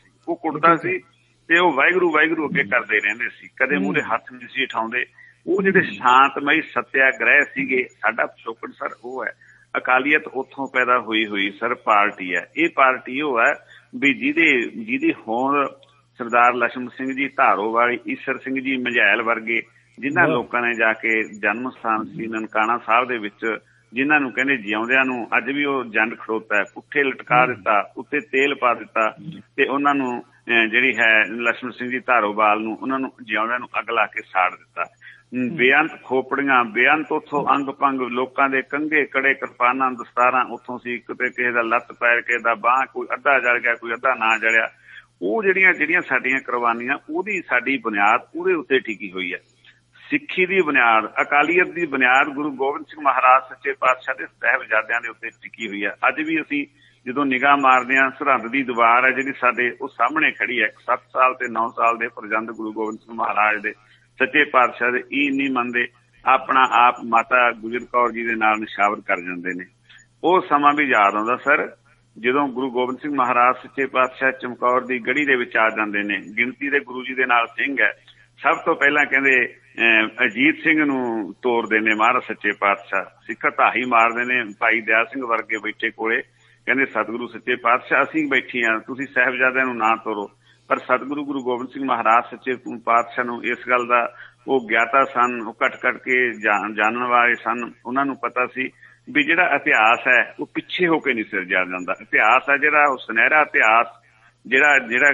ਸੀ ਤੇ ਉਹ ਵਾਹਿਗੁਰੂ ਵਾਹਿਗੁਰੂ ਅੱਗੇ ਕਰਦੇ ਰਹਿੰਦੇ ਸੀ, ਕਦੇ ਮੂਹਰੇ ਹੱਥ ਨਹੀਂ ਸੀ ਉਠਾਉਂਦੇ। ਉਹ ਜਿਹੜੇ ਸ਼ਾਂਤਮਈ ਸੱਤਿਆਗ੍ਰਹਿ ਸੀਗੇ, ਸਾਡਾ ਪਿਛੋਕੜ ਸਰ ਉਹ ਹੈ। ਅਕਾਲੀਅਤ ਉੱਥੋਂ ਪੈਦਾ ਹੋਈ ਸਰ ਪਾਰਟੀ ਹੈ। ਇਹ ਪਾਰਟੀ ਉਹ ਹੈ ਵੀ ਜਿਹਦੀ ਹੋਂਦ ਸਰਦਾਰ ਲਛਮਣ ਸਿੰਘ ਜੀ ਧਾਰੋਵਾਲੀ, ਈਸਰ ਸਿੰਘ ਜੀ ਮਝੈਲ ਵਰਗੇ ਜਿਨ੍ਹਾਂ ਲੋਕਾਂ ਨੇ ਜਾ ਕੇ ਜਨਮ ਸਥਾਨ ਸੀ ਨਨਕਾਣਾ ਸਾਹਿਬ ਦੇ ਵਿੱਚ, ਜਿਨ੍ਹਾਂ ਨੂੰ ਕਹਿੰਦੇ ਜਿਉਂਦਿਆਂ ਨੂੰ ਅੱਜ ਵੀ ਉਹ ਜੰਡ ਖੜੋਤਾ ਹੈ, ਪੁੱਠੇ ਲਟਕਾ ਦਿੱਤਾ, ਉੱਤੇ ਤੇਲ ਪਾ ਦਿੱਤਾ ਤੇ ਉਹਨਾਂ ਨੂੰ ਜਿਹੜੀ ਹੈ ਲਛਮਣ ਸਿੰਘ ਜੀ ਧਾਰੋਵਾਲ ਨੂੰ ਉਹਨਾਂ ਨੂੰ ਜਿਉਂਦਿਆਂ ਨੂੰ ਅੱਗ ਲਾ ਕੇ ਸਾੜ ਦਿੱਤਾ। ਬੇਅੰਤ ਖੋਪੜੀਆਂ, ਬੇਅੰਤ ਉੱਥੋਂ ਅੰਗ ਪੰਗ, ਲੋਕਾਂ ਦੇ ਕੰਘੇ ਕੜੇ, ਕਿਰਪਾਨਾਂ, ਦਸਤਾਰਾਂ ਉੱਥੋਂ ਸੀ, ਕਿਤੇ ਕਿਸੇ ਦਾ ਲੱਤ ਪੈਰ, ਕਿਸੇ ਦਾ ਬਾਂਹ, ਕੋਈ ਅੱਧਾ ਜਲ ਗਿਆ, ਕੋਈ ਅੱਧਾ ਨਾ ਜਲਿਆ। ਉਹ ਜਿਹੜੀਆਂ ਸਾਡੀਆਂ ਕੁਰਬਾਨੀਆਂ, ਉਹਦੀ ਸਾਡੀ ਬੁਨਿਆਦ ਉਹਦੇ ਉੱਤੇ ਟਿਕੀ ਹੋਈ ਹੈ। ਸਿੱਖੀ ਦੀ ਬੁਨਿਆਦ, ਅਕਾਲੀਅਤ ਦੀ ਬੁਨਿਆਦ ਗੁਰੂ ਗੋਬਿੰਦ ਸਿੰਘ ਮਹਾਰਾਜ ਸੱਚੇ ਪਾਤਸ਼ਾਹ ਦੇ ਸਾਹਿਬਜ਼ਾਦਿਆਂ ਦੇ ਉੱਤੇ ਟਿਕੀ ਹੋਈ ਹੈ। ਅੱਜ ਵੀ ਅਸੀਂ ਜਦੋਂ ਨਿਗਾਹ ਮਾਰਦੇ ਹਾਂ, ਸਰਹੰਦ ਦੀ ਦੀਵਾਰ ਹੈ ਜਿਹੜੀ ਸਾਡੇ ਉਹ ਸਾਹਮਣੇ ਖੜੀ ਹੈ, 7 ਸਾਲ ਤੇ 9 ਸਾਲ ਦੇ ਫਰਜ਼ੰਦ ਗੁਰੂ ਗੋਬਿੰਦ ਸਿੰਘ ਮਹਾਰਾਜ ਦੇ ਸੱਚੇ ਪਾਤਸ਼ਾਹ ਦੇ ਇਹ ਨਹੀਂ ਮੰਨਦੇ, ਆਪਣਾ ਆਪ ਮਾਤਾ ਗੁਜਰ ਕੌਰ ਜੀ ਦੇ ਨਾਲ ਨਿਸ਼ਾਵਰ ਕਰ ਜਾਂਦੇ ਨੇ। ਉਹ ਸਮਾਂ ਵੀ ਯਾਦ ਆਉਂਦਾ ਸਰ ਜਦੋਂ ਗੁਰੂ ਗੋਬਿੰਦ ਸਿੰਘ ਮਹਾਰਾਜ ਸੱਚੇ ਪਾਤਸ਼ਾਹ ਚਮਕੌਰ ਦੀ ਗੜੀ ਦੇ ਵਿੱਚ ਆ ਜਾਂਦੇ ਨੇ। ਗਿਣਤੀ ਦੇ ਗੁਰੂ ਜੀ ਦੇ ਨਾਲ ਸਿੰਘ ਹੈ। ਸਭ ਤੋਂ ਪਹਿਲਾਂ ਕਹਿੰਦੇ ਅਜੀਤ ਸਿੰਘ ਨੂੰ ਤੋਰਦੇ ਨੇ ਮਹਾਰਾਜ ਸੱਚੇ ਪਾਤਸ਼ਾਹ, ਸਿੱਖ ਢਾਹੀ ਮਾਰਦੇ ਨੇ। ਭਾਈ ਦਇਆ ਸਿੰਘ ਵਰਗੇ ਬੈਠੇ ਕੋਲੇ, ਕਹਿੰਦੇ ਸਤਿਗੁਰੂ ਸੱਚੇ ਪਾਤਸ਼ਾਹ ਅਸੀਂ ਬੈਠੇ ਹਾਂ, ਤੁਸੀਂ ਸਾਹਿਬਜ਼ਾਦਿਆਂ ਨੂੰ ਨਾ ਤੋਰੋ। ਪਰ ਸਤਿਗੁਰੂ ਗੁਰੂ ਗੋਬਿੰਦ ਸਿੰਘ ਮਹਾਰਾਜ ਸੱਚੇ ਪਾਤਸ਼ਾਹ ਨੂੰ ਇਸ ਗੱਲ ਦਾ ਉਹ ਗਿਆਤਾ ਸਨ, ਉਹ ਘਟ ਕੇ ਜਾਣਨ ਵਾਲੇ ਸਨ। ਉਹਨਾਂ ਨੂੰ ਪਤਾ ਸੀ ਵੀ ਜਿਹੜਾ ਇਤਿਹਾਸ ਹੈ ਉਹ ਪਿੱਛੇ ਹੋ ਕੇ ਨਹੀਂ ਸਿਰਜਿਆ ਜਾਂਦਾ। ਇਤਿਹਾਸ ਹੈ ਜਿਹੜਾ ਉਹ ਸੁਨਹਿਰਾ ਇਤਿਹਾਸ, ਜਿਹੜਾ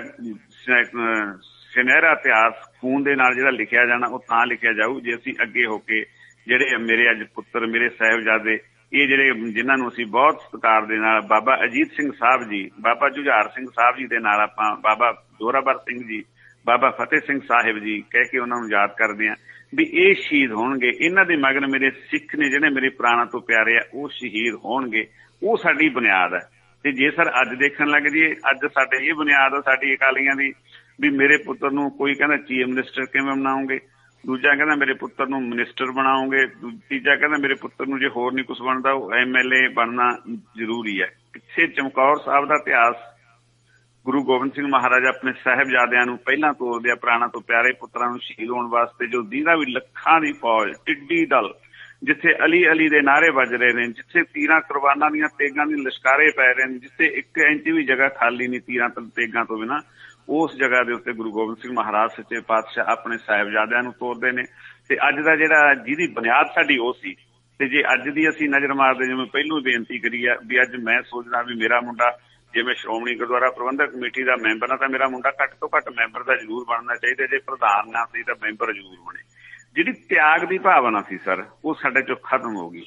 ਸੁਨਹਿਰਾ ਇਤਿਹਾਸ ਖੂਨ ਦੇ ਨਾਲ ਜਿਹੜਾ ਲਿਖਿਆ ਜਾਣਾ, ਉਹ ਤਾਂ ਲਿਖਿਆ ਜਾਊ ਜੇ ਅਸੀਂ ਅੱਗੇ ਹੋ ਕੇ ਜਿਹੜੇ ਮੇਰੇ ਅੱਜ ਪੁੱਤਰ, ਮੇਰੇ ਸਾਹਿਬਜ਼ਾਦੇ, ਇਹ ਜਿਹੜੇ ਜਿਨ੍ਹਾਂ ਨੂੰ ਅਸੀਂ ਬਹੁਤ ਸਤਿਕਾਰ ਦੇ ਨਾਲ ਬਾਬਾ ਅਜੀਤ ਸਿੰਘ ਸਾਹਿਬ ਜੀ, ਬਾਬਾ ਜੁਝਾਰ ਸਿੰਘ ਸਾਹਿਬ ਜੀ ਦੇ ਨਾਲ ਆਪਾਂ ਬਾਬਾ ਜ਼ੋਰਾਵਰ ਸਿੰਘ ਜੀ, ਬਾਬਾ ਫਤਿਹ ਸਿੰਘ ਸਾਹਿਬ ਜੀ ਕਹਿ ਕੇ ਉਹਨਾਂ ਨੂੰ ਯਾਦ ਕਰਦੇ ਹਾਂ ਵੀ ਇਹ ਸ਼ਹੀਦ ਹੋਣਗੇ। ਇਹਨਾਂ ਦੇ ਮਗਰ ਮੇਰੇ ਸਿੱਖ ਨੇ ਜਿਹੜੇ ਮੇਰੇ ਪ੍ਰਾਣਾਂ ਤੋਂ ਪਿਆਰੇ ਆ, ਉਹ ਸ਼ਹੀਦ ਹੋਣਗੇ। ਉਹ ਸਾਡੀ ਬੁਨਿਆਦ ਹੈ। ਤੇ ਜੇ ਸਰ ਅੱਜ ਦੇਖਣ ਲੱਗ ਜਾਈਏ, ਅੱਜ ਸਾਡੇ ਇਹ ਬੁਨਿਆਦ ਆ ਸਾਡੀ ਅਕਾਲੀਆਂ ਦੀ ਵੀ ਮੇਰੇ ਪੁੱਤਰ ਨੂੰ ਕੋਈ ਕਹਿੰਦਾ ਚੀਫ ਮਿਨਿਸਟਰ ਕਿਵੇਂ ਬਣਾਉਂਗੇ, ਦੂਜਾ ਕਹਿੰਦਾ ਮੇਰੇ ਪੁੱਤਰ ਨੂੰ ਮਿਨਿਸਟਰ ਬਣਾਉਂਗੇ, ਤੀਜਾ ਕਹਿੰਦਾ ਮੇਰੇ ਪੁੱਤਰ ਨੂੰ ਜੇ ਹੋਰ ਨਹੀਂ ਕੁਛ ਬਣਦਾ ਉਹ MLA ਬਣਨਾ ਜ਼ਰੂਰੀ ਹੈ। ਕਿੱਥੇ ਚਮਕੌਰ ਸਾਹਿਬ ਦਾ ਇਤਿਹਾਸ, ਗੁਰੂ ਗੋਬਿੰਦ ਸਿੰਘ ਮਹਾਰਾਜ ਆਪਣੇ ਸਾਹਿਬਜ਼ਾਦਿਆਂ ਨੂੰ ਪਹਿਲਾਂ ਤੋਰਦੇ ਆ ਪ੍ਰਾਣਾਂ ਤੋਂ ਪਿਆਰੇ ਪੁੱਤਰਾਂ ਨੂੰ ਸ਼ਹੀਦ ਹੋਣ ਵਾਸਤੇ, ਜੋ ਦੀਦਾ ਵੀ ਲੱਖਾਂ ਦੀ ਫੌਜ, ਟਿੱਡੀ ਦਲ, ਜਿੱਥੇ ਅਲੀ ਦੇ ਨਾਅਰੇ ਵੱਜ ਰਹੇ ਨੇ, ਜਿੱਥੇ ਤੀਰਾਂ ਕੁਰਬਾਨਾਂ ਦੀਆਂ ਤੇਗਾਂ ਦੀ ਲਸ਼ਕਾਰੇ ਪੈ ਰਹੇ ਨੇ, ਜਿੱਥੇ 1 ਇੰਚ ਵੀ ਜਗ੍ਹਾ ਖਾਲੀ ਨਹੀਂ ਤੀਰਾਂ ਤੇਗਾਂ ਤੋਂ ਬਿਨਾਂ, ਉਸ ਜਗ੍ਹਾ ਦੇ ਉੱਤੇ ਗੁਰੂ ਗੋਬਿੰਦ ਸਿੰਘ ਮਹਾਰਾਜ ਸੱਚੇ ਪਾਤਸ਼ਾਹ ਆਪਣੇ ਸਾਹਿਬਜ਼ਾਦਿਆਂ ਨੂੰ ਤੋਰਦੇ ਨੇ। ਤੇ ਅੱਜ ਦਾ ਜਿਹੜਾ ਜਿਹਦੀ ਬੁਨਿਆਦ ਸਾਡੀ ਉਹ ਸੀ। ਤੇ ਜੇ ਅੱਜ ਦੀ ਅਸੀਂ ਨਜ਼ਰ ਮਾਰਦੇ, ਜਿਵੇਂ ਪਹਿਲੋਂ ਬੇਨਤੀ ਕਰੀ ਆ ਵੀ ਅੱਜ ਮੈਂ ਸੋਚਦਾ ਵੀ ਮੇਰਾ ਮੁੰਡਾ, ਜਿਵੇਂ ਸ਼੍ਰੋਮਣੀ ਗੁਰਦੁਆਰਾ ਪ੍ਰਬੰਧਕ ਕਮੇਟੀ ਦਾ ਮੈਂਬਰ ਆ ਤਾਂ ਮੇਰਾ ਮੁੰਡਾ ਘੱਟ ਤੋਂ ਘੱਟ ਮੈਂਬਰ ਦਾ ਜ਼ਰੂਰ ਬਣਨਾ ਚਾਹੀਦਾ। ਜੇ ਪ੍ਰਧਾਨ ਨਾ ਸੀ ਤਾਂ ਮੈਂਬਰ ਜ਼ਰੂਰ ਬਣੇ। ਜਿਹੜੀ ਤਿਆਗ ਦੀ ਭਾਵਨਾ ਸੀ ਸਰ, ਉਹ ਸਾਡੇ ਚੋਂ ਖਤਮ ਹੋ ਗਈ।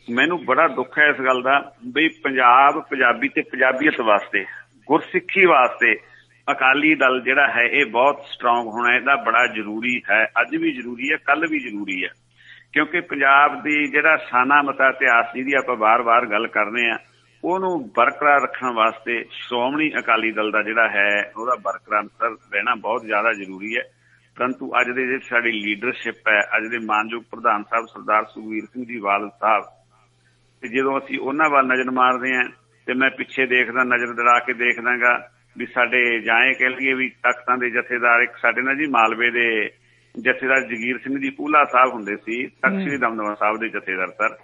ਮੈਨੂੰ ਬੜਾ ਦੁੱਖ ਹੈ ਇਸ ਗੱਲ ਦਾ ਵੀ ਪੰਜਾਬ, ਪੰਜਾਬੀ ਤੇ ਪੰਜਾਬੀਅਤ ਵਾਸਤੇ, ਗੁਰਸਿੱਖੀ ਵਾਸਤੇ ਅਕਾਲੀ ਦਲ ਜਿਹੜਾ ਹੈ ਇਹ ਬਹੁਤ ਸਟਰੋਂਗ ਹੋਣਾ ਇਹਦਾ ਬੜਾ ਜ਼ਰੂਰੀ ਹੈ। ਅੱਜ ਵੀ ਜ਼ਰੂਰੀ ਹੈ, ਕੱਲ ਵੀ ਜ਼ਰੂਰੀ ਹੈ, ਕਿਉਂਕਿ ਪੰਜਾਬ ਦੀ ਜਿਹੜਾ ਸਾਨਾ ਮਤਾ ਇਤਿਹਾਸ ਜਿਹਦੀ ਆਪਾਂ ਵਾਰ-ਵਾਰ ਗੱਲ ਕਰਨੇ ਆ ਉਹਨੂੰ ਬਰਕਰਾਰ ਰੱਖਣ ਵਾਸਤੇ ਸ਼੍ਰੋਮਣੀ ਅਕਾਲੀ ਦਲ ਦਾ ਜਿਹੜਾ ਹੈ ਉਹਦਾ ਬਰਕਰਾਰ ਰਹਿਣਾ ਬਹੁਤ ਜ਼ਿਆਦਾ ਜ਼ਰੂਰੀ ਹੈ। ਪਰੰਤੂ ਅੱਜ ਦੇ ਜਿਹੜੀ ਸਾਡੀ ਲੀਡਰਸ਼ਿਪ ਹੈ, ਅੱਜ ਦੇ ਮਾਨਯੋਗ ਪ੍ਰਧਾਨ ਸਾਹਿਬ ਸਰਦਾਰ ਸੁਖਬੀਰ ਸਿੰਘ ਜੀ ਬਾਦਲ ਸਾਹਿਬ, ਤੇ ਜਦੋਂ ਅਸੀਂ ਉਹਨਾਂ ਵੱਲ ਨਜ਼ਰ ਮਾਰਦੇ ਹਾਂ ਤੇ ਮੈਂ ਪਿੱਛੇ ਦੇਖਦਾ, ਨਜ਼ਰ ਦੜਾ ਕੇ ਦੇਖਦਾਗਾ ਵੀ ਸਾਡੇ ਜਾਂ ਇਹ ਕਹਿ ਲਈਏ ਵੀ ਤਖਤਾਂ ਦੇ ਜਥੇਦਾਰ ਇੱਕ ਸਾਡੇ ਨਾਲ ਜੀ ਮਾਲਵੇ ਦੇ ਜਥੇਦਾਰ ਜਗੀਰ ਸਿੰਘ ਜੀ ਪੂਲਾ ਸਾਹਿਬ ਹੁੰਦੇ ਸੀ, ਤਖ਼ਤ ਸ੍ਰੀ ਦਮਦਮਾ ਸਾਹਿਬ ਦੇ ਜਥੇਦਾਰ ਸਰ।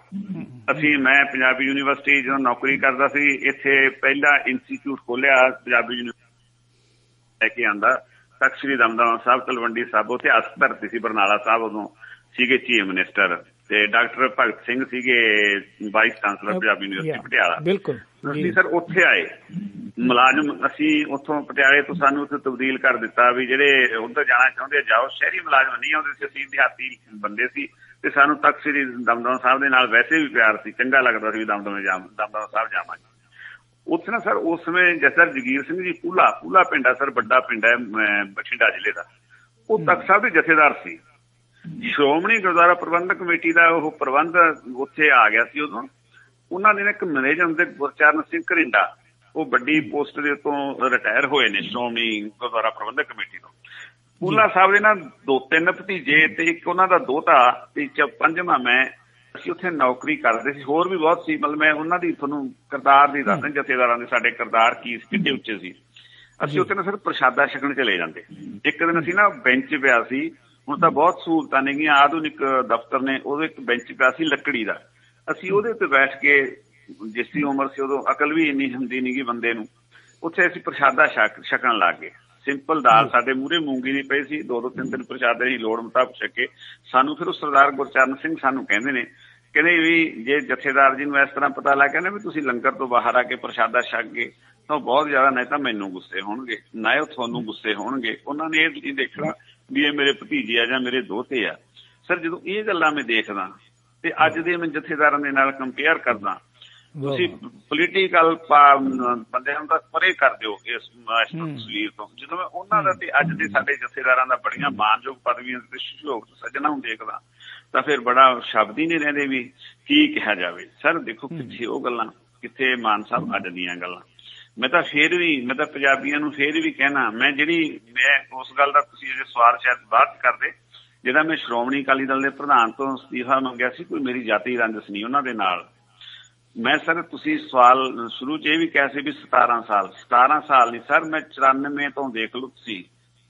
ਮੈਂ ਪੰਜਾਬੀ ਯੂਨੀਵਰਸਿਟੀ ਜਦੋਂ ਨੌਕਰੀ ਕਰਦਾ ਸੀ ਇੱਥੇ ਪਹਿਲਾ ਇੰਸਟੀਚਿਊਟ ਖੋਲਿਆ ਪੰਜਾਬੀ ਯੂਨੀਵਰਸਿਟੀ ਲੈ ਕੇ ਆਂਦਾ ਤਖ਼ਤ ਸ੍ਰੀ ਦਮਦਮਾ ਸਾਹਿਬ ਤਲਵੰਡੀ ਸਾਬੋ ਤੇ ਅਸਤ ਧਰਤੀ ਸੀ, ਬਰਨਾਲਾ ਸਾਹਿਬ ਉਦੋਂ ਸੀਗੇ ਚੀਫ ਮਿਨਿਸਟਰ, ਤੇ ਡਾਕਟਰ ਭਗਤ ਸਿੰਘ ਸੀਗੇ vice chancellor Punjabi university Patiala. ਬਿਲਕੁਲ ਅਸੀਂ ਸਰ ਉੱਥੇ ਆਏ ਮੁਲਾਜ਼ਮ, ਅਸੀਂ ਉੱਥੋਂ ਪਟਿਆਲੇ ਤੋਂ ਸਾਨੂੰ ਉੱਥੇ ਤਬਦੀਲ ਕਰ ਦਿੱਤਾ ਵੀ ਜਿਹੜੇ ਉੱਧਰ ਜਾਣਾ ਚਾਹੁੰਦੇ ਜਾਓ, ਸ਼ਹਿਰੀ ਮੁਲਾਜ਼ਮ ਨਹੀਂ ਆਉਂਦੇ ਸੀ, ਅਸੀਂ ਦਿਹਾਤੀ ਬੰਦੇ ਸੀ ਤੇ ਸਾਨੂੰ ਤਖ਼ਤ ਸ੍ਰੀ ਦਮਦਮਾ ਸਾਹਿਬ ਦੇ ਨਾਲ ਵੈਸੇ ਵੀ ਪਿਆਰ ਸੀ, ਚੰਗਾ ਲੱਗਦਾ ਸੀ ਵੀ ਦਮਦਮਾ ਸਾਹਿਬ ਜਾਵਾਂਗੇ। ਉੱਥੇ ਨਾ ਸਰ ਉਸ ਸਮੇਂ ਜਥੇਦਾਰ ਜਗੀਰ ਸਿੰਘ ਜੀ ਪੂਲਾ ਪਿੰਡ ਆ ਸਰ, ਵੱਡਾ ਪਿੰਡ ਹੈ ਬਠਿੰਡਾ ਜ਼ਿਲ੍ਹੇ ਦਾ, ਉਹ ਤਖ਼ਤ ਸਾਹਿਬ ਦੇ ਜਥੇਦਾਰ ਸੀ। ਸ਼੍ਰੋਮਣੀ ਗੁਰਦੁਆਰਾ ਪ੍ਰਬੰਧਕ ਕਮੇਟੀ ਦਾ ਉਹ ਪ੍ਰਬੰਧ ਉੱਥੇ ਆ ਗਿਆ ਸੀ ਉਦੋਂ। ਉਹਨਾਂ ਦੇ ਇੱਕ ਮੈਨੇਜਰ ਹੁੰਦੇ ਗੁਰਚਰਨ ਸਿੰਘ ਘਰਿੰਡਾ, ਉਹ ਵੱਡੀ ਪੋਸਟ ਦੇ ਉੱਤੋਂ ਰਿਟਾਇਰ ਹੋਏ ਨੇ ਸ਼੍ਰੋਮਣੀ ਗੁਰਦੁਆਰਾ ਪ੍ਰਬੰਧਕ ਕਮੇਟੀ ਤੋਂ। ਪੂਲਾ ਸਾਹਿਬ ਦੇ ਨਾ 2-3 ਭਤੀਜੇ ਤੇ ਇੱਕ ਉਹਨਾਂ ਦਾ ਦੋਹਤਾ ਤੇ ਪੰਜਵਾਂ ਮੈਂ, ਅਸੀਂ ਉੱਥੇ ਨੌਕਰੀ ਕਰਦੇ ਸੀ। ਹੋਰ ਵੀ ਬਹੁਤ ਸੀ, ਮਤਲਬ ਮੈਂ ਉਹਨਾਂ ਦੀ ਤੁਹਾਨੂੰ ਕਿਰਦਾਰ ਦੀ ਦੱਸਦਾ, ਜਥੇਦਾਰਾਂ ਦੇ ਸਾਡੇ ਕਿਰਦਾਰ ਕੀ ਕਿੱਡੇ ਉੱਚੇ ਸੀ। ਅਸੀਂ ਉੱਥੇ ਨਾ ਸਿਰਫ ਪ੍ਰਸ਼ਾਦਾ ਛਕਣ ਚਲੇ ਜਾਂਦੇ। ਇੱਕ ਦਿਨ ਅਸੀਂ ਨਾ ਬੈਂਚ ਪਿਆ ਸੀ, ਹੁਣ ਤਾਂ ਬਹੁਤ ਸਹੂਲਤਾਂ ਨੇ ਗੀਆਂ, ਆਧੁਨਿਕ ਦਫ਼ਤਰ ਨੇ, ਉਹਦੇ ਇੱਕ ਬੈਂਚ ਪਿਆ ਸੀ ਲੱਕੜੀ ਦਾ, ਅਸੀਂ ਉਹਦੇ ਉੱਤੇ ਬੈਠ ਕੇ, ਜਿਸ ਦੀ ਉਮਰ ਸੀ ਉਦੋਂ ਅਕਲ ਵੀ ਇੰਨੀ ਹੁੰਦੀ ਨੀ ਗੀ ਬੰਦੇ ਨੂੰ, ਉੱਥੇ ਅਸੀਂ ਪ੍ਰਸ਼ਾਦਾ ਛਕਣ ਲੱਗ ਗਏ। ਸਿੰਪਲ ਦਾਲ ਸਾਡੇ ਮੂਹਰੇ ਮੂੰਗੀ ਦੀ ਪਈ ਸੀ, 2-3 ਪ੍ਰਸ਼ਾਦੇ ਦੀ ਲੋੜ ਮੁਤਾਬਕ ਛਕੇ। ਸਾਨੂੰ ਫਿਰ ਉਹ ਸਰਦਾਰ ਗੁਰਚਰਨ ਸਿੰਘ ਸਾਨੂੰ ਕਹਿੰਦੇ ਵੀ ਜੇ ਜਥੇਦਾਰ ਜੀ ਨੂੰ ਇਸ ਤਰ੍ਹਾਂ ਪਤਾ ਲੱਗ ਗਿਆ ਨਾ ਵੀ ਤੁਸੀਂ ਲੰਗਰ ਤੋਂ ਬਾਹਰ ਆ ਕੇ ਪ੍ਰਸ਼ਾਦਾ ਛਕ ਗਏ ਤਾਂ ਬਹੁਤ ਜ਼ਿਆਦਾ, ਨਹੀਂ ਤਾਂ ਮੈਨੂੰ ਗੁੱਸੇ ਹੋਣਗੇ, ਨਾ ਉਹ ਤੁਹਾਨੂੰ ਗੁੱਸੇ ਹੋਣਗੇ। ਉਹਨਾਂ ਨੇ ਇਹ ਨਹੀਂ ਦੇਖਣਾ ਵੀ ਇਹ ਮੇਰੇ ਭਤੀਜੇ ਆ ਜਾਂ ਮੇਰੇ ਦੋਹਤੇ ਆ। ਸਰ ਜਦੋਂ ਇਹ ਗੱਲਾਂ ਮੈਂ ਦੇਖਦਾ ਤੇ ਅੱਜ ਦੇ ਮੈਂ ਜਥੇਦਾਰਾਂ ਦੇ ਨਾਲ ਕੰਪੇਅਰ ਕਰਦਾ, ਤੁਸੀਂ ਪੋਲੀਟੀਕਲ ਬੰਦਿਆਂ ਨੂੰ ਤਾਂ ਪਰੇ ਕਰ ਦਿਓ ਇਸ ਤਸਵੀਰ ਤੋਂ। ਜਦੋਂ ਮੈਂ ਉਹਨਾਂ ਦਾ ਤੇ ਅੱਜ ਦੇ ਸਾਡੇ ਜਥੇਦਾਰਾਂ ਦਾ ਬੜੀਆਂ ਮਾਨਯੋਗ ਪਦਵੀਆਂ ਤੇ ਸ਼ੋਭਤ ਸੱਜਣਾ ਨੂੰ ਦੇਖਦਾ ਤਾਂ ਫਿਰ ਬੜਾ ਸ਼ਬਦ ਹੀ ਨਹੀਂ ਰਹਿੰਦੇ ਵੀ ਕੀ ਕਿਹਾ ਜਾਵੇ। ਸਰ ਦੇਖੋ ਕਿੱਥੇ ਉਹ ਗੱਲਾਂ, ਕਿੱਥੇ ਮਾਨ ਸਾਹਿਬ ਅੱਜ ਦੀਆਂ ਗੱਲਾਂ। ਮੈਂ ਤਾਂ ਪੰਜਾਬੀਆਂ ਨੂੰ ਫੇਰ ਵੀ ਕਹਿਣਾ, ਮੈਂ ਉਸ ਗੱਲ ਦਾ ਤੁਸੀਂ ਇਹ ਸਵਾਲ ਸ਼ਾਇਦ ਬਾਅਦ ਕਰਦੇ, ਜਿਹੜਾ ਮੈਂ ਸ਼੍ਰੋਮਣੀ ਅਕਾਲੀ ਦਲ ਦੇ ਪ੍ਰਧਾਨ ਤੋਂ ਅਸਤੀਫਾ ਮੰਗਿਆ ਸੀ, ਕੋਈ ਮੇਰੀ ਜਾਤੀ ਰੰਜਿਸ਼ ਨਹੀਂ ਉਹਨਾਂ ਦੇ ਨਾਲ। ਮੈਂ ਸਰ ਤੁਸੀਂ ਸਵਾਲ ਸ਼ੁਰੂ 'ਚ ਇਹ ਵੀ ਕਿਹਾ ਸੀ ਵੀ 17 ਸਾਲ ਨਹੀਂ ਸਰ, ਮੈਂ 94 ਤੋਂ ਦੇਖ ਲਓ ਤੁਸੀਂ,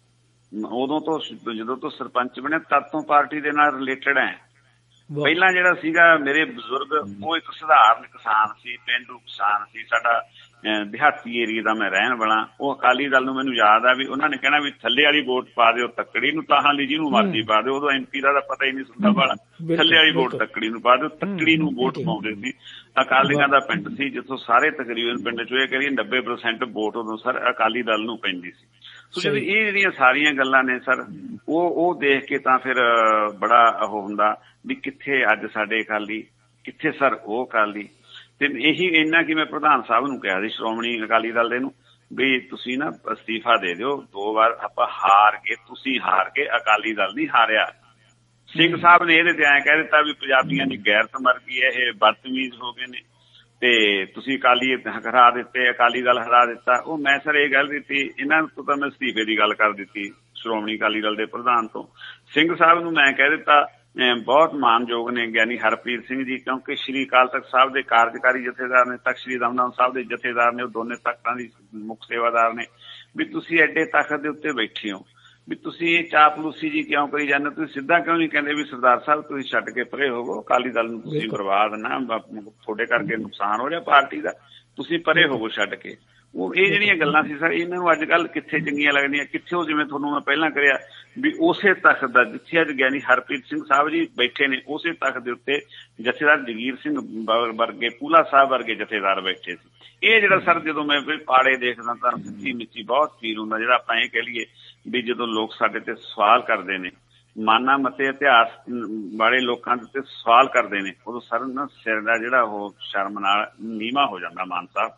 ਉਦੋਂ ਤੋਂ ਜਦੋਂ ਤੋਂ ਸਰਪੰਚ ਬਣਿਆ ਤਦ ਤੋਂ ਪਾਰਟੀ ਦੇ ਨਾਲ ਰਿਲੇਟਡ ਹੈ। ਪਹਿਲਾਂ ਜਿਹੜਾ ਸੀਗਾ ਮੇਰੇ ਬਜ਼ੁਰਗ, ਉਹ ਇੱਕ ਸਧਾਰਨ ਕਿਸਾਨ ਸੀ, ਪੇਂਡੂ ਕਿਸਾਨ ਸੀ, ਸਾਡਾ ਦਿਹਾਤੀ ਏਰੀਏ ਦਾ ਮੈਂ ਰਹਿਣ ਵਾਲਾ। ਉਹ ਅਕਾਲੀ ਦਲ ਨੂੰ ਮੈਨੂੰ ਯਾਦ ਆ ਵੀ ਉਹਨਾਂ ਨੇ ਕਹਿਣਾ ਵੀ ਥੱਲੇ ਵਾਲੀ ਵੋਟ ਪਾ ਦਿਓ ਤੱਕੜੀ ਨੂੰ, ਤਾਹਾਂ ਲਈ ਜਿਹਨੂੰ ਮਰਜ਼ੀ ਪਾ ਦਿਓ। ਉਦੋਂ MP ਦਾ ਪਤਾ ਹੀ ਨਹੀਂ ਸੁਣਦਾ ਵਾਲਾ, ਥੱਲੇ ਵਾਲੀ ਵੋਟ ਤੱਕੜੀ ਨੂੰ ਪਾ ਦਿਓ, ਤੱਕੜੀ ਨੂੰ ਵੋਟ ਪਾਉਂਦੇ ਸੀ। ਅਕਾਲੀਆਂ ਦਾ ਪਿੰਡ ਸੀ ਜਿੱਥੋਂ ਸਾਰੇ ਤਕਰੀਬਨ ਪਿੰਡ ਚੋਂ ਇਹ ਕਰੀਏ 90% ਵੋਟ ਉਦੋਂ ਸਰ ਅਕਾਲੀ ਦਲ ਨੂੰ ਪੈਂਦੀ ਸੀ। ਸੋ ਜਦੋਂ ਇਹ ਜਿਹੜੀਆਂ ਸਾਰੀਆਂ ਗੱਲਾਂ ਨੇ ਸਰ, ਉਹ ਦੇਖ ਕੇ ਤਾਂ ਫਿਰ ਬੜਾ ਉਹ ਹੁੰਦਾ ਵੀ ਕਿੱਥੇ ਅੱਜ ਸਾਡੇ ਅਕਾਲੀ, ਕਿੱਥੇ ਸਰ ਉਹ ਅਕਾਲੀ। ਤੇ ਇਹੀ ਇੰਨਾ ਕਿ ਮੈਂ ਪ੍ਰਧਾਨ ਸਾਹਿਬ ਨੂੰ ਕਿਹਾ ਸੀ ਸ਼੍ਰੋਮਣੀ ਅਕਾਲੀ ਦਲ ਦੇ ਨੂੰ ਵੀ ਤੁਸੀਂ ਨਾ ਅਸਤੀਫਾ ਦੇ ਦਿਓ, 2 ਵਾਰ ਆਪਾਂ ਤੁਸੀਂ ਹਾਰ ਕੇ ਅਕਾਲੀ ਦਲ ਨਹੀਂ ਹਾਰਿਆ। ਸਿੰਘ ਸਾਹਿਬ ਨੇ ਇਹਦੇ ਤੇ ਐਂ ਕਹਿ ਦਿੱਤਾ ਵੀ ਪੰਜਾਬੀਆਂ ਦੀ ਗੈਰਤ ਮਰ ਗਈ ਹੈ, ਇਹ ਬਦਤਮੀਜ਼ ਹੋ ਗਏ ਨੇ ਤੇ ਤੁਸੀਂ ਅਕਾਲੀ ਹਰਾ ਦਿੱਤੇ, ਅਕਾਲੀ ਦਲ ਹਰਾ ਦਿੱਤਾ। ਉਹ ਮੈਂ ਸਰ ਇਹ ਗੱਲ ਦਿੱਤੀ, ਇਹਨਾਂ ਤੋਂ ਤਾਂ ਮੈਂ ਅਸਤੀਫੇ ਦੀ ਗੱਲ ਕਰ ਦਿੱਤੀ ਸ਼੍ਰੋਮਣੀ ਅਕਾਲੀ ਦਲ ਦੇ ਪ੍ਰਧਾਨ ਤੋਂ। ਸਿੰਘ ਸਾਹਿਬ ਨੂੰ ਮੈਂ ਕਹਿ ਦਿੱਤਾ, ਬਹੁਤ ਮਾਨਯੋਗ ਨੇ ਗਿਆਨੀ ਹਰਪ੍ਰੀਤ ਸਿੰਘ ਜੀ, ਕਿਉਂਕਿ ਸ਼੍ਰੀ ਅਕਾਲ ਤਖ਼ਤ ਸਾਹਿਬ ਦੇ ਕਾਰਜਕਾਰੀ ਜਥੇਦਾਰ ਨੇ, ਤਖ਼ਤ ਸ੍ਰੀ ਦਮਦਮਾ ਸਾਹਿਬ ਦੇ ਜਥੇਦਾਰ ਨੇ, ਉਹ ਦੋਨੇ ਤਖ਼ਤਾਂ ਦੀ ਮੁੱਖ ਸੇਵਾਦਾਰ ਨੇ। ਵੀ ਤੁਸੀਂ ਐਡੇ ਤਖ਼ਤ ਦੇ ਉੱਤੇ ਬੈਠੇ ਹੋ, ਵੀ ਤੁਸੀਂ ਇਹ ਚਾਪਲੂਸੀ ਜੀ ਕਿਉਂ ਕਰੀ ਜਾਂਦੇ? ਤੁਸੀਂ ਸਿੱਧਾ ਕਿਉਂ ਨਹੀਂ ਕਹਿੰਦੇ ਵੀ ਸਰਦਾਰ ਸਾਹਿਬ ਤੁਸੀਂ ਛੱਡ ਕੇ ਪਰੇ ਹੋਵੋ, ਅਕਾਲੀ ਦਲ ਨੂੰ ਤੁਸੀਂ ਬਰਬਾਦ ਨਾ, ਤੁਹਾਡੇ ਕਰਕੇ ਨੁਕਸਾਨ ਹੋ ਰਿਹਾ ਪਾਰਟੀ ਦਾ, ਤੁਸੀਂ ਪਰੇ ਹੋਵੋ ਛੱਡ ਕੇ। ਉਹ ਇਹ ਜਿਹੜੀਆਂ ਗੱਲਾਂ ਸੀ ਸਰ, ਇਹਨਾਂ ਨੂੰ ਅੱਜ ਕੱਲ੍ਹ ਕਿੱਥੇ ਚੰਗੀਆਂ ਲੱਗਦੀਆਂ, ਕਿੱਥੇ ਉਹ ਜਿਵੇਂ ਤੁਹਾਨੂੰ ਮੈਂ ਪਹਿਲਾਂ ਕਰਿਆ ਵੀ ਉਸੇ ਤਖ਼ਤ ਦਾ ਜਿੱਥੇ ਅੱਜ ਗਿਆਨੀ ਹਰਪ੍ਰੀਤ ਸਿੰਘ ਸਾਹਿਬ ਜੀ ਬੈਠੇ ਨੇ, ਉਸੇ ਤਖ਼ਤ ਦੇ ਉੱਤੇ ਜਥੇਦਾਰ ਜਗੀਰ ਸਿੰਘ ਵਰਗੇ, ਪੂਲਾ ਸਾਹਿਬ ਵਰਗੇ ਜਥੇਦਾਰ ਬੈਠੇ ਸੀ। ਇਹ ਜਿਹੜਾ ਸਰ ਜਦੋਂ ਮੈਂ ਪਾੜੇ ਦੇਖਦਾ ਤਾਂ ਸੱਚੀ ਮਿੱਚੀ ਬਹੁਤ ਫੀਲ ਹੁੰਦਾ, ਜਿਹੜਾ ਆਪਾਂ ਇਹ ਕਹਿ ਲਈਏ ਵੀ ਜਦੋਂ ਲੋਕ ਸਾਡੇ ਤੇ ਸਵਾਲ ਕਰਦੇ ਨੇ ਮਾਨਾ ਮਤੇ ਇਤਿਹਾਸ ਵਾਲੇ ਲੋਕਾਂ ਦੇ ਉੱਤੇ ਸਵਾਲ ਕਰਦੇ ਨੇ, ਉਦੋਂ ਸਰ ਨਾ ਸਿਰ ਦਾ ਜਿਹੜਾ ਉਹ ਸ਼ਰਮ ਨਾਲ ਨੀਵਾਂ ਹੋ ਜਾਂਦਾ ਮਾਨ ਸਾਹਿਬ।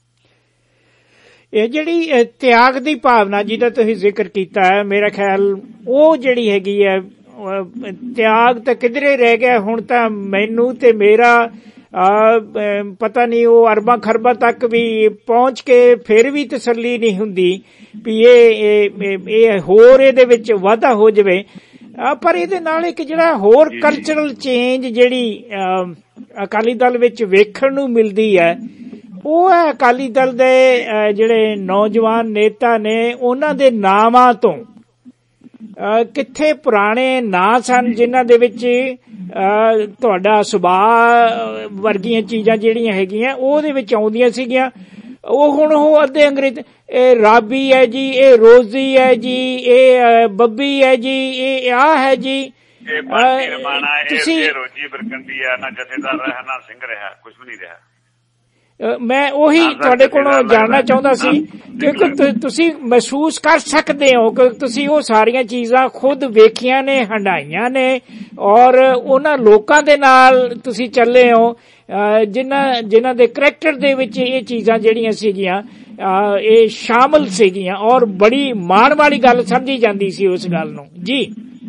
ਇਹ ਜਿਹੜੀ ਤਿਆਗ ਦੀ ਭਾਵਨਾ ਜਿਹਦਾ ਤੁਸੀਂ ਜ਼ਿਕਰ ਕੀਤਾ ਹੈ, ਮੇਰਾ ਖਿਆਲ ਉਹ ਜਿਹੜੀ ਹੈਗੀ ਹੈ ਤਿਆਗ ਤਾਂ ਕਿਧਰੇ ਰਹਿ ਗਿਆ। ਹੁਣ ਤਾਂ ਮੈਨੂੰ ਤੇ ਮੇਰਾ ਪਤਾ ਨਹੀਂ ਉਹ ਅਰਬਾਂ ਖਰਬਾਂ ਤੱਕ ਵੀ ਪਹੁੰਚ ਕੇ ਫਿਰ ਵੀ ਤਸੱਲੀ ਨਹੀਂ ਹੁੰਦੀ ਵੀ ਇਹ ਹੋਰ ਇਹਦੇ ਵਿੱਚ ਵਾਧਾ ਹੋ ਜਾਵੇ। ਪਰ ਇਹਦੇ ਨਾਲ ਇੱਕ ਜਿਹੜਾ ਹੋਰ ਕਲਚਰਲ ਚੇਂਜ ਜਿਹੜੀ ਅਕਾਲੀ ਦਲ ਵਿੱਚ ਵੇਖਣ ਨੂੰ ਮਿਲਦੀ ਹੈ ਉਹ ਹੈ ਅਕਾਲੀ ਦਲ ਦੇ ਜਿਹੜੇ ਨੌਜਵਾਨ ਨੇਤਾ ਨੇ ਉਹਨਾਂ ਦੇ ਨਾਵਾਂ ਤੋਂ ਕਿੱਥੇ ਪੁਰਾਣੇ ਨਾਂ ਸਨ ਜਿਨ੍ਹਾਂ ਦੇ ਵਿੱਚ ਤੁਹਾਡਾ ਸੁਭਾਅ ਵਰਗੀਆਂ ਚੀਜ਼ਾਂ ਜਿਹੜੀਆਂ ਹੈਗੀਆਂ ਉਹਦੇ ਵਿੱਚ ਆਉਂਦੀਆਂ ਸੀਗੀਆਂ, ਉਹ ਹੁਣ ਉਹ ਅੱਧੇ ਅੰਗਰੇਜ਼, ਇਹ ਰਾਬੀ ਹੈ ਜੀ, ਇਹ ਰੋਜ਼ੀ ਹੈ ਜੀ, ਇਹ ਬੱਬੀ ਹੈ ਜੀ, ਇਹ ਆਹ ਹੈ ਜੀ। ਤੁਸੀਂ ਰੋਜੀ ਬਰਕੰਦੀ ਆ ਨਾ ਜਥੇਦਾਰ ਰਿਹਾ ਨਾ ਸਿੰਘ ਰਿਹਾ, ਕੁਝ ਵੀ ਨਹੀਂ ਰਿਹਾ। ਮੈਂ ਉਹੀ ਤੁਹਾਡੇ ਕੋਲੋਂ ਜਾਣਨਾ ਚਾਹੁੰਦਾ ਸੀ ਕਿਉਂਕਿ ਤੁਸੀਂ ਮਹਿਸੂਸ ਕਰ ਸਕਦੇ ਹੋ ਕਿ ਤੁਸੀਂ ਉਹ ਸਾਰੀਆਂ ਚੀਜ਼ਾਂ ਖੁਦ ਵੇਖੀਆਂ ਨੇ, ਹੰਡਾਈਆਂ ਨੇ ਔਰ ਉਹਨਾਂ ਲੋਕਾਂ ਦੇ ਨਾਲ ਤੁਸੀਂ ਚੱਲੇ ਹੋ ਜਿਨ੍ਹਾਂ ਦੇ ਕਰੈਕਟਰ ਦੇ ਵਿੱਚ ਇਹ ਚੀਜ਼ਾਂ ਜਿਹੜੀਆਂ ਸੀਗੀਆਂ ਇਹ ਸ਼ਾਮਲ ਸੀਗੀਆਂ ਔਰ ਬੜੀ ਮਾਣ ਵਾਲੀ ਗੱਲ ਸਮਝੀ ਜਾਂਦੀ ਸੀ ਉਸ ਗੱਲ ਨੂੰ। ਜੀ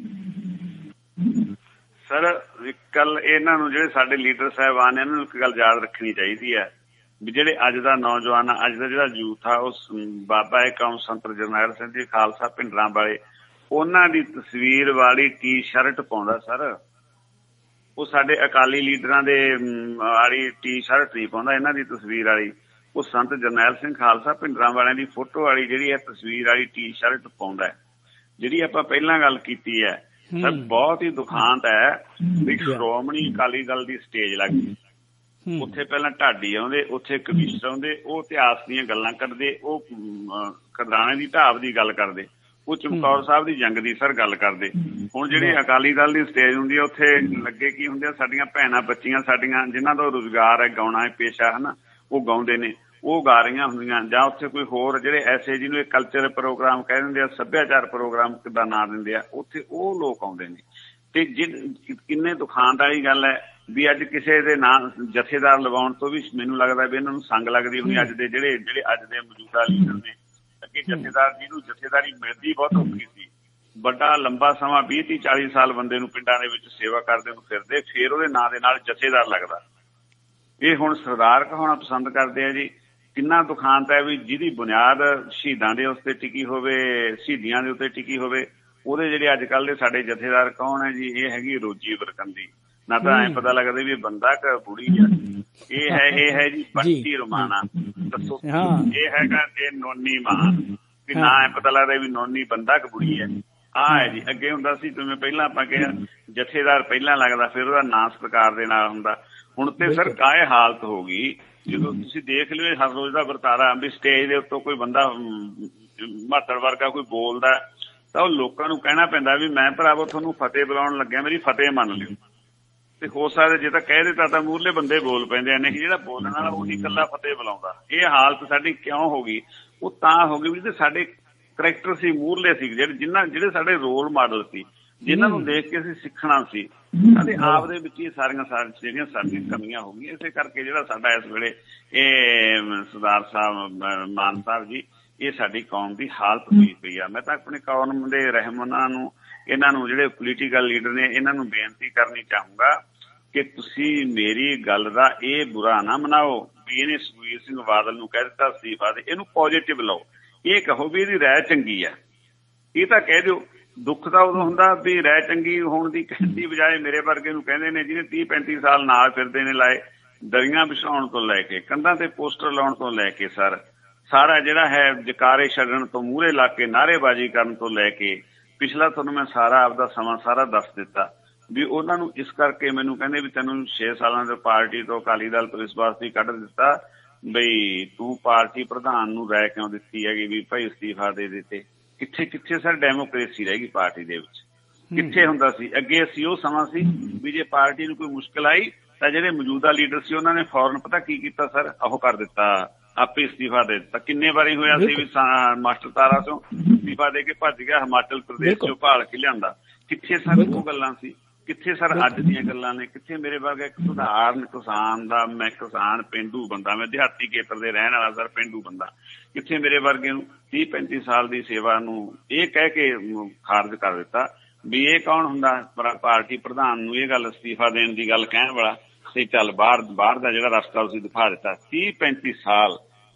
ਸਰ, ਕੱਲ ਇਹਨਾਂ ਨੂੰ ਜਿਹੜੇ ਸਾਡੇ ਲੀਡਰ ਸਾਹਿਬਾਨ ਨੇ ਇਹਨਾਂ ਨੂੰ ਇੱਕ ਗੱਲ ਯਾਦ ਰੱਖਣੀ ਚਾਹੀਦੀ ਹੈ ਵੀ ਜਿਹੜੇ ਅੱਜ ਦਾ ਨੌਜਵਾਨ, ਅੱਜ ਦਾ ਜਿਹੜਾ ਯੂਥ ਆ ਉਹ ਬਾਬਾ ਏਕਮ ਸੰਤ ਜਰਨੈਲ ਸਿੰਘ ਜੀ ਖਾਲਸਾ ਭਿੰਡਰਾਂ ਵਾਲੇ ਉਹਨਾਂ ਦੀ ਤਸਵੀਰ ਵਾਲੀ ਟੀ ਸ਼ਰਟ ਪਾਉਂਦਾ ਸਰ। ਉਹ ਸਾਡੇ ਅਕਾਲੀ ਲੀਡਰਾਂ ਦੇ ਵਾਲੀ ਟੀ ਸ਼ਰਟ ਨਹੀਂ ਪਾਉਂਦਾ, ਇਹਨਾਂ ਦੀ ਤਸਵੀਰ ਵਾਲੀ। ਉਹ ਸੰਤ ਜਰਨੈਲ ਸਿੰਘ ਖਾਲਸਾ ਭਿੰਡਰਾਂ ਵਾਲਿਆਂ ਦੀ ਫੋਟੋ ਵਾਲੀ ਜਿਹੜੀ ਹੈ ਤਸਵੀਰ ਵਾਲੀ ਟੀ ਸ਼ਰਟ ਪਾਉਂਦਾ। ਜਿਹੜੀ ਆਪਾਂ ਪਹਿਲਾਂ ਗੱਲ ਕੀਤੀ ਹੈ ਸਰ, ਬਹੁਤ ਹੀ ਦੁਖਾਂਤ ਹੈ ਵੀ ਸ਼੍ਰੋਮਣੀ ਅਕਾਲੀ ਦਲ ਦੀ ਸਟੇਜ ਲੱਗ ਗਈ। ਉੱਥੇ ਪਹਿਲਾਂ ਢਾਡੀ ਆਉਂਦੇ, ਉੱਥੇ ਕਮਿਸ਼ਨਰ ਆਉਂਦੇ, ਉਹ ਇਤਿਹਾਸ ਦੀਆਂ ਗੱਲਾਂ ਕਰਦੇ, ਉਹ ਖਦਰਾਣੇ ਦੀ ਢਾਬ ਦੀ ਗੱਲ ਕਰਦੇ, ਉਹ ਚਮਕੌਰ ਸਾਹਿਬ ਦੀ ਜੰਗ ਦੀ ਸਰ ਗੱਲ ਕਰਦੇ। ਹੁਣ ਜਿਹੜੀ ਅਕਾਲੀ ਦਲ ਦੀ ਸਟੇਜ ਹੁੰਦੀ ਹੈ ਉੱਥੇ ਲੱਗੇ ਕੀ ਹੁੰਦੇ ਆ, ਸਾਡੀਆਂ ਭੈਣਾਂ ਬੱਚੀਆਂ ਸਾਡੀਆਂ ਜਿਨ੍ਹਾਂ ਦਾ ਰੁਜ਼ਗਾਰ ਹੈ ਗਾਉਣਾ ਹੈ ਪੇਸ਼ਾ ਹੈ ਨਾ, ਉਹ ਗਾਉਂਦੇ ਨੇ, ਉਹ ਗਾ ਰਹੀਆਂ ਹੁੰਦੀਆਂ। ਜਾਂ ਉੱਥੇ ਕੋਈ ਹੋਰ ਜਿਹੜੇ ਐਸੇ ਜਿਹਨੂੰ ਇਹ ਕਲਚਰ ਪ੍ਰੋਗਰਾਮ ਕਹਿ ਦਿੰਦੇ ਆ, ਸੱਭਿਆਚਾਰ ਪ੍ਰੋਗਰਾਮ ਕਿੱਦਾਂ ਨਾਂ ਦਿੰਦੇ ਆ, ਉੱਥੇ ਉਹ ਲੋਕ ਆਉਂਦੇ ਨੇ। ਤੇ ਕਿੰਨੇ ਦੁਖਾਂਤ ਵਾਲੀ ਗੱਲ ਹੈ ਵੀ ਅੱਜ ਕਿਸੇ ਦੇ ਨਾਂ ਜਥੇਦਾਰ ਲਗਾਉਣ ਤੋਂ ਵੀ ਮੈਨੂੰ ਲੱਗਦਾ ਵੀ ਇਹਨਾਂ ਨੂੰ ਸੰਗ ਲੱਗਦੀ ਹੋਣੀ। ਅੱਜ ਦੇ ਜਿਹੜੇ ਅੱਜ ਦੇ ਮੌਜੂਦਾ ਲੀਡਰ ਨੇ, ਅੱਗੇ ਜਥੇਦਾਰ ਜਿਹਨੂੰ ਜਥੇਦਾਰੀ ਮਿਲਦੀ ਬਹੁਤ ਔਖੀ ਸੀ, ਵੱਡਾ ਲੰਬਾ ਸਮਾਂ 20-40 ਸਾਲ ਬੰਦੇ ਨੂੰ ਪਿੰਡਾਂ ਦੇ ਵਿੱਚ ਸੇਵਾ ਕਰਦੇ ਨੂੰ ਫਿਰਦੇ, ਫੇਰ ਉਹਦੇ ਨਾਂ ਦੇ ਨਾਲ ਜਥੇਦਾਰ ਲੱਗਦਾ। ਇਹ ਹੁਣ ਸਰਦਾਰ ਕਹਾਉਣਾ ਪਸੰਦ ਕਰਦੇ ਆ ਜੀ। ਕਿੰਨਾ ਦੁਖਾਂਤ ਹੈ ਵੀ ਜਿਹਦੀ ਬੁਨਿਆਦ ਸ਼ਹੀਦਾਂ ਦੇ ਉੱਤੇ ਟਿਕੀ ਹੋਵੇ, ਸ਼ਹੀਦੀਆਂ ਦੇ ਉੱਤੇ ਟਿਕੀ ਹੋਵੇ, ਉਹਦੇ ਜਿਹੜੇ ਅੱਜ ਕੱਲ੍ਹ ਦੇ ਸਾਡੇ ਜਥੇਦਾਰ ਕੌਣ ਹੈ ਜੀ? ਇਹ ਹੈਗੀ ਰੋਜੀ ਬਰਕੰਦੀ। ਨਾ ਤਾਂ ਐਂ ਪਤਾ ਲੱਗਦਾ ਵੀ ਬੰਦਾ ਕਿ ਬੁੜੀ ਆ। ਇਹ ਹੈ ਜੀ ਬੰਟੀ ਰਮਾਣਾ। ਦੱਸੋ ਇਹ ਹੈਗਾ ਇਹ ਨੋਨੀ ਮਾਂ, ਵੀ ਨਾ ਐਂ ਪਤਾ ਲੱਗਦਾ ਵੀ ਨੋਨੀ ਬੰਦਾ ਕਿ ਬੁੜੀ ਹੈ। ਆਹ ਹੈ ਜੀ। ਅੱਗੇ ਹੁੰਦਾ ਸੀ ਜਿਵੇਂ ਪਹਿਲਾਂ ਆਪਾਂ ਕਿਹਾ ਜਥੇਦਾਰ ਪਹਿਲਾਂ ਲੱਗਦਾ, ਫਿਰ ਉਹਦਾ ਨਾਂ ਸਤਿਕਾਰ ਦੇ ਨਾਲ ਹੁੰਦਾ। ਹੁਣ ਤੇ ਸਰ ਕਾਹੇ ਹਾਲਤ ਹੋ ਗਈ, ਜਦੋਂ ਤੁਸੀਂ ਦੇਖ ਲਿਓ ਹਰ ਰੋਜ਼ ਦਾ ਵਰਤਾਰਾ ਵੀ ਸਟੇਜ ਦੇ ਉੱਤੋਂ ਕੋਈ ਬੰਦਾ ਮਾਤੜ ਵਰਗਾ ਕੋਈ ਬੋਲਦਾ ਤਾਂ ਉਹ ਲੋਕਾਂ ਨੂੰ ਕਹਿਣਾ ਪੈਂਦਾ ਵੀ ਮੈਂ ਭਰਾਵੋ ਤੁਹਾਨੂੰ ਫਤਿਹ ਬੁਲਾਉਣ ਲੱਗਿਆ, ਮੇਰੀ ਫਤਿਹ ਮੰਨ ਲਿਓ। ਤੇ ਹੋ ਸਕਦਾ ਜੇ ਤਾਂ ਕਹਿ ਦਿੱਤਾ ਤਾਂ ਮੂਹਰਲੇ ਬੰਦੇ ਬੋਲ ਪੈਂਦੇ ਆ, ਨਹੀਂ ਜਿਹੜਾ ਬੋਲਣ ਵਾਲਾ ਉਹੀ ਇਕੱਲਾ ਫਤਿਹ ਬੁਲਾਉਂਦਾ। ਇਹ ਹਾਲਤ ਸਾਡੀ ਕਿਉਂ ਹੋ ਗਈ? ਉਹ ਤਾਂ ਹੋ ਗਈ ਵੀ ਸਾਡੇ ਕਰੈਕਟਰ ਸੀ, ਮੂਹਰਲੇ ਸੀ, ਜਿਹੜੇ ਸਾਡੇ ਰੋਲ ਮਾਡਲ ਸੀ, ਜਿਨ੍ਹਾਂ ਨੂੰ ਦੇਖ ਕੇ ਅਸੀਂ ਸਿੱਖਣਾ ਸੀ। ਸਾਡੇ ਆਪ ਦੇ ਵਿੱਚ ਹੀ ਸਾਰੀਆਂ ਜਿਹੜੀਆਂ ਸਾਡੀਆਂ ਕਮੀਆਂ ਹੋ ਗਈਆਂ। ਇਸੇ ਕਰਕੇ ਜਿਹੜਾ ਸਾਡਾ ਇਸ ਵੇਲੇ ਇਹ ਸਰਦਾਰ ਸਾਹਿਬ ਮਾਨ ਸਾਹਿਬ ਜੀ, ਇਹ ਸਾਡੀ ਕੌਮ ਦੀ ਹਾਲਤ ਹੋਈ ਪਈ ਆ। ਮੈਂ ਤਾਂ ਆਪਣੇ ਕੌਮ ਦੇ ਰਹਿਮਨਾਂ ਨੂੰ, ਇਹਨਾਂ ਨੂੰ ਜਿਹੜੇ ਪੋਲੀਟੀਕਲ ਲੀਡਰ ਨੇ, ਇਹਨਾਂ ਨੂੰ ਬੇਨਤੀ ਕਰਨੀ ਚਾਹੂੰਗਾ ਕਿ ਤੁਸੀਂ ਮੇਰੀ ਗੱਲ ਦਾ ਇਹ ਬੁਰਾ ਨਾ ਮਨਾਓ ਵੀ ਇਹਨੇ ਸੁਖਬੀਰ ਸਿੰਘ ਬਾਦਲ ਨੂੰ ਕਹਿ ਦਿੱਤਾ ਅਸਤੀਫਾ ਦੇ। ਇਹਨੂੰ ਪੋਜ਼ਿਟਿਵ ਲਓ, ਇਹ ਕਹੋ ਵੀ ਇਹਦੀ ਰਾਏ ਚੰਗੀ ਆ। ਇਹ ਤਾਂ ਕਹਿ ਦਿਓ। ਦੁੱਖ ਤਾਂ ਉਦੋਂ ਹੁੰਦਾ ਵੀ ਰਾਏ ਚੰਗੀ ਹੋਣ ਦੀ ਕਹਿਣ ਦੀ ਬਜਾਏ ਮੇਰੇ ਵਰਗੇ ਨੂੰ ਕਹਿੰਦੇ ਨੇ ਜਿਹਨੇ 30-35 ਸਾਲ ਨਾਲ ਫਿਰਦੇ ਨੇ ਲਾਏ, ਦਰੀਆਂ ਵਿਛਾਉਣ ਤੋਂ ਲੈ ਕੇ ਕੰਧਾਂ ਤੇ ਪੋਸਟਰ ਲਾਉਣ ਤੋਂ ਲੈ ਕੇ ਸਾਰਾ ਜਿਹੜਾ ਹੈ ਜਕਾਰੇ ਛੱਡਣ ਤੋਂ, ਮੂਹਰੇ ਲਾ ਕੇ ਨਾਅਰੇਬਾਜ਼ੀ ਕਰਨ ਤੋਂ ਲੈ ਕੇ ਪਿਛਲਾ ਤੁਹਾਨੂੰ ਮੈਂ ਸਾਰਾ ਆਪਦਾ ਸਮਾਂ ਸਾਰਾ ਦੱਸ ਦਿੱਤਾ ਵੀ ਉਹਨਾਂ ਨੂੰ ਇਸ ਕਰਕੇ ਮੈਨੂੰ ਕਹਿੰਦੇ ਵੀ ਤੈਨੂੰ 6 ਸਾਲਾਂ ਦੇ ਪਾਰਟੀ ਤੋਂ ਅਕਾਲੀ ਦਲ ਤੋਂ ਇਸ ਵਾਸਤੇ ਕੱਢ ਦਿੱਤਾ ਬਈ ਤੂੰ ਪਾਰਟੀ ਪ੍ਰਧਾਨ ਨੂੰ ਰਾਏ ਕਿਉਂ ਦਿੱਤੀ ਹੈਗੀ ਵੀ ਭਾਈ ਅਸਤੀਫਾ ਦੇ ਦਿੱਤੇ। ਕਿੱਥੇ ਸਰ ਡੈਮੋਕ੍ਰੇਸੀ ਰਹਿ ਗਈ ਪਾਰਟੀ ਦੇ ਵਿੱਚ? ਕਿੱਥੇ ਹੁੰਦਾ ਸੀ ਅੱਗੇ? ਅਸੀਂ ਉਹ ਸਮਾਂ ਸੀ ਵੀ ਜੇ ਪਾਰਟੀ ਨੂੰ ਕੋਈ ਮੁਸ਼ਕਿਲ ਆਈ ਤਾਂ ਜਿਹੜੇ ਮੌਜੂਦਾ ਲੀਡਰ ਸੀ ਉਹਨਾਂ ਨੇ ਫੌਰਨ ਪਤਾ ਕੀ ਕੀਤਾ ਸਰ? ਉਹ ਕਰ ਦਿੱਤਾ, ਆਪੇ ਅਸਤੀਫਾ ਦੇ ਦਿੱਤਾ। ਕਿੰਨੇ ਵਾਰੀ ਹੋਇਆ ਸੀ ਵੀ ਮਾਸਟਰ ਤਾਰਾ ਤੋਂ ਅਸਤੀਫਾ ਦੇ ਕੇ ਭੱਜ ਗਿਆ, ਹਿਮਾਚਲ ਪ੍ਰਦੇਸ਼ ਚੋਂ ਭਾਲ ਕੇ ਲਿਆਂਦਾ। ਕਿੱਥੇ ਸਰ ਉਹ ਗੱਲਾਂ ਸੀ, ਕਿੱਥੇ ਸਰ ਅੱਜ ਦੀਆਂ ਗੱਲਾਂ ਨੇ? ਕਿੱਥੇ ਮੇਰੇ ਵਰਗਾ ਇੱਕ ਸਧਾਰਨ ਕਿਸਾਨ ਦਾ, ਮੈਂ ਕਿਸਾਨ ਪੇਂਡੂ ਬੰਦਾ, ਮੈਂ ਦਿਹਾਤੀ ਖੇਤਰ ਦੇ ਰਹਿਣ ਵਾਲਾ ਸਰ ਪੇਂਡੂ ਬੰਦਾ, ਕਿੱਥੇ ਮੇਰੇ ਵਰਗੇ ਨੂੰ 30-35 ਸਾਲ ਦੀ ਸੇਵਾ ਨੂੰ ਇਹ ਕਹਿ ਕੇ ਖਾਰਜ ਕਰ ਦਿੱਤਾ ਵੀ ਇਹ ਕੌਣ ਹੁੰਦਾ ਪਾਰਟੀ ਪ੍ਰਧਾਨ ਨੂੰ ਇਹ ਗੱਲ ਅਸਤੀਫਾ ਦੇਣ ਦੀ ਗੱਲ ਕਹਿਣ ਵਾਲਾ, ਤੇ ਚੱਲ ਬਾਹਰ ਦਾ ਜਿਹੜਾ ਰਸਤਾ ਤੁਸੀਂ ਦਿਖਾ ਦਿੱਤਾ। 30-35 ਸਾਲ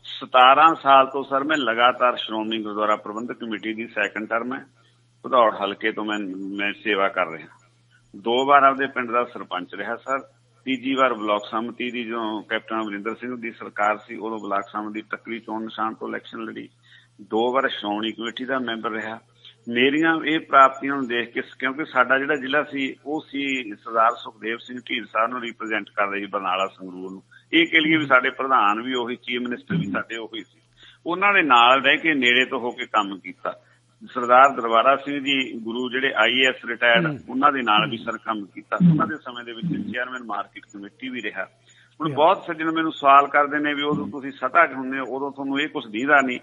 17 ਸਾਲ ਤੋਂ ਸਰ ਮੈਂ ਲਗਾਤਾਰ ਸ਼੍ਰੋਮਣੀ ਗੁਰਦੁਆਰਾ ਪ੍ਰਬੰਧਕ ਕਮੇਟੀ ਦੀ ਸੈਕੰਡ ਟਰਮ ਹੈ, ਭਦੌੜ ਹਲਕੇ ਤੋਂ ਮੈਂ ਸੇਵਾ ਕਰ ਰਿਹਾ। 2 ਵਾਰ ਆਪਦੇ ਪਿੰਡ ਦਾ ਸਰਪੰਚ ਰਿਹਾ ਸਰ। ਤੀਜੀ ਵਾਰ ਬਲਾਕ ਸੰਮਤੀ ਦੀ ਜਦੋਂ ਕੈਪਟਨ ਅਮਰਿੰਦਰ ਸਿੰਘ ਦੀ ਸਰਕਾਰ ਸੀ ਉਦੋਂ ਬਲਾਕ ਸੰਮਤੀ ਦੀ ਟੱਕਰੀ ਚੋਣ ਨਿਸ਼ਾਨ ਤੋਂ ਇਲੈਕਸ਼ਨ ਲੜੀ। 2 ਵਾਰ ਸ਼੍ਰੋਮਣੀ ਕਮੇਟੀ ਦਾ ਮੈਂਬਰ ਰਿਹਾ। ਮੇਰੀਆਂ ਇਹ ਪ੍ਰਾਪਤੀਆਂ ਨੂੰ ਦੇਖ ਕੇ, ਕਿਉਂਕਿ ਸਾਡਾ ਜਿਹੜਾ ਜ਼ਿਲ੍ਹਾ ਸੀ ਉਹ ਸੀ ਸਰਦਾਰ ਸੁਖਦੇਵ ਸਿੰਘ ਢੀਂਡ ਸਾਹਿਬ ਨੂੰ ਰਿਪਰੈਜ਼ੈਂਟ ਕਰ ਰਹੀ ਬਰਨਾਲਾ ਸੰਗਰੂਰ ਨੂੰ, ਇਹ ਕਹਿ ਲਈਏ ਵੀ ਸਾਡੇ ਪ੍ਰਧਾਨ ਵੀ ਉਹੀ, ਚੀਫ ਮਿਨਿਸਟਰ ਵੀ ਸਾਡੇ ਉਹੀ ਸੀ। ਉਹਨਾਂ ਦੇ ਨਾਲ ਰਹਿ ਕੇ ਨੇੜੇ ਤੋਂ ਹੋ ਕੇ ਕੰਮ ਕੀਤਾ। ਸਰਦਾਰ ਦਰਬਾਰਾ ਸਿੰਘ ਜੀ ਗੁਰੂ ਜਿਹੜੇ IAS ਰਿਟਾਇਰਡ, ਉਹਨਾਂ ਦੇ ਨਾਲ ਵੀ ਸਰ ਕੰਮ ਕੀਤਾ। ਉਹਨਾਂ ਦੇ ਸਮੇਂ ਦੇ ਵਿੱਚ ਚੇਅਰਮੈਨ ਮਾਰਕੀਟ ਕਮੇਟੀ ਵੀ ਰਿਹਾ। ਹੁਣ ਬਹੁਤ ਸੱਜਣ ਮੈਨੂੰ ਸਵਾਲ ਕਰਦੇ ਨੇ ਵੀ ਉਦੋਂ ਤੁਸੀਂ ਸੱਤਾ 'ਚ ਹੁੰਦੇ ਹੋ, ਉਦੋਂ ਤੁਹਾਨੂੰ ਇਹ ਕੁਛ ਦੀਦਾ ਨਹੀਂ।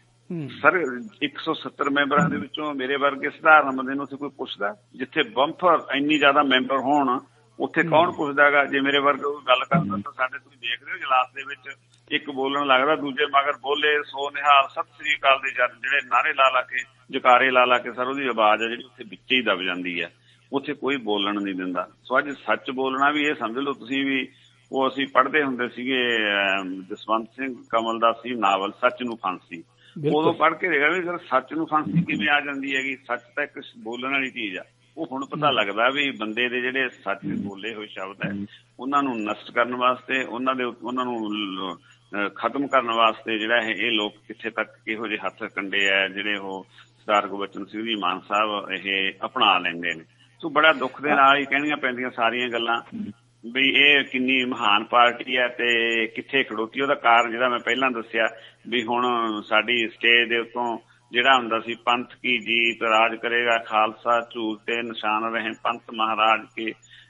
ਸਰ 170 ਮੈਂਬਰਾਂ ਦੇ ਵਿੱਚੋਂ ਮੇਰੇ ਵਰਗੇ ਸਧਾਰਨ ਬੰਦੇ ਨੂੰ ਕੋਈ ਪੁੱਛਦਾ? ਜਿੱਥੇ ਬੰਫਰ ਇੰਨੀ ਜ਼ਿਆਦਾ ਮੈਂਬਰ ਹੋਣ ਉੱਥੇ ਕੌਣ ਪੁੱਛਦਾ ਹੈਗਾ? ਜੇ ਮੇਰੇ ਵਰਗੇ ਗੱਲ ਕਰਦਾ ਤਾਂ ਸਾਡੇ ਤੁਸੀਂ ਦੇਖ ਰਹੇ ਹੋ ਜਲਾਸ ਦੇ ਵਿੱਚ ਇੱਕ ਬੋਲਣ ਲੱਗਦਾ, ਦੂਜੇ ਮਗਰ ਬੋਲੇ ਸੋ ਨਿਹਾਲ ਸਤਿ ਸ੍ਰੀ ਅਕਾਲ ਦੇ ਜਿਹੜੇ ਨਾਰੇ ਲਾ ਕੇ, ਜਕਾਰੇ ਲਾ ਕੇ ਸਰ ਉਹਦੀ ਆਵਾਜ਼ ਹੈ ਜਿਹੜੀ ਉੱਥੇ ਵਿੱਚ ਹੀ ਦਬ ਜਾਂਦੀ ਹੈ, ਉੱਥੇ ਕੋਈ ਬੋਲਣ ਨਹੀਂ ਦਿੰਦਾ। ਸੋ ਅੱਜ ਸੱਚ ਬੋਲਣਾ ਵੀ ਇਹ ਸਮਝ ਲਓ ਤੁਸੀਂ ਵੀ, ਉਹ ਅਸੀਂ ਪੜ੍ਹਦੇ ਹੁੰਦੇ ਸੀਗੇ ਜਸਵੰਤ ਸਿੰਘ ਕਮਲ ਦਾ ਸੀ ਨਾਵਲ ਸੱਚ ਨੂੰ ਫਾਂਸੀ, ਉਦੋਂ ਪੜ੍ਹ ਕੇ ਦੇਖਿਆ ਵੀ ਸਰ ਸੱਚ ਨੂੰ ਫਾਂਸੀ ਕਿਵੇਂ ਆ ਜਾਂਦੀ ਹੈਗੀ? ਸੱਚ ਤਾਂ ਇੱਕ ਬੋਲਣ ਵਾਲੀ ਚੀਜ਼ ਆ। ਉਹ ਹੁਣ ਪਤਾ ਲੱਗਦਾ ਵੀ ਬੰਦੇ ਦੇ ਜਿਹੜੇ ਸੱਚ ਬੋਲੇ ਹੋਏ ਸ਼ਬਦ ਹੈ ਉਹਨਾਂ ਨੂੰ ਨਸ਼ਟ ਕਰਨ ਵਾਸਤੇ, ਉਹਨਾਂ ਨੂੰ ਖਤਮ ਕਰਨ ਵਾਸਤੇ ਜਿਹੜਾ ਇਹ ਲੋਕ ਕਿੱਥੇ ਤੱਕ ਇਹੋ ਜਿਹੇ ਹੱਥ ਕੰਡੇ ਆ ਜਿਹੜੇ ਉਹ ਸਰਦਾਰ ਗੁਰਬਚਨ ਸਿੰਘ ਜੀ ਮਾਨ ਸਾਹਿਬ ਇਹ ਅਪਣਾ ਲੈਂਦੇ ਨੇ। ਸੋ ਬੜਾ ਦੁੱਖ ਦੇ ਨਾਲ ਹੀ ਕਹਿਣੀਆਂ ਪੈਂਦੀਆਂ ਸਾਰੀਆਂ ਗੱਲਾਂ ਵੀ ਇਹ ਕਿੰਨੀ ਮਹਾਨ ਪਾਰਟੀ ਹੈ ਤੇ ਕਿੱਥੇ ਖੜੋਤੀ। ਉਹਦਾ ਕਾਰਨ ਜਿਹੜਾ ਮੈਂ ਪਹਿਲਾਂ ਦੱਸਿਆ ਵੀ ਹੁਣ ਸਾਡੀ ਸਟੇਜ ਦੇ ਉੱਤੋਂ ਜਿਹੜਾ ਹੁੰਦਾ ਸੀ ਪੰਥ ਕੀ ਜੀਤ ਰਾਜ ਕਰੇਗਾ ਖਾਲਸਾ ਝੂਠ ਤੇ ਨਿਸ਼ਾਨ ਰਹੇ ਪੰਥ ਮਹਾਰਾਜ ਕੇ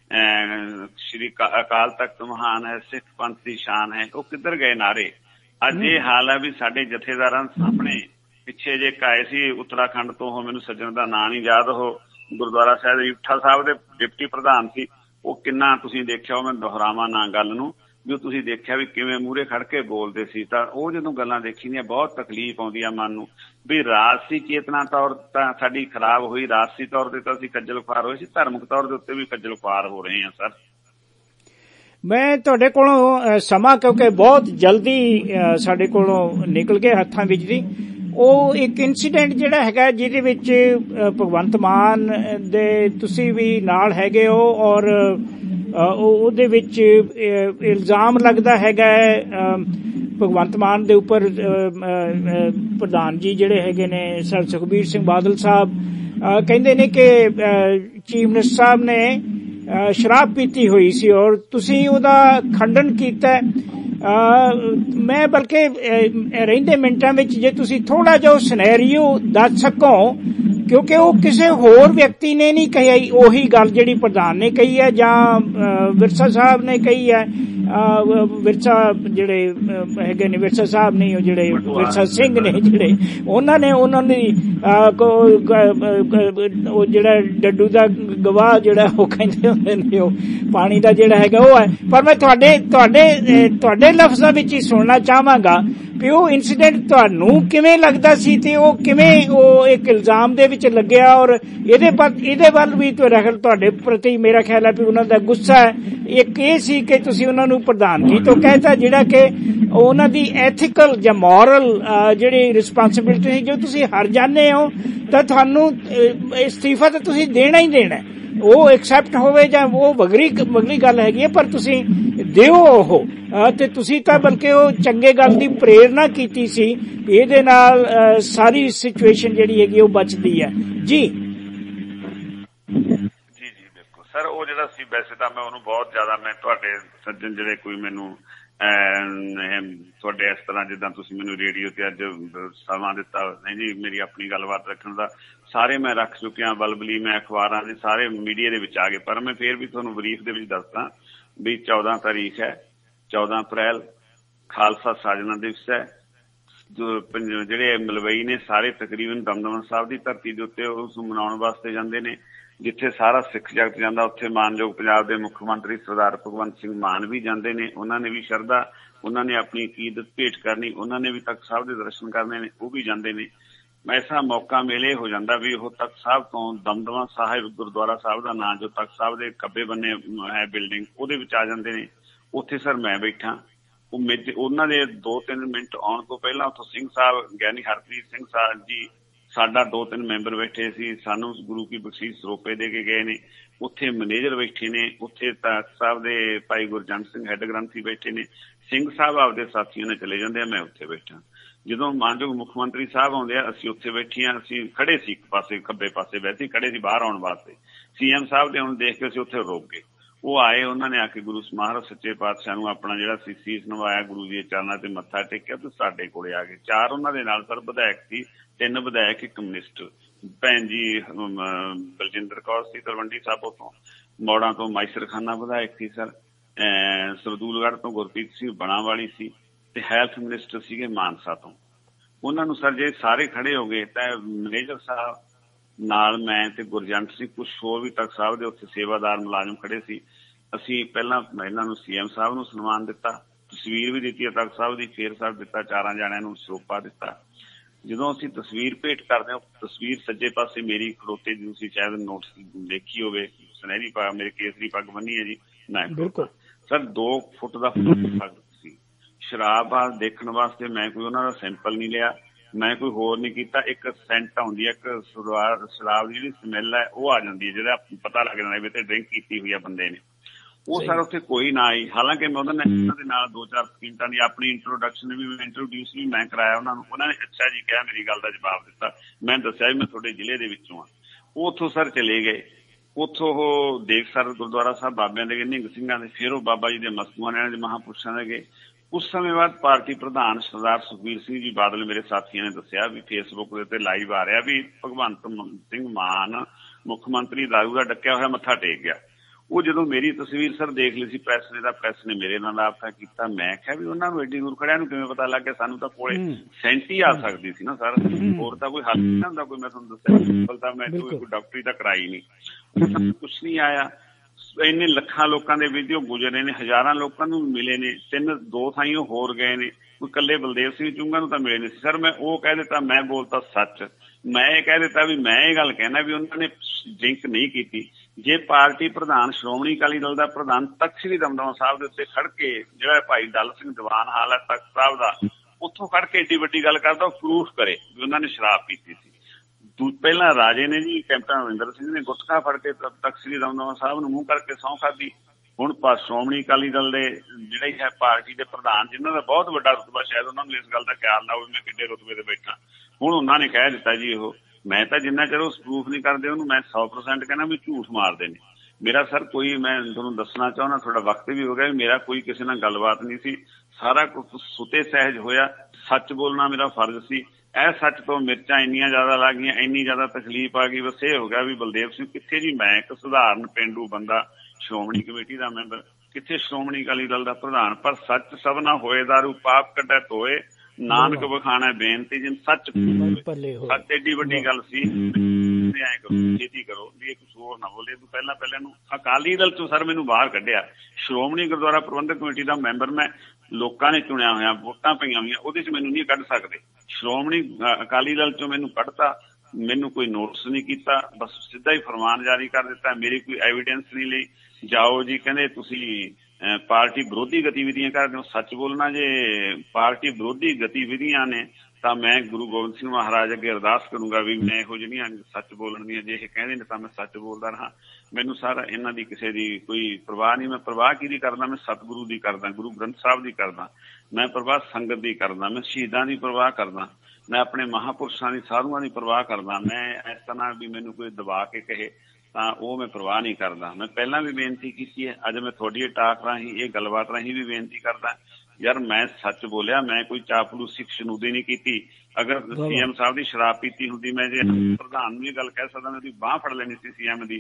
ਸ਼੍ਰੀ ਅਕਾਲ ਤਖਤ ਮਹਾਨ ਹੈ ਸਿੱਖ ਪੰਥ ਦੀ ਸ਼ਾਨ ਹੈ, ਉਹ ਕਿੱਧਰ ਗਏ ਨਾਰੇ? ਅੱਜ ਇਹ ਹਾਲ ਹੈ ਵੀ ਸਾਡੇ ਜਥੇਦਾਰਾਂ ਸਾਹਮਣੇ ਪਿੱਛੇ ਜੇ ਕਾਏ ਸੀ ਉੱਤਰਾਖੰਡ ਤੋਂ, ਉਹ ਮੈਨੂੰ ਸੱਜਣ ਦਾ ਨਾਂ ਨਹੀਂ ਯਾਦ, ਉਹ ਗੁਰਦੁਆਰਾ ਸਾਹਿਬ ਈਠਾ ਸਾਹਿਬ ਦੇ ਡਿਪਟੀ ਪ੍ਰਧਾਨ ਸੀ। ਉਹ ਕਿੰਨਾ ਤੁਸੀਂ ਦੇਖਿਆ, ਉਹ ਮੈਂ ਦੁਹਰਾਵਾਂ ਨਾ ਗੱਲ ਨੂੰ, ਵੀ ਤੁਸੀਂ ਦੇਖਿਆ ਵੀ ਕਿਵੇਂ ਮੂਹਰੇ ਖੜ ਕੇ ਬੋਲਦੇ ਸੀ। ਤਾਂ ਉਹ ਜਦੋਂ ਗੱਲਾਂ ਦੇਖੀਆਂ ਬਹੁਤ ਤਕਲੀਫ ਆਉਂਦੀ ਆ ਮਨ ਨੂੰ ਵੀ ਰਾਜਸੀ ਚੇਤਨਾ ਤੌਰ ਤਾਂ ਸਾਡੀ ਖਰਾਬ ਹੋਈ, ਰਾਜਸੀ ਤੌਰ ਤੇ ਤਾਂ ਅਸੀਂ ਖੱਜਲ ਖੁਆਰ ਹੋਏ ਸੀ, ਧਾਰਮਿਕ ਤੌਰ ਦੇ ਉੱਤੇ ਵੀ ਖੱਜਲ ਖੁਆਰ ਹੋ ਰਹੇ ਹਾਂ ਸਰ। ਮੈਂ ਤੁਹਾਡੇ ਕੋਲੋਂ ਸਮਾਂ ਕਿਉਂਕਿ ਬਹੁਤ ਜਲਦੀ ਸਾਡੇ ਕੋਲੋਂ ਨਿਕਲ ਕੇ ਹੱਥਾਂ ਵਿੱਚ ਦੀ, ਉਹ ਇੱਕ ਇਨਸੀਡੈਂਟ ਜਿਹੜਾ ਹੈਗਾ ਜਿਹਦੇ ਵਿੱਚ ਭਗਵੰਤ ਮਾਨ ਦੇ ਤੁਸੀਂ ਵੀ ਨਾਲ ਹੈਗੇ ਹੋ ਔਰ ਉਹਦੇ ਵਿੱਚ ਇਲਜ਼ਾਮ ਲੱਗਦਾ ਹੈਗਾ ਭਗਵੰਤ ਮਾਨ ਦੇ ਉੱਪਰ ਪ੍ਰਧਾਨ ਜੀ ਜਿਹੜੇ ਹੈਗੇ ਨੇ ਸਰ ਸੁਖਬੀਰ ਸਿੰਘ ਬਾਦਲ ਸਾਹਿਬ ਕਹਿੰਦੇ ਨੇ ਕਿ ਚੀਫ ਮਿਨਿਸਟਰ ਸਾਹਿਬ ਨੇ ਸ਼ਰਾਬ ਪੀਤੀ ਹੋਈ ਸੀ ਔਰ ਤੁਸੀਂ ਉਹਦਾ ਖੰਡਨ ਕੀਤਾ। ਮੈਂ ਬਲਕਿ ਰਹਿੰਦੇ ਮਿੰਟਾਂ ਵਿੱਚ ਜੇ ਤੁਸੀਂ ਥੋੜਾ ਜਿਹਾ ਸਿਨੈਰੀਓ ਦੱਸ ਸਕੋ, ਕਿਉਂਕਿ ਉਹ ਕਿਸੇ ਹੋਰ ਵਿਅਕਤੀ ਨੇ ਨਹੀਂ ਕਹੀ ਉਹੀ ਗੱਲ ਜਿਹੜੀ ਪ੍ਰਧਾਨ ਨੇ ਕਹੀ ਹੈ ਜਾਂ ਵਿਰਸਾ ਸਾਹਿਬ ਨੇ ਕਹੀ ਹੈ। ਵਿਰਸਾ ਜਿਹੜੇ ਹੈਗੇ ਨੇ, ਵਿਰਸਾ ਸਾਹਿਬ ਨਹੀਂ, ਉਹ ਜਿਹੜੇ ਵਿਰਸਾ ਸਿੰਘ ਨੇ ਜਿਹੜੇ ਉਹਨਾਂ ਦੀ ਉਹ ਜਿਹੜਾ ਡੱਡੂ ਦਾ ਗਵਾਹ ਜਿਹੜਾ ਉਹ ਕਹਿੰਦੇ ਹੁੰਦੇ ਨੇ ਉਹ ਪਾਣੀ ਦਾ ਜਿਹੜਾ ਹੈਗਾ ਉਹ ਹੈ। ਪਰ ਮੈਂ ਤੁਹਾਡੇ ਲਫ਼ਜ਼ਾਂ ਵਿੱਚ ਹੀ ਸੁਣਨਾ ਚਾਹਾਂਗਾ ਵੀ ਉਹ ਇਨਸੀਡੈਂਟ ਤੁਹਾਨੂੰ ਕਿਵੇਂ ਲੱਗਦਾ ਸੀ ਤੇ ਉਹ ਕਿਵੇਂ ਉਹ ਇੱਕ ਇਲਜ਼ਾਮ ਦੇ ਵਿੱਚ ਲੱਗਿਆ ਔਰ ਇਹਦੇ ਵੱਲ ਵੀ ਤੁਹਾਡੇ ਪ੍ਰਤੀ ਮੇਰਾ ਖਿਆਲ ਹੈ ਵੀ ਉਹਨਾਂ ਦਾ ਗੁੱਸਾ ਹੈ। ਇੱਕ ਇਹ ਸੀ ਕਿ ਤੁਸੀਂ ਉਹਨਾਂ ਨੂੰ ਪ੍ਰਧਾਨਗੀ ਤੋਂ ਕਹਿਤਾ ਜਿਹੜਾ ਕਿ ਉਹਨਾਂ ਦੀ ਐਥੀਕਲ ਜਾਂ ਮੋਰਲ ਜਿਹੜੀ ਰਿਸਪਾਂਸਿਬਿਲਿਟੀ ਸੀ, ਜੋ ਤੁਸੀਂ ਹਾਰ ਜਾਂਦੇ ਹੋ ਤਾਂ ਤੁਹਾਨੂੰ ਇਸਤੀਫਾ ਤਾਂ ਤੁਸੀਂ ਦੇਣਾ ਹੀ ਦੇਣਾ, ਉਹ ਐਕਸੈਪਟ ਹੋਵੇ ਜਾਂ ਉਹ ਵਗਰੀ ਗੱਲ ਹੈਗੀ ਹੈ, ਪਰ ਤੁਸੀਂ ਦਿਓ ਉਹ। ਤੇ ਤੁਸੀਂ ਤਾਂ ਬਲਕਿ ਉਹ ਚੰਗੇ ਗੱਲ ਦੀ ਪ੍ਰੇਰਨਾ ਕੀਤੀ ਸੀ, ਇਹਦੇ ਨਾਲ ਸਾਰੀ ਸਿਚੁਏਸ਼ਨ ਜਿਹੜੀ ਹੈਗੀ ਉਹ ਬਚਦੀ ਹੈ। ਜੀ ਬਿਲਕੁਲ ਸਰ, ਉਹ ਜਿਹੜਾ ਸੀ ਵੈਸੇ ਤਾਂ ਮੈਂ ਉਹਨੂੰ ਬਹੁਤ ਜ਼ਿਆਦਾ, ਮੈਂ ਤੁਹਾਡੇ ਸੱਜਣ ਜਿਹੜੇ ਕੋਈ ਮੈਨੂੰ ਤੁਹਾਡੇ ਇਸ ਤਰ੍ਹਾਂ ਜਿੱਦਾਂ ਤੁਸੀਂ ਮੈਨੂੰ ਰੇਡੀਓ ਤੇ ਅੱਜ ਸਮਾਂ ਦਿੱਤਾ, ਨਹੀਂ ਜੀ ਮੇਰੀ ਆਪਣੀ ਗੱਲਬਾਤ ਰੱਖਣ ਦਾ, ਸਾਰੇ ਮੈਂ ਰੱਖ ਚੁੱਕਿਆ, ਬਲਬਲੀ ਮੈਂ ਅਖਬਾਰਾਂ ਦੇ ਸਾਰੇ ਮੀਡੀਆ ਦੇ ਵਿੱਚ ਆ ਗਏ, ਪਰ ਮੈਂ ਫੇਰ ਵੀ ਤੁਹਾਨੂੰ ਬਰੀਫ ਦੇ ਵਿੱਚ ਦੱਸਦਾ ਵੀ 14 ਤਾਰੀਖ ਹੈ, 14 ਅਪ੍ਰੈਲ ਖਾਲਸਾ ਸਾਜਨਾ ਦਿਵਸ ਹੈ। ਜੋ ਜਿਹੜੇ ਮਲਵਈ ਨੇ ਸਾਰੇ ਤਕਰੀਬਨ ਦਮਦਮਾ ਸਾਹਿਬ ਦੀ ਧਰਤੀ ਦੇ ਉੱਤੇ ਉਸ ਨੂੰ ਮਨਾਉਣ ਵਾਸਤੇ ਜਾਂਦੇ ਨੇ। ਜਿੱਥੇ ਸਾਰਾ ਸਿੱਖ ਜਗਤ ਜਾਂਦਾ ਉੱਥੇ ਮਾਨਯੋਗ ਪੰਜਾਬ ਦੇ ਮੁੱਖ ਮੰਤਰੀ ਸਰਦਾਰ ਭਗਵੰਤ ਸਿੰਘ ਮਾਨ ਵੀ ਜਾਂਦੇ ਨੇ। ਉਹਨਾਂ ਨੇ ਵੀ ਸ਼ਰਧਾ, ਉਹਨਾਂ ਨੇ ਆਪਣੀ ਅਕੀਦਤ ਭੇਟ ਕਰਨੀ, ਉਹਨਾਂ ਨੇ ਵੀ ਤਖ਼ਤ ਸਾਹਿਬ ਦੇ ਦਰਸ਼ਨ ਕਰਨੇ ਨੇ, ਉਹ ਵੀ ਜਾਂਦੇ ਨੇ। ਐਸਾ ਮੌਕਾ ਮਿਲੇ ਹੋ ਜਾਂਦਾ ਵੀ ਉਹ ਤਖ਼ਤ ਸਾਹਿਬ ਤੋਂ ਦਮਦਮਾ ਸਾਹਿਬ ਗੁਰਦੁਆਰਾ ਸਾਹਿਬ ਦਾ ਨਾਂ ਜੋ ਤਖ਼ਤ ਸਾਹਿਬ ਦੇ ਖੱਬੇ ਬੰਨੇ ਹੈ ਬਿਲਡਿੰਗ, ਉਹਦੇ ਵਿੱਚ ਆ ਜਾਂਦੇ ਨੇ। ਉੱਥੇ ਸਰ ਮੈਂ ਬੈਠਾ, ਉਹਨਾਂ ਦੇ 2-3 ਮਿੰਟ ਆਉਣ ਤੋਂ ਪਹਿਲਾਂ ਉੱਥੋਂ ਸਿੰਘ ਸਾਹਿਬ ਗਿਆਨੀ ਹਰਪ੍ਰੀਤ ਸਿੰਘ ਸਾਹਿਬ ਜੀ ਸਾਡਾ 2-3 ਮੈਂਬਰ ਬੈਠੇ ਸੀ, ਸਾਨੂੰ ਗੁਰੂ ਕੀ ਬਖਸ਼ੀਸ਼ ਸਰੋਪੇ ਦੇ ਕੇ ਗਏ ਨੇ। ਉੱਥੇ ਮੈਨੇਜਰ ਬੈਠੇ ਨੇ, ਉੱਥੇ ਤਖ਼ਤ ਸਾਹਿਬ ਦੇ ਭਾਈ ਗੁਰਜੰਟ ਸਿੰਘ ਹੈੱਡ ਗ੍ਰੰਥੀ ਬੈਠੇ ਨੇ, ਸਿੰਘ ਸਾਹਿਬ ਆਪਦੇ ਸਾਥੀਆਂ ਨੇ ਚਲੇ ਜਾਂਦੇ ਆ, ਮੈਂ ਉੱਥੇ ਬੈਠਾ। ਜਦੋਂ ਮਾਨਯੋਗ ਮੁੱਖ ਮੰਤਰੀ ਸਾਹਿਬ ਆਉਂਦੇ ਆ ਅਸੀਂ ਉੱਥੇ ਬੈਠੇ ਹਾਂ, ਅਸੀਂ ਖੜੇ ਸੀ ਇੱਕ ਪਾਸੇ ਖੱਬੇ ਪਾਸੇ, ਵੈਸੇ ਖੜੇ ਸੀ ਬਾਹਰ ਆਉਣ ਵਾਸਤੇ। ਸੀਐਮ ਸਾਹਿਬ ਦੇ ਹੁਣ ਦੇਖ ਕੇ ਅਸੀਂ ਉੱਥੇ ਰੁਕ ਗਏ। ਉਹ ਆਏ, ਉਹਨਾਂ ਨੇ ਆ ਕੇ ਗੁਰੂ ਮਹਾਰਾਜ ਸੱਚੇ ਪਾਤਸ਼ਾਹ ਨੂੰ ਆਪਣਾ ਜਿਹੜਾ ਸੀ ਸੀਸ ਨਵਾਇਆ, ਗੁਰੂ ਜੀ ਦੇ ਚਰਨਾਂ ਤੇ ਮੱਥਾ ਟੇਕਿਆ ਤੇ ਸਾਡੇ ਕੋਲੇ ਆ ਗਏ। 4 ਉਹਨਾਂ ਦੇ ਨਾਲ ਸਰ ਵਿਧਾਇਕ ਸੀ, 3 ਵਿਧਾਇਕ, 1 ਮਿਨਿਸਟਰ। ਭੈਣ ਜੀ ਬਲਜਿੰਦਰ ਕੌਰ ਸੀ ਤਲਵੰਡੀ ਸਾਬੋ ਤੋਂ, ਮੌੜਾਂ ਤੋਂ ਮਾਈਸਰ ਖਾਨਾ ਵਿਧਾਇਕ ਸੀ ਸਰ, ਸਰਦੂਲਗੜ੍ਹ ਤੋਂ ਗੁਰਪ੍ਰੀਤ ਸਿੰਘ ਬਣਾਵਾਲੀ ਸੀ, ਤੇ ਹੈਲਥ ਮਿਨਿਸਟਰ ਸੀਗੇ ਮਾਨਸਾ ਤੋਂ। ਉਹਨਾਂ ਨੂੰ ਸਰ ਜੇ ਸਾਰੇ ਖੜੇ ਹੋ ਗਏ ਤਾਂ ਮੈਨੇਜਰ ਸਾਹਿਬ ਨਾਲ ਮੈਂ ਤੇ ਗੁਰਜੰਟ ਸਿੰਘ, ਕੁਛ ਹੋਰ ਵੀ ਤਖ਼ਤ ਸਾਹਿਬ ਦੇ ਉੱਥੇ ਸੇਵਾਦਾਰ ਮੁਲਾਜ਼ਮ ਖੜੇ ਸੀ। ਅਸੀਂ ਪਹਿਲਾਂ ਇਹਨਾਂ ਨੂੰ ਸੀਐਮ ਸਾਹਿਬ ਨੂੰ ਸਨਮਾਨ ਦਿੱਤਾ, ਤਸਵੀਰ ਵੀ ਦਿੱਤੀ ਤਖ਼ਤ ਸਾਹਿਬ ਦੀ, ਫੇਰ ਸਰ ਦਿੱਤਾ 4 ਜਣਿਆਂ ਨੂੰ ਸਰੋਪਾ ਦਿੱਤਾ। ਜਦੋਂ ਅਸੀਂ ਤਸਵੀਰ ਭੇਟ ਕਰਦੇ ਹਾਂ, ਤਸਵੀਰ ਸੱਜੇ ਪਾਸੇ ਮੇਰੀ ਖੜੋਤੇ ਦੀ ਤੁਸੀਂ ਸ਼ਾਇਦ ਨੋਟਿਸ ਦੇਖੀ ਹੋਵੇ, ਸੁਨਹਿਰੀ ਪੱਗ, ਮੇਰੇ ਕੇਸਰੀ ਪੱਗ ਬੰਨੀ ਹੈ ਜੀ ਮੈਂ, ਬਿਲਕੁਲ ਸਰ 2 ਫੁੱਟ ਦਾ ਪੱਗ ਸੀ। ਸ਼ਰਾਬ ਦੇਖਣ ਵਾਸਤੇ ਮੈਂ ਕੋਈ ਉਹਨਾਂ ਦਾ ਸੈਂਪਲ ਨਹੀਂ ਲਿਆ, ਮੈਂ ਕੋਈ ਹੋਰ ਨਹੀਂ ਕੀਤਾ। ਇੱਕ ਸੈਂਟ ਆਉਂਦੀ ਹੈ, ਇੱਕ ਸ਼ਰਾਬ ਦੀ ਜਿਹੜੀ ਸਮੈਲ ਹੈ ਉਹ ਆ ਜਾਂਦੀ ਹੈ, ਜਿਹੜਾ ਪਤਾ ਲੱਗ ਜਾਂਦਾ ਵੀ ਤੇ ਡਰਿੰਕ ਕੀਤੀ ਹੋਈ ਆ ਬੰਦੇ ਨੇ। ਉਹ ਸਰ ਉੱਥੇ ਕੋਈ ਨਾ ਆਈ। ਹਾਲਾਂਕਿ ਮੈਂ ਉਹਨਾਂ ਦੇ ਨਾਲ 2-4 ਸਕਿੰਟਾਂ ਦੀ ਆਪਣੀ ਇੰਟਰੋਡਕਸ਼ਨ ਵੀ, ਇੰਟਰੋਡਿਊਸ ਵੀ ਮੈਂ ਕਰਾਇਆ ਉਹਨਾਂ ਨੂੰ। ਉਹਨਾਂ ਨੇ ਅੱਛਾ ਜੀ ਕਿਹਾ, ਮੇਰੀ ਗੱਲ ਦਾ ਜਵਾਬ ਦਿੱਤਾ। ਮੈਂ ਦੱਸਿਆ ਵੀ ਮੈਂ ਤੁਹਾਡੇ ਜ਼ਿਲ੍ਹੇ ਦੇ ਵਿੱਚੋਂ ਆ। ਉਹ ਉੱਥੋਂ ਸਰ ਚਲੇ ਗਏ। ਉੱਥੋਂ ਉਹ ਦੇਖਸਰ ਗੁਰਦੁਆਰਾ ਸਾਹਿਬ ਬਾਬਿਆਂ ਦੇ ਗਏ, ਨਿਹੰਗ ਸਿੰਘਾਂ ਦੇ, ਫਿਰ ਉਹ ਬਾਬਾ ਜੀ ਦੇ ਮਸਤੂਆਣਿਆਂ ਦੇ, ਮਹਾਂਪੁਰਸ਼ਾਂ ਦੇ ਗਏ। ਉਸ ਸਮੇਂ ਬਾਅਦ ਪਾਰਟੀ ਪ੍ਰਧਾਨ ਸਰਦਾਰ ਸੁਖਬੀਰ ਸਿੰਘ ਜੀ ਬਾਦਲ ਮੇਰੇ ਸਾਥੀਆਂ ਨੇ ਦੱਸਿਆ ਵੀ ਫੇਸਬੁੱਕ ਦੇ ਉੱਤੇ ਲਾਈਵ ਆ ਰਿਹਾ ਵੀ ਭਗਵੰਤ ਸਿੰਘ ਮਾਨ ਮੁੱਖ ਮੰਤਰੀ ਦਾਰੂ ਦਾ ਡੱਕਿਆ ਹੋਇਆ ਮੱਥਾ ਟੇਕ ਗਿਆ। ਉਹ ਜਦੋਂ ਮੇਰੀ ਤਸਵੀਰ ਸਰ ਦੇਖ ਲਈ ਸੀ ਪ੍ਰੈਸ ਨੇ, ਤਾਂ ਪ੍ਰੈਸ ਨੇ ਮੇਰੇ ਨਾਲ ਰਾਬਤਾ ਕੀਤਾ। ਮੈਂ ਕਿਹਾ ਵੀ ਉਹਨਾਂ ਨੂੰ ਐਡੀ ਦੂਰ ਖੜਿਆਂ ਨੂੰ ਕਿਵੇਂ ਪਤਾ ਲੱਗ ਗਿਆ? ਸਾਨੂੰ ਤਾਂ ਕੋਲੇ ਸੈਂਟੀ ਆ ਸਕਦੀ ਸੀ ਨਾ ਸਰ, ਹੋਰ ਤਾਂ ਕੋਈ ਹੱਲ ਨਹੀਂ ਹੁੰਦਾ ਕੋਈ। ਮੈਂ ਤੁਹਾਨੂੰ ਦੱਸਿਆ ਤਾਂ ਮੈਂ ਕੋਈ ਡਾਕਟਰੀ ਤਾਂ ਕਰਾਈ ਨਹੀਂ, ਕੁਛ ਨਹੀਂ ਆਇਆ। ਇੰਨੇ ਲੱਖਾਂ ਲੋਕਾਂ ਦੇ ਵਿੱਚ ਉਹ ਗੁਜ਼ਰੇ ਨੇ, ਹਜ਼ਾਰਾਂ ਲੋਕਾਂ ਨੂੰ ਮਿਲੇ ਨੇ, 2 ਥਾਈਂ ਉਹ ਹੋਰ ਗਏ ਨੇ, ਕੋਈ ਇਕੱਲੇ ਬਲਦੇਵ ਸਿੰਘ ਚੁੰਗਾ ਨੂੰ ਤਾਂ ਮਿਲੇ ਨਹੀਂ ਸੀ ਸਰ। ਮੈਂ ਉਹ ਕਹਿ ਦਿੱਤਾ, ਮੈਂ ਬੋਲਤਾ ਸੱਚ। ਮੈਂ ਇਹ ਕਹਿ ਦਿੱਤਾ ਵੀ ਮੈਂ ਇਹ ਗੱਲ ਕਹਿਣਾ ਵੀ ਉਹਨਾਂ ਨੇ ਡਰਿੰਕ ਨਹੀਂ ਕੀਤੀ। ਜੇ ਪਾਰਟੀ ਪ੍ਰਧਾਨ ਸ਼੍ਰੋਮਣੀ ਅਕਾਲੀ ਦਲ ਦਾ ਪ੍ਰਧਾਨ ਤਖ਼ਤ ਸ੍ਰੀ ਦਮਦਮਾ ਸਾਹਿਬ ਦੇ ਉੱਤੇ ਖੜ ਕੇ, ਜਿਹੜਾ ਭਾਈ ਦਲ ਸਿੰਘ ਦੀਵਾਨ ਹਾਲ ਹੈ ਤਖ਼ਤ ਸਾਹਿਬ ਦਾ, ਉੱਥੋਂ ਖੜ ਕੇ ਏਡੀ ਵੱਡੀ ਗੱਲ ਕਰਦਾ, ਉਹ ਪ੍ਰੂਫ ਕਰੇ ਵੀ ਉਹਨਾਂ ਨੇ ਸ਼ਰਾਬ ਪੀਤੀ ਸੀ। ਪਹਿਲਾਂ ਰਾਜੇ ਨੇ ਜੀ, ਕੈਪਟਨ ਅਮਰਿੰਦਰ ਸਿੰਘ ਨੇ ਗੁਟਕਾ ਫੜ ਕੇ ਤਖ਼ਤ ਸ੍ਰੀ ਦਮਦਮਾ ਸਾਹਿਬ ਨੂੰ ਮੂੰਹ ਕਰਕੇ ਸਹੁੰ ਖਾਧੀ। ਹੁਣ ਸ਼੍ਰੋਮਣੀ ਅਕਾਲੀ ਦਲ ਦੇ ਜਿਹੜੇ ਹੈ ਪਾਰਟੀ ਦੇ ਪ੍ਰਧਾਨ, ਜਿਨ੍ਹਾਂ ਦਾ ਬਹੁਤ ਵੱਡਾ ਰੁਤਬਾ, ਸ਼ਾਇਦ ਉਹਨਾਂ ਨੂੰ ਇਸ ਗੱਲ ਦਾ ਖਿਆਲ ਨਾ ਹੋਵੇ ਮੈਂ ਕਿੱਡੇ ਰੁਤਬੇ ਤੇ ਬੈਠਾ। ਹੁਣ ਉਹਨਾਂ ਨੇ ਕਹਿ ਦਿੱਤਾ ਜੀ ਉਹ, ਮੈਂ ਤਾਂ ਜਿੰਨਾ ਚਿਰ ਉਹ ਪ੍ਰੂਫ ਨਹੀਂ ਕਰਦੇ ਉਹਨੂੰ ਮੈਂ 100% ਕਹਿੰਦਾ ਵੀ ਝੂਠ ਮਾਰਦੇ ਨੇ। ਮੇਰਾ ਸਰ ਕੋਈ, ਮੈਂ ਤੁਹਾਨੂੰ ਦੱਸਣਾ ਚਾਹੁੰਦਾ, ਥੋੜਾ ਵਕਤ ਵੀ ਹੋ ਗਿਆ, ਮੇਰਾ ਕੋਈ ਕਿਸੇ ਨਾਲ ਗੱਲਬਾਤ ਨਹੀਂ ਸੀ। ਸਾਰਾ ਕੁਝ ਸੁਤੇ ਸਹਿਜ ਹੋਇਆ। ਸੱਚ ਬੋਲਣਾ ਮੇਰਾ ਫਰਜ਼ ਸੀ। ਇਹ ਸੱਚ ਤੋਂ ਮਿਰਚਾਂ ਇੰਨੀਆਂ ਜ਼ਿਆਦਾ ਲੱਗ ਗਈਆਂ, ਇੰਨੀ ਜ਼ਿਆਦਾ ਤਕਲੀਫ ਆ ਗਈ। ਬਸ ਇਹ ਹੋ ਗਿਆ ਵੀ ਬਲਦੇਵ ਸਿੰਘ ਕਿੱਥੇ ਜੀ, ਮੈਂ ਇੱਕ ਸਧਾਰਨ ਪੇਂਡੂ ਬੰਦਾ, ਸ਼੍ਰੋਮਣੀ ਕਮੇਟੀ ਦਾ ਮੈਂਬਰ, ਕਿੱਥੇ ਸ਼੍ਰੋਮਣੀ ਅਕਾਲੀ ਦਲ ਦਾ ਪ੍ਰਧਾਨ। ਪਰ ਸੱਚ ਸਭ ਨਾ ਹੋਏ ਦਾਰੂ, ਪਾਪ ਕੱਢੇ ਧੋਏ, ਨਾਨਕ ਵਿਖਾਣਾ ਬੇਨਤੀ ਜਿਨ ਸੱਚ ਸੱਚ ਏਡੀ ਵੱਡੀ ਗੱਲ ਸੀ। ਐਂ ਕਰੋ, ਛੇਤੀ ਕਰੋ ਵੀ ਇਹ ਕੁਛ ਹੋਰ ਨਾ ਬੋਲੇ। ਤੂੰ ਪਹਿਲਾਂ ਨੂੰ ਅਕਾਲੀ ਦਲ ਚੋਂ ਸਰ ਮੈਨੂੰ ਬਾਹਰ ਕੱਢਿਆ। ਸ਼੍ਰੋਮਣੀ ਗੁਰਦੁਆਰਾ ਪ੍ਰਬੰਧਕ ਕਮੇਟੀ ਦਾ ਮੈਂਬਰ ਮੈਂ, ਲੋਕਾਂ ਨੇ ਚੁਣਿਆ ਹੋਇਆ, ਵੋਟਾਂ ਪਈਆਂ ਹੋਈਆਂ, ਉਹਦੇ ਚ ਮੈਨੂੰ ਨਹੀਂ ਕੱਢ ਸਕਦੇ। ਸ਼੍ਰੋਮਣੀ ਅਕਾਲੀ ਦਲ ਚੋਂ ਮੈਨੂੰ ਕੱਢਤਾ, ਮੈਨੂੰ ਕੋਈ ਨੋਟਿਸ ਨਹੀਂ ਕੀਤਾ, ਬਸ ਸਿੱਧਾ ਹੀ ਫਰਮਾਨ ਜਾਰੀ ਕਰ ਦਿੱਤਾ। ਮੇਰੀ ਕੋਈ ਐਵੀਡੈਂਸ ਨਹੀਂ ਲਈ। ਜਾਓ ਜੀ, ਕਹਿੰਦੇ ਤੁਸੀਂ ਪਾਰਟੀ ਵਿਰੋਧੀ ਗਤੀਵਿਧੀਆਂ ਕਰਦੇ ਹੋ। ਸੱਚ ਬੋਲਣਾ ਜੇ ਪਾਰਟੀ ਵਿਰੋਧੀ ਗਤੀਵਿਧੀਆਂ ਨੇ ਤਾਂ ਮੈਂ ਗੁਰੂ ਗੋਬਿੰਦ ਸਿੰਘ ਮਹਾਰਾਜ ਅੱਗੇ ਅਰਦਾਸ ਕਰੂੰਗਾ ਵੀ ਮੈਂ ਇਹੋ ਜਿਹੀਆਂ ਸੱਚ ਬੋਲਣ ਦੀਆਂ, ਜੇ ਇਹ ਕਹਿੰਦੇ ਨੇ ਤਾਂ ਮੈਂ ਸੱਚ ਬੋਲਦਾ ਰਹਾਂ। ਮੈਨੂੰ ਸਾਰਾ ਇਹਨਾਂ ਦੀ ਕਿਸੇ ਦੀ ਕੋਈ ਪਰਵਾਹ ਨਹੀਂ। ਮੈਂ ਪਰਵਾਹ ਕਿਹਦੀ ਕਰਦਾ? ਮੈਂ ਸਤਿਗੁਰੂ ਦੀ ਕਰਦਾ, ਗੁਰੂ ਗ੍ਰੰਥ ਸਾਹਿਬ ਦੀ ਕਰਦਾ, ਮੈਂ ਪਰਵਾਹ ਸੰਗਤ ਦੀ ਕਰਦਾ, ਮੈਂ ਸ਼ਹੀਦਾਂ ਦੀ ਪਰਵਾਹ ਕਰਦਾ, ਮੈਂ ਆਪਣੇ ਮਹਾਂਪੁਰਸ਼ਾਂ ਦੀ, ਸਾਧੂਆਂ ਦੀ ਪਰਵਾਹ ਕਰਦਾ। ਮੈਂ ਇਸ ਤਰ੍ਹਾਂ ਵੀ ਮੈਨੂੰ ਕੋਈ ਦਬਾ ਕੇ ਕਹੇ ਤਾਂ ਉਹ ਮੈਂ ਪਰਵਾਹ ਨਹੀਂ ਕਰਦਾ। ਮੈਂ ਪਹਿਲਾਂ ਵੀ ਬੇਨਤੀ ਕੀਤੀ ਹੈ, ਅੱਜ ਮੈਂ ਤੁਹਾਡੀ ਟਾਕ ਰਾਹੀਂ, ਇਹ ਗੱਲਬਾਤ ਰਾਹੀਂ ਵੀ ਬੇਨਤੀ ਕਰਦਾ, ਯਾਰ ਮੈਂ ਸੱਚ ਬੋਲਿਆ, ਮੈਂ ਕੋਈ ਚਾਪਲੂਸੀ ਸ਼ਨੂਦੀ ਨਹੀਂ ਕੀਤੀ। ਅਗਰ ਸੀਐਮ ਸਾਹਿਬ ਦੀ ਸ਼ਰਾਬ ਪੀਤੀ ਹੁੰਦੀ, ਮੈਂ ਜੇ ਪ੍ਰਧਾਨ ਨੂੰ ਇਹ ਗੱਲ ਕਹਿ ਸਕਦਾ, ਮੈਂ ਉਹਦੀ ਬਾਂਹ ਫੜ ਲੈਣੀ ਸੀ ਸੀਐਮ ਦੀ।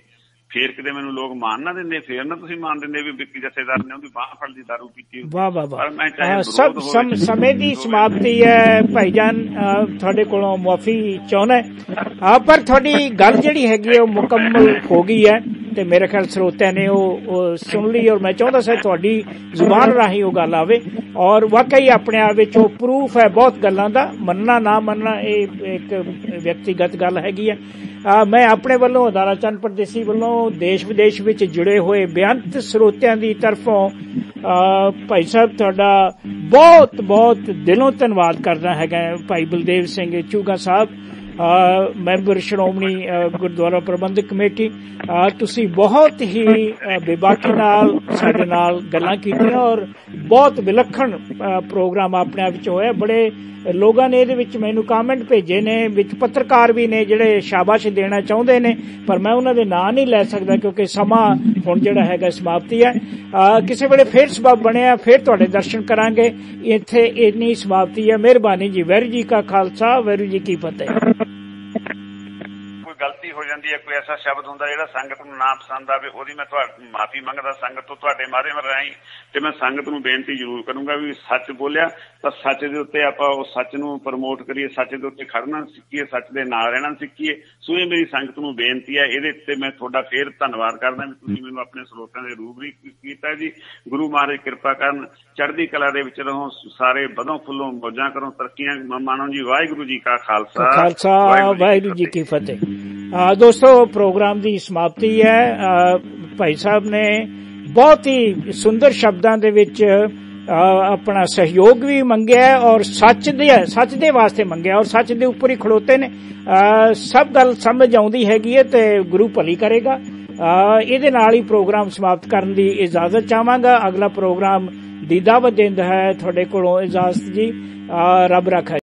ਫੇਰ ਕਿਤੇ ਮੈਨੂੰ ਲੋਕ ਮਾਨ ਨਾ ਦਿੰਦੇ, ਫੇਰ ਨਾ ਤੁਸੀਂ ਮਾਨ ਦਿੰਦੇ ਵੀ ਵਿੱਕੀ ਜਥੇਦਾਰ ਨੇ ਉਹਦੀ ਬਾਂਹ ਫੜਦੀ ਦਾਰੂ ਪੀਤੀ। ਵਾਹ ਵਾਹ ਵਾਹ। ਸਭ ਸਮੇਂ ਦੀ ਸਮਾਪਤੀ ਹੈ ਭਾਈਜਾਨ, ਤੁਹਾਡੇ ਕੋਲੋਂ ਮੁਆਫੀ ਚਾਹੁੰਦਾ, ਪਰ ਤੁਹਾਡੀ ਗੱਲ ਜਿਹੜੀ ਹੈਗੀ ਉਹ ਮੁਕੰਮਲ ਹੋ ਗਈ ਹੈ ਤੇ ਮੇਰੇ ਖਿਆਲ ਸਰੋਤਿਆਂ ਨੇ ਉਹ ਸੁਣ ਲਈ, ਔਰ ਮੈਂ ਚਾਹੁੰਦਾ ਸੀ ਤੁਹਾਡੀ ਜ਼ੁਬਾਨ ਰਾਹੀਂ ਉਹ ਗੱਲ ਆਵੇ, ਔਰ ਵਾਕਈ ਆਪਣੇ ਆਪ ਵਿੱਚ ਉਹ ਪ੍ਰੂਫ ਹੈ ਬਹੁਤ ਗੱਲਾਂ ਦਾ। ਮੰਨਣਾ ਨਾ ਮੰਨਣਾ ਇਹ ਇੱਕ ਵਿਅਕਤੀਗਤ ਗੱਲ ਹੈਗੀ ਹੈ। ਮੈਂ ਆਪਣੇ ਵੱਲੋਂ ਅਦਾਰਾ ਚੰਦ ਪਰਦੇਸੀ ਵੱਲੋਂ ਦੇਸ਼ ਵਿਦੇਸ਼ ਵਿੱਚ ਜੁੜੇ ਹੋਏ ਬੇਅੰਤ ਸਰੋਤਿਆਂ ਦੀ ਤਰਫੋਂ ਭਾਈ ਸਾਹਿਬ ਤੁਹਾਡਾ ਬਹੁਤ ਬਹੁਤ ਦਿਲੋਂ ਧੰਨਵਾਦ ਕਰਦਾ ਹੈਗਾ। ਭਾਈ ਬਲਦੇਵ ਸਿੰਘ ਚੂਗਾ ਸਾਹਿਬ, ਮੈਂਬਰ ਸ਼੍ਰੋਮਣੀ ਗੁਰਦੁਆਰਾ ਪ੍ਰਬੰਧਕ ਕਮੇਟੀ, ਤੁਸੀਂ ਬਹੁਤ ਹੀ ਬੇਬਾਕੀ ਨਾਲ ਸਾਡੇ ਨਾਲ ਗੱਲਾਂ ਕੀਤੀਆਂ ਔਰ ਬਹੁਤ ਵਿਲੱਖਣ ਪ੍ਰੋਗਰਾਮ ਆਪਣੇ ਆਪ ਵਿੱਚ ਹੋਇਆ। ਬੜੇ ਲੋਕਾਂ ਨੇ ਇਹਦੇ ਵਿੱਚ ਮੈਨੂੰ ਕਾਮੈਂਟ ਭੇਜੇ ਨੇ, ਵਿੱਚ ਪੱਤਰਕਾਰ ਵੀ ਨੇ ਜਿਹੜੇ ਸ਼ਾਬਾਸ਼ ਦੇਣਾ ਚਾਹੁੰਦੇ ਨੇ, ਪਰ ਮੈਂ ਉਹਨਾਂ ਦੇ ਨਾਂ ਨਹੀਂ ਲੈ ਸਕਦਾ ਕਿਉਂਕਿ ਸਮਾਂ ਹੁਣ ਜਿਹੜਾ ਹੈਗਾ ਸਮਾਪਤੀ ਹੈ। ਕਿਸੇ ਵੇਲੇ ਫੇਰ ਸਬਬ ਬਣਿਆ ਫੇਰ ਤੁਹਾਡੇ ਦਰਸ਼ਨ ਕਰਾਂਗੇ। ਇੱਥੇ ਇੰਨੀ ਸਮਾਪਤੀ ਹੈ। ਮਿਹਰਬਾਨੀ ਜੀ। ਵਾਹਿਗੁਰੂ ਜੀ ਕਾ ਖਾਲਸਾ, ਵਾਹਿਗੁਰੂ ਜੀ ਕੀ ਫਤਿਹ। ਗਲਤੀ ਹੋ ਜਾਂਦੀ ਹੈ, ਕੋਈ ਐਸਾ ਸ਼ਬਦ ਹੁੰਦਾ ਜਿਹੜਾ ਸੰਗਤ ਨੂੰ ਨਾ ਪਸੰਦ ਆਵੇ, ਉਹਦੀ ਮੈਂ ਮਾਫੀ ਮੰਗਦਾ ਸੰਗਤ ਤੋਂ ਤੁਹਾਡੇ ਮਾਧਿਅਮ ਰਾਹੀਂ। ਤੇ ਮੈਂ ਸੰਗਤ ਨੂੰ ਬੇਨਤੀ ਜ਼ਰੂਰ ਕਰੂੰਗਾ ਵੀ ਸੱਚ ਬੋਲਿਆ ਤਾਂ ਸੱਚ ਦੇ ਉੱਤੇ ਆਪਾਂ ਉਸ ਸੱਚ ਨੂੰ ਪ੍ਰਮੋਟ ਕਰੀਏ, ਸੱਚ ਦੇ ਉੱਤੇ ਖੜਨਾ ਸਿੱਖੀਏ, ਸੱਚ ਦੇ ਨਾਲ ਰਹਿਣਾ ਸਿੱਖੀਏ। ਸੋ ਇਹ ਮੇਰੀ ਸੰਗਤ ਨੂੰ ਬੇਨਤੀ ਹੈ। ਇਹਦੇ ਉੱਤੇ ਮੈਂ ਤੁਹਾਡਾ ਫੇਰ ਧੰਨਵਾਦ ਕਰਦਾ ਵੀ ਤੁਸੀਂ ਮੈਨੂੰ ਆਪਣੇ ਸਰੋਤਿਆਂ ਦੇ ਰੂਬਰੂ ਕੀਤਾ ਜੀ। ਗੁਰੂ ਮਹਾਰਾਜ ਕਿਰਪਾ ਕਰਨ, ਚੜ੍ਹਦੀ ਕਲਾ ਦੇ ਵਿੱਚ ਰਹੋ, ਸਾਰੇ ਵਧੋ ਫੁੱਲੋਂ ਮੌਜਾਂ ਕਰੋ, ਤਰੱਕੀਆਂ ਮਾਣੋ ਜੀ। ਵਾਹਿਗੁਰੂ ਜੀ ਕਾ ਖਾਲਸਾ, ਵਾਹਿਗੁਰੂ ਜੀ ਕੀ ਫਤਿਹ। ਦੋਸਤੋ ਪ੍ਰੋਗਰਾਮ ਦੀ ਸਮਾਪਤੀ ਹੈ। ਭਾਈ ਸਾਹਿਬ ਨੇ ਬਹੁਤ ਹੀ ਸੁੰਦਰ ਸ਼ਬਦਾਂ ਦੇ ਵਿੱਚ ਆਪਣਾ ਸਹਿਯੋਗ ਵੀ ਮੰਗਿਆ ਔਰ ਸੱਚ ਦੇ ਵਾਸਤੇ ਮੰਗਿਆ ਔਰ ਸੱਚ ਦੇ ਉੱਪਰ ਹੀ ਖੜੋਤੇ ਨੇ। ਸਭ ਗੱਲ ਸਮਝ ਆਉਂਦੀ ਹੈਗੀ ਹੈ ਤੇ ਗੁਰੂ ਭਲੀ ਕਰੇਗਾ। ਇਹਦੇ ਨਾਲ ਹੀ ਪ੍ਰੋਗਰਾਮ ਸਮਾਪਤ ਕਰਨ ਦੀ ਇਜਾਜ਼ਤ ਚਾਹਾਂਗਾ। ਅਗਲਾ ਪ੍ਰੋਗਰਾਮ ਦੀ ਦਾਵਤ ਦਿੰਦਾ ਹੈ ਤੁਹਾਡੇ ਕੋਲੋਂ ਇਜਾਜ਼ਤ ਜੀ। ਰੱਬ ਰਾਖਾ।